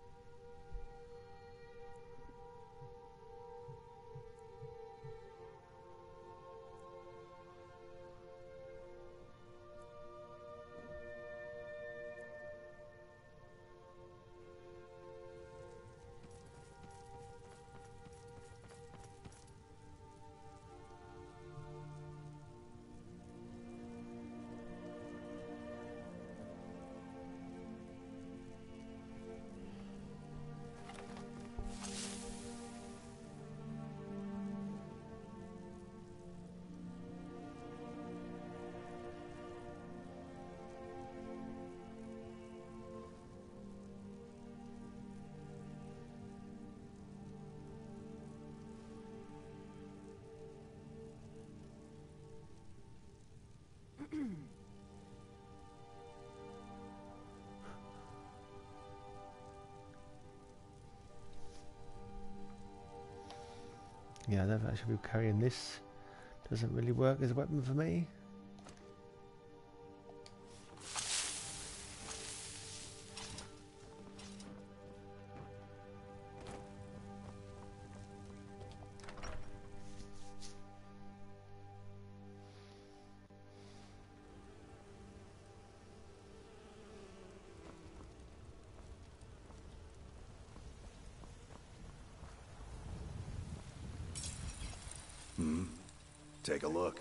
Yeah, I don't think I should be carrying this. Doesn't really work as a weapon for me. Take a look.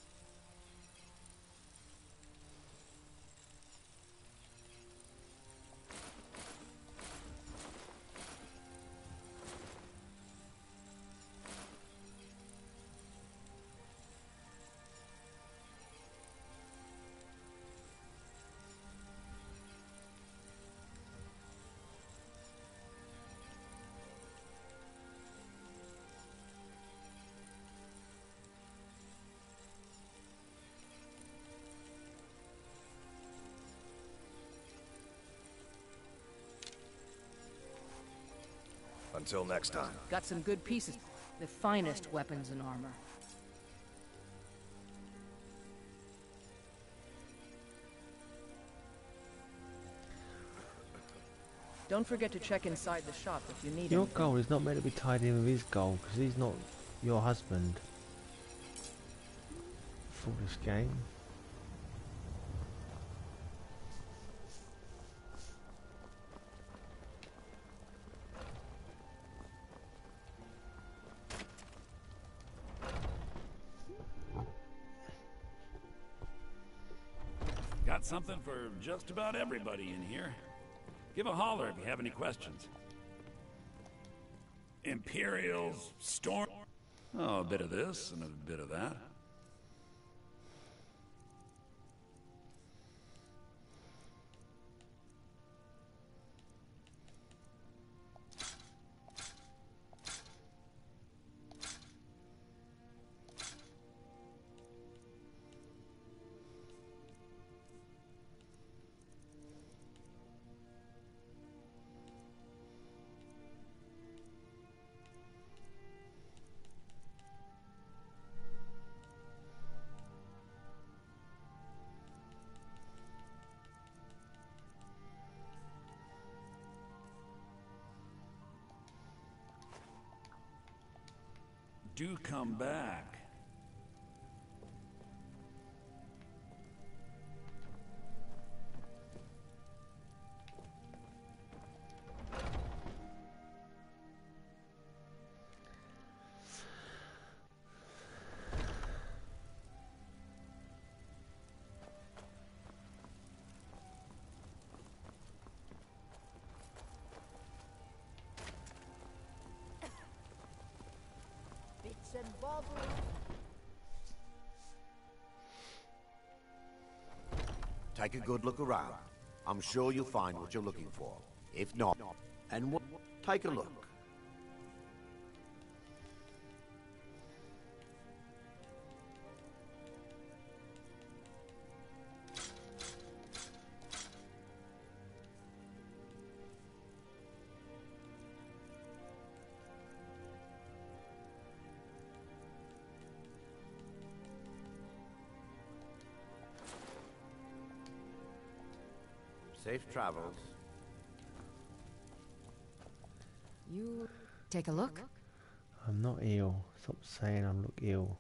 Until next time. Got some good pieces. The finest weapons and armor. Don't forget to check inside the shop if you need Your anything. goal is not meant to be tied in with his goal, because he's not your husband. Foolish game. Got something for just about everybody in here. Give a holler if you have any questions. Imperials, Storm... Oh, a bit of this and a bit of that. Do come back. And bubbles. Take a good look around. I'm sure you'll find what you're looking for. If not, and take a look. Safe travels. You take a look. I'm not ill. Stop saying I look ill.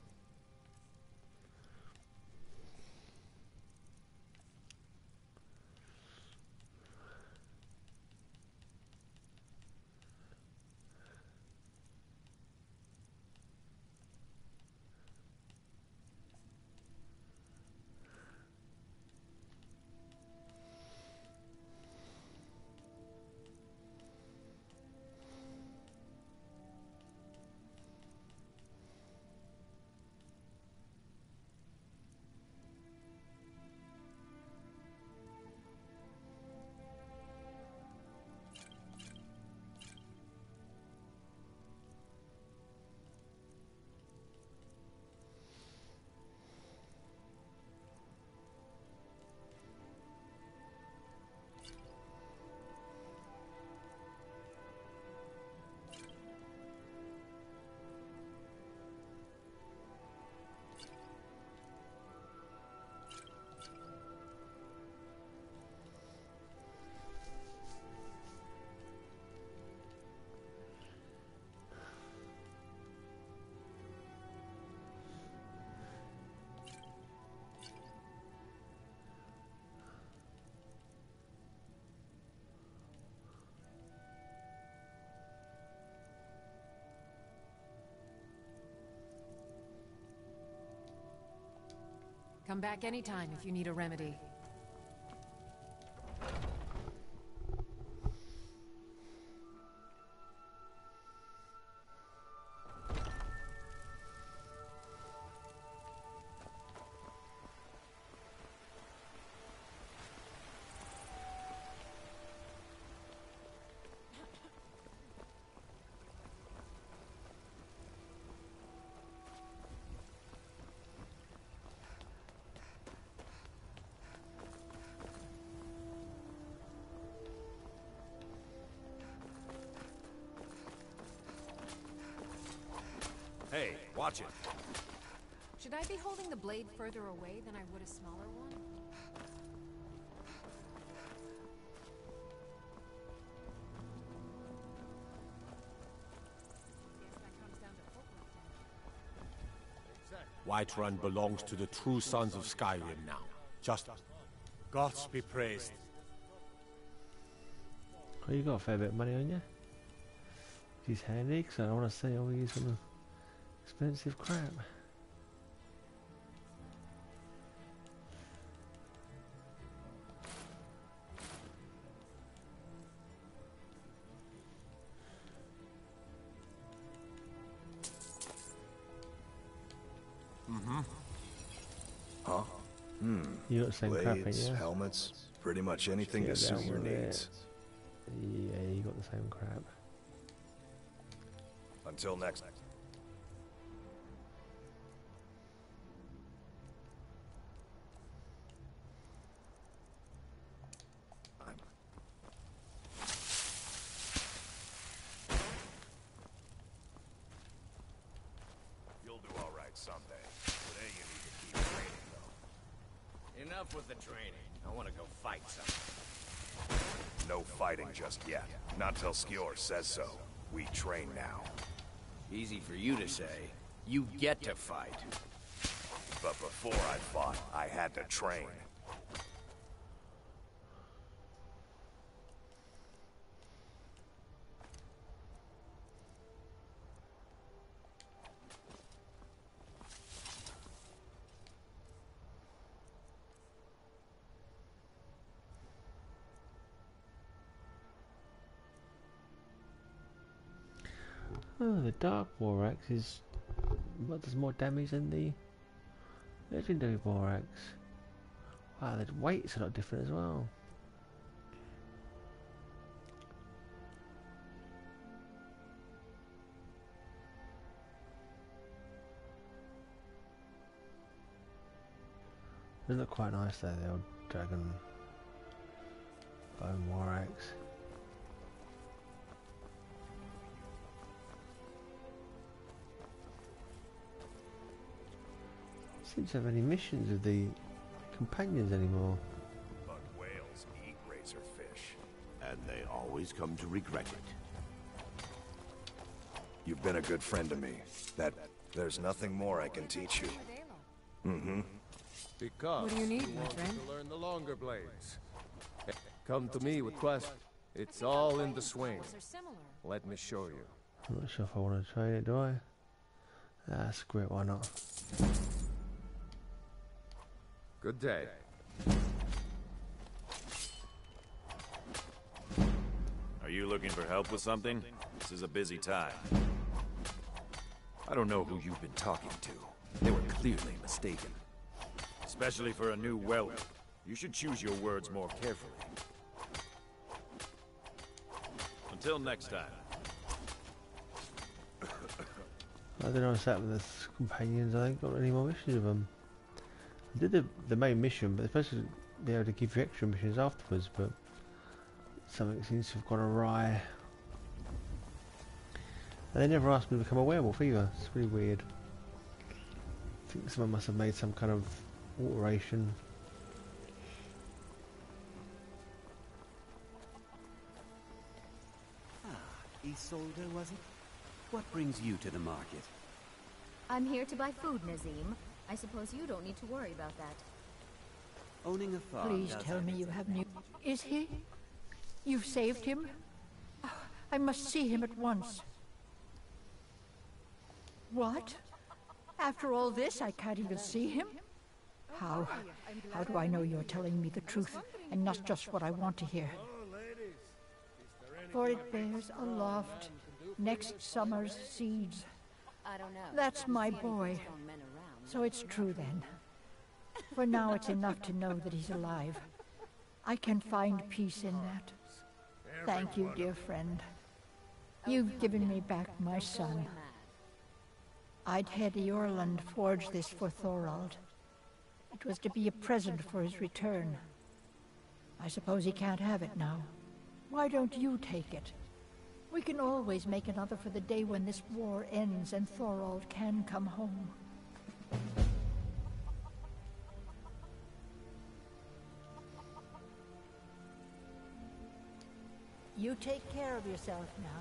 Come back anytime if you need a remedy. Hey, watch it. Should I be holding the blade further away than I would a smaller one? Whiterun belongs to the true sons of Skyrim now. Just gods be praised. Oh, you got a fair bit of money on you. He's handy, because I don't want to see all these some expensive crap. Huh? You got the same crap, ain't Blades, you? helmets, pretty much anything to suit your needs. Yeah, you got the same crap. Until next time. You'll do all right someday. Today you need to keep training, though. Enough with the training. I want to go fight something. No fighting just yet. Not till Skjor says so. We train now. Easy for you to say. You get to fight. But before I fought, I had to train. Oh, the Dark War Axe is what does more damage than the Legendary War Axe. Wow, the weight's a lot different as well. They look quite nice though, the old Dragon Bone War Axe. Seems to have any missions with the companions anymore. But whales eat razor always come to regret it. You've been a good friend to me. There's nothing more I can teach you. Mm-hmm. Because What do you need, my want friend? to learn the longer blades. Come to me with questions. It's all in the swing. Let me show you. I'm not sure if I want to train it, do I? Ah, screw it, why not? Good day. Are you looking for help with something? This is a busy time. I don't know who you've been talking to. They were clearly mistaken. Especially for a new welder. You should choose your words more carefully. Until next time. I don't know what's happened with the companions. I ain't got any more missions with them. I did the main mission, but they're supposed to be able to give you extra missions afterwards, but something seems to have gone awry. And they never asked me to become a werewolf either. It's really weird. I think someone must have made some kind of alteration. Isolde, was it? What brings you to the market? I'm here to buy food, Nazim. I suppose you don't need to worry about that. Owning a farm. Please tell me you have new... Is he? You've saved him? I must see him at once. What? After all this, I can't even see him? How? How do I know you're telling me the truth and not just what I want to hear? For it bears aloft next summer's seeds. I don't know. That's my boy. So it's true then. For now it's enough to know that he's alive. I can find peace in that. Thank you, dear friend. You've given me back my son. I'd had Eorland forge this for Thorald. It was to be a present for his return. I suppose he can't have it now. Why don't you take it? We can always make another for the day when this war ends and Thorald can come home. You take care of yourself now.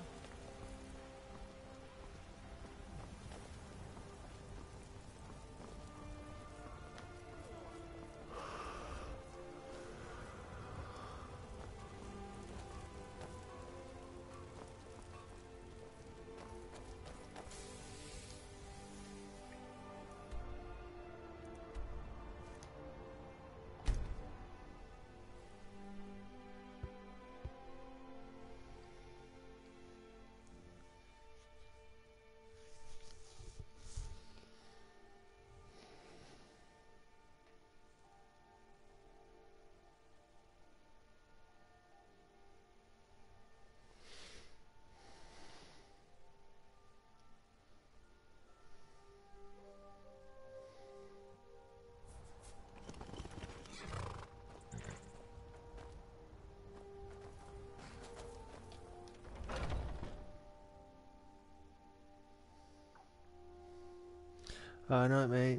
Oh, no, mate.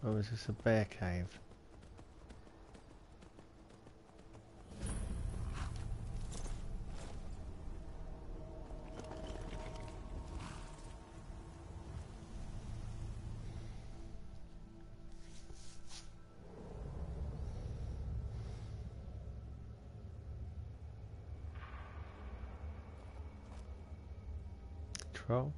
Or is this a bear cave? Troll?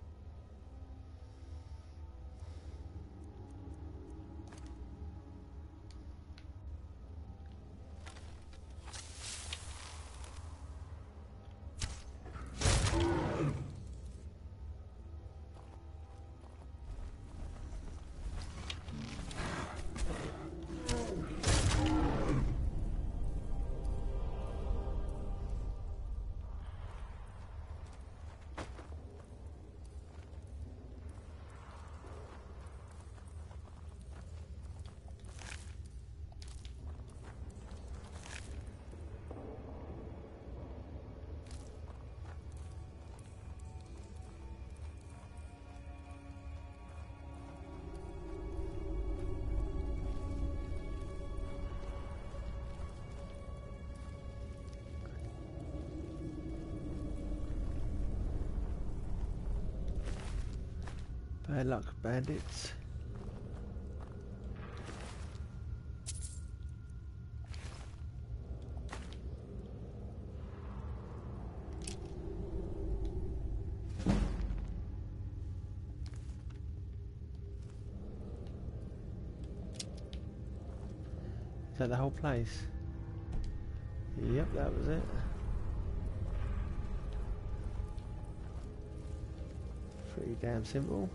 Bad luck, bandits. Is that the whole place? Yep, that was it. Pretty damn simple.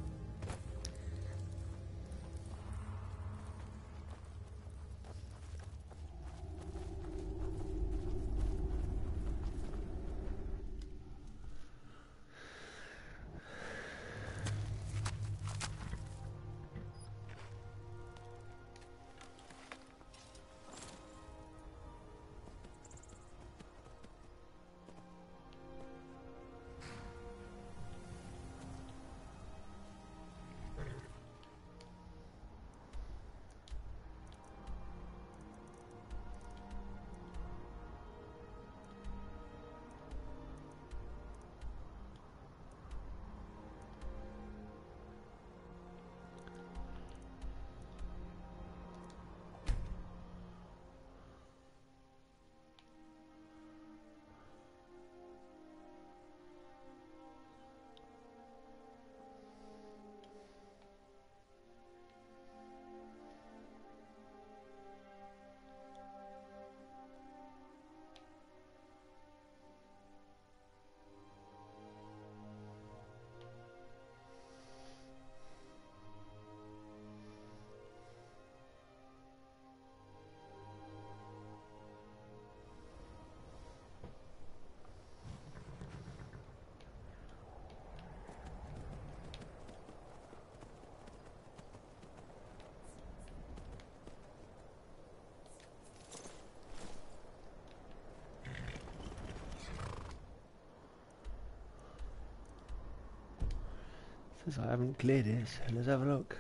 Says I haven't cleared it, so let's have a look.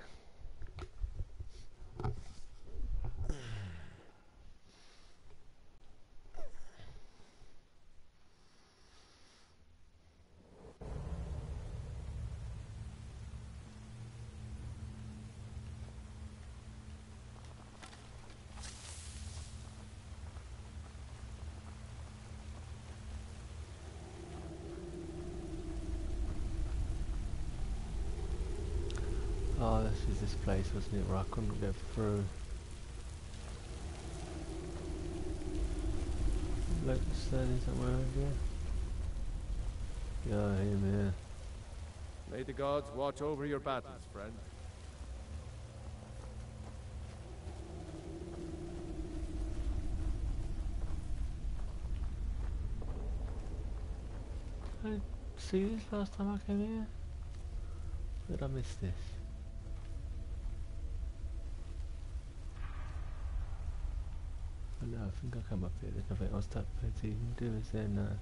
Oh, this is this place, wasn't it, where I couldn't get through. Look, standing somewhere over here. Yeah, him here. May the gods watch over your battles, friend. Did I see this last time I came here? Or did I miss this? Oh no, I think I come up here, there's nothing else that you can do, is there? No.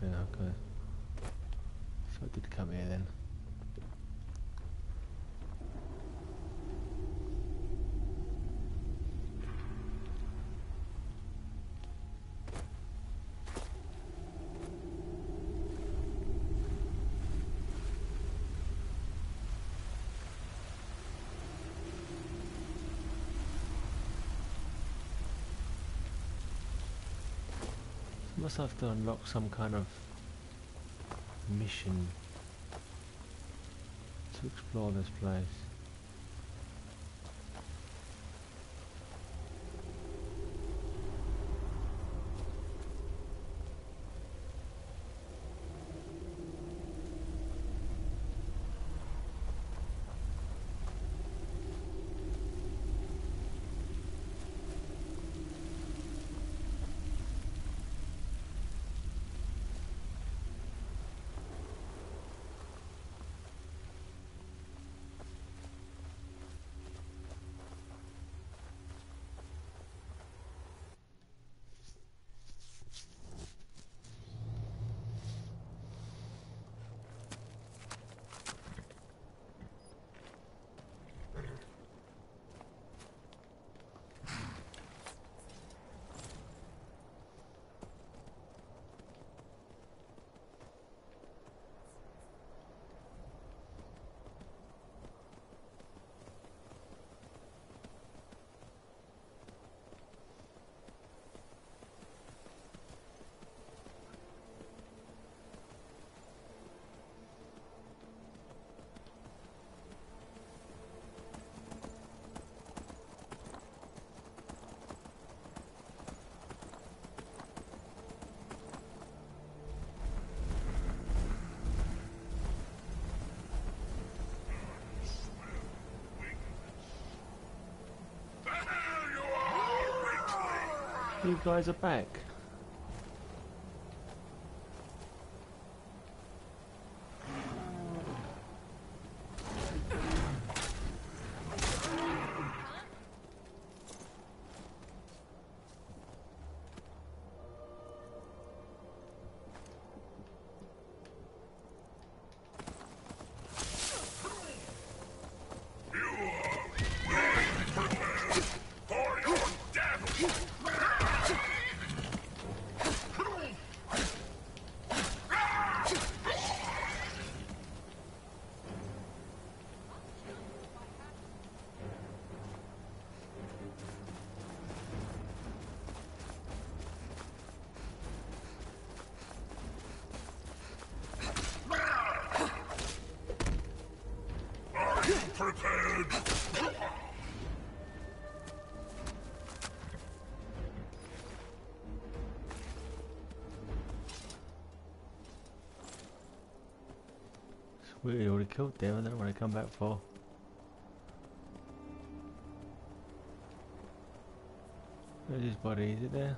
nothing, okay. So I did come here then. Must have to unlock some kind of mission to explore this place. You guys are back. Prepared! Sweet, you already killed them. I don't know what I come back for. Where's his body? Is it there?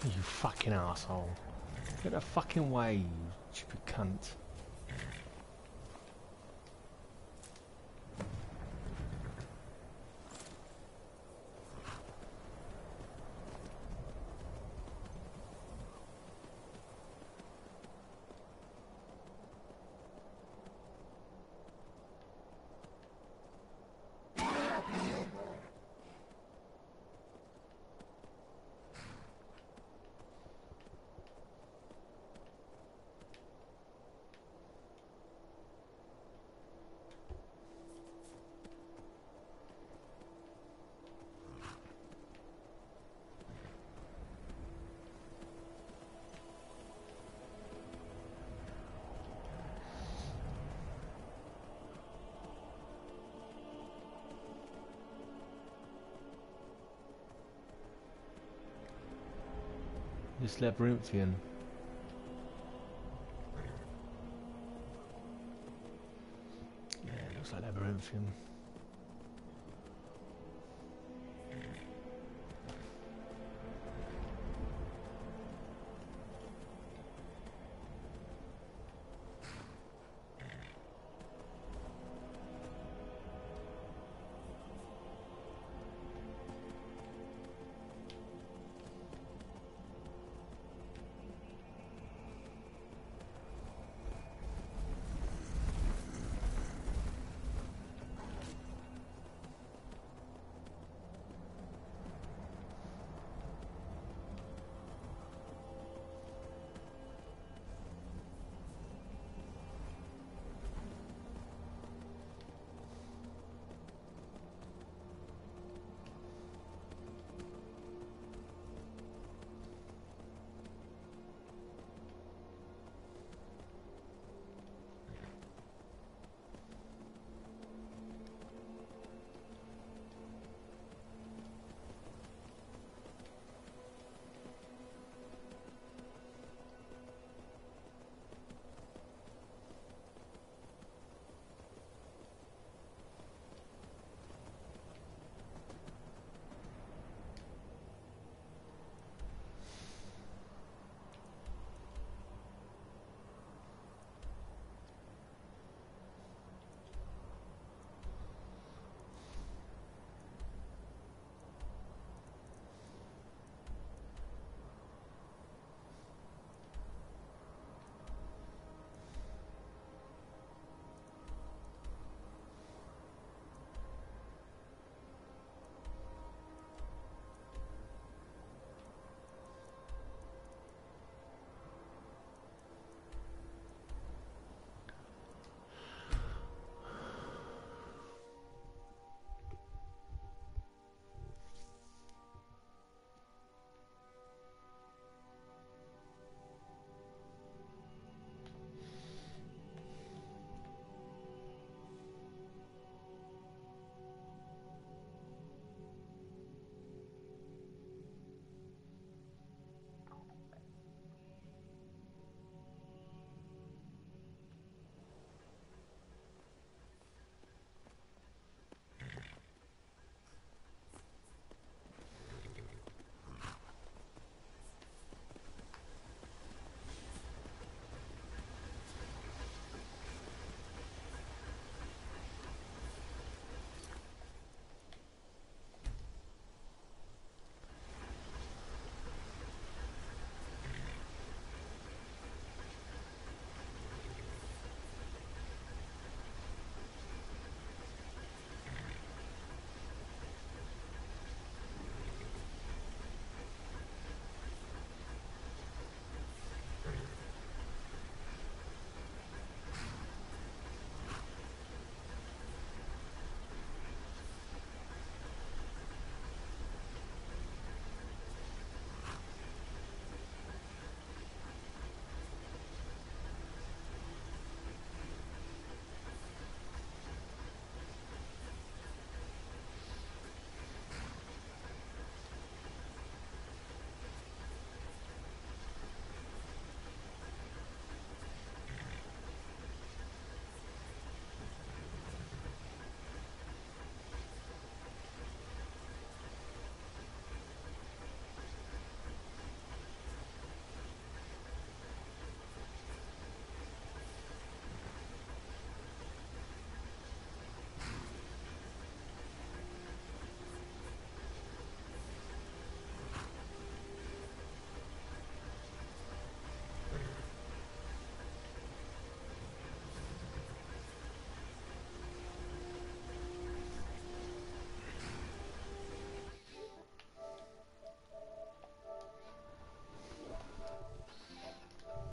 You fucking asshole. Get the fucking way, you stupid cunt. This labyrinthian. Yeah, it looks like labyrinthian.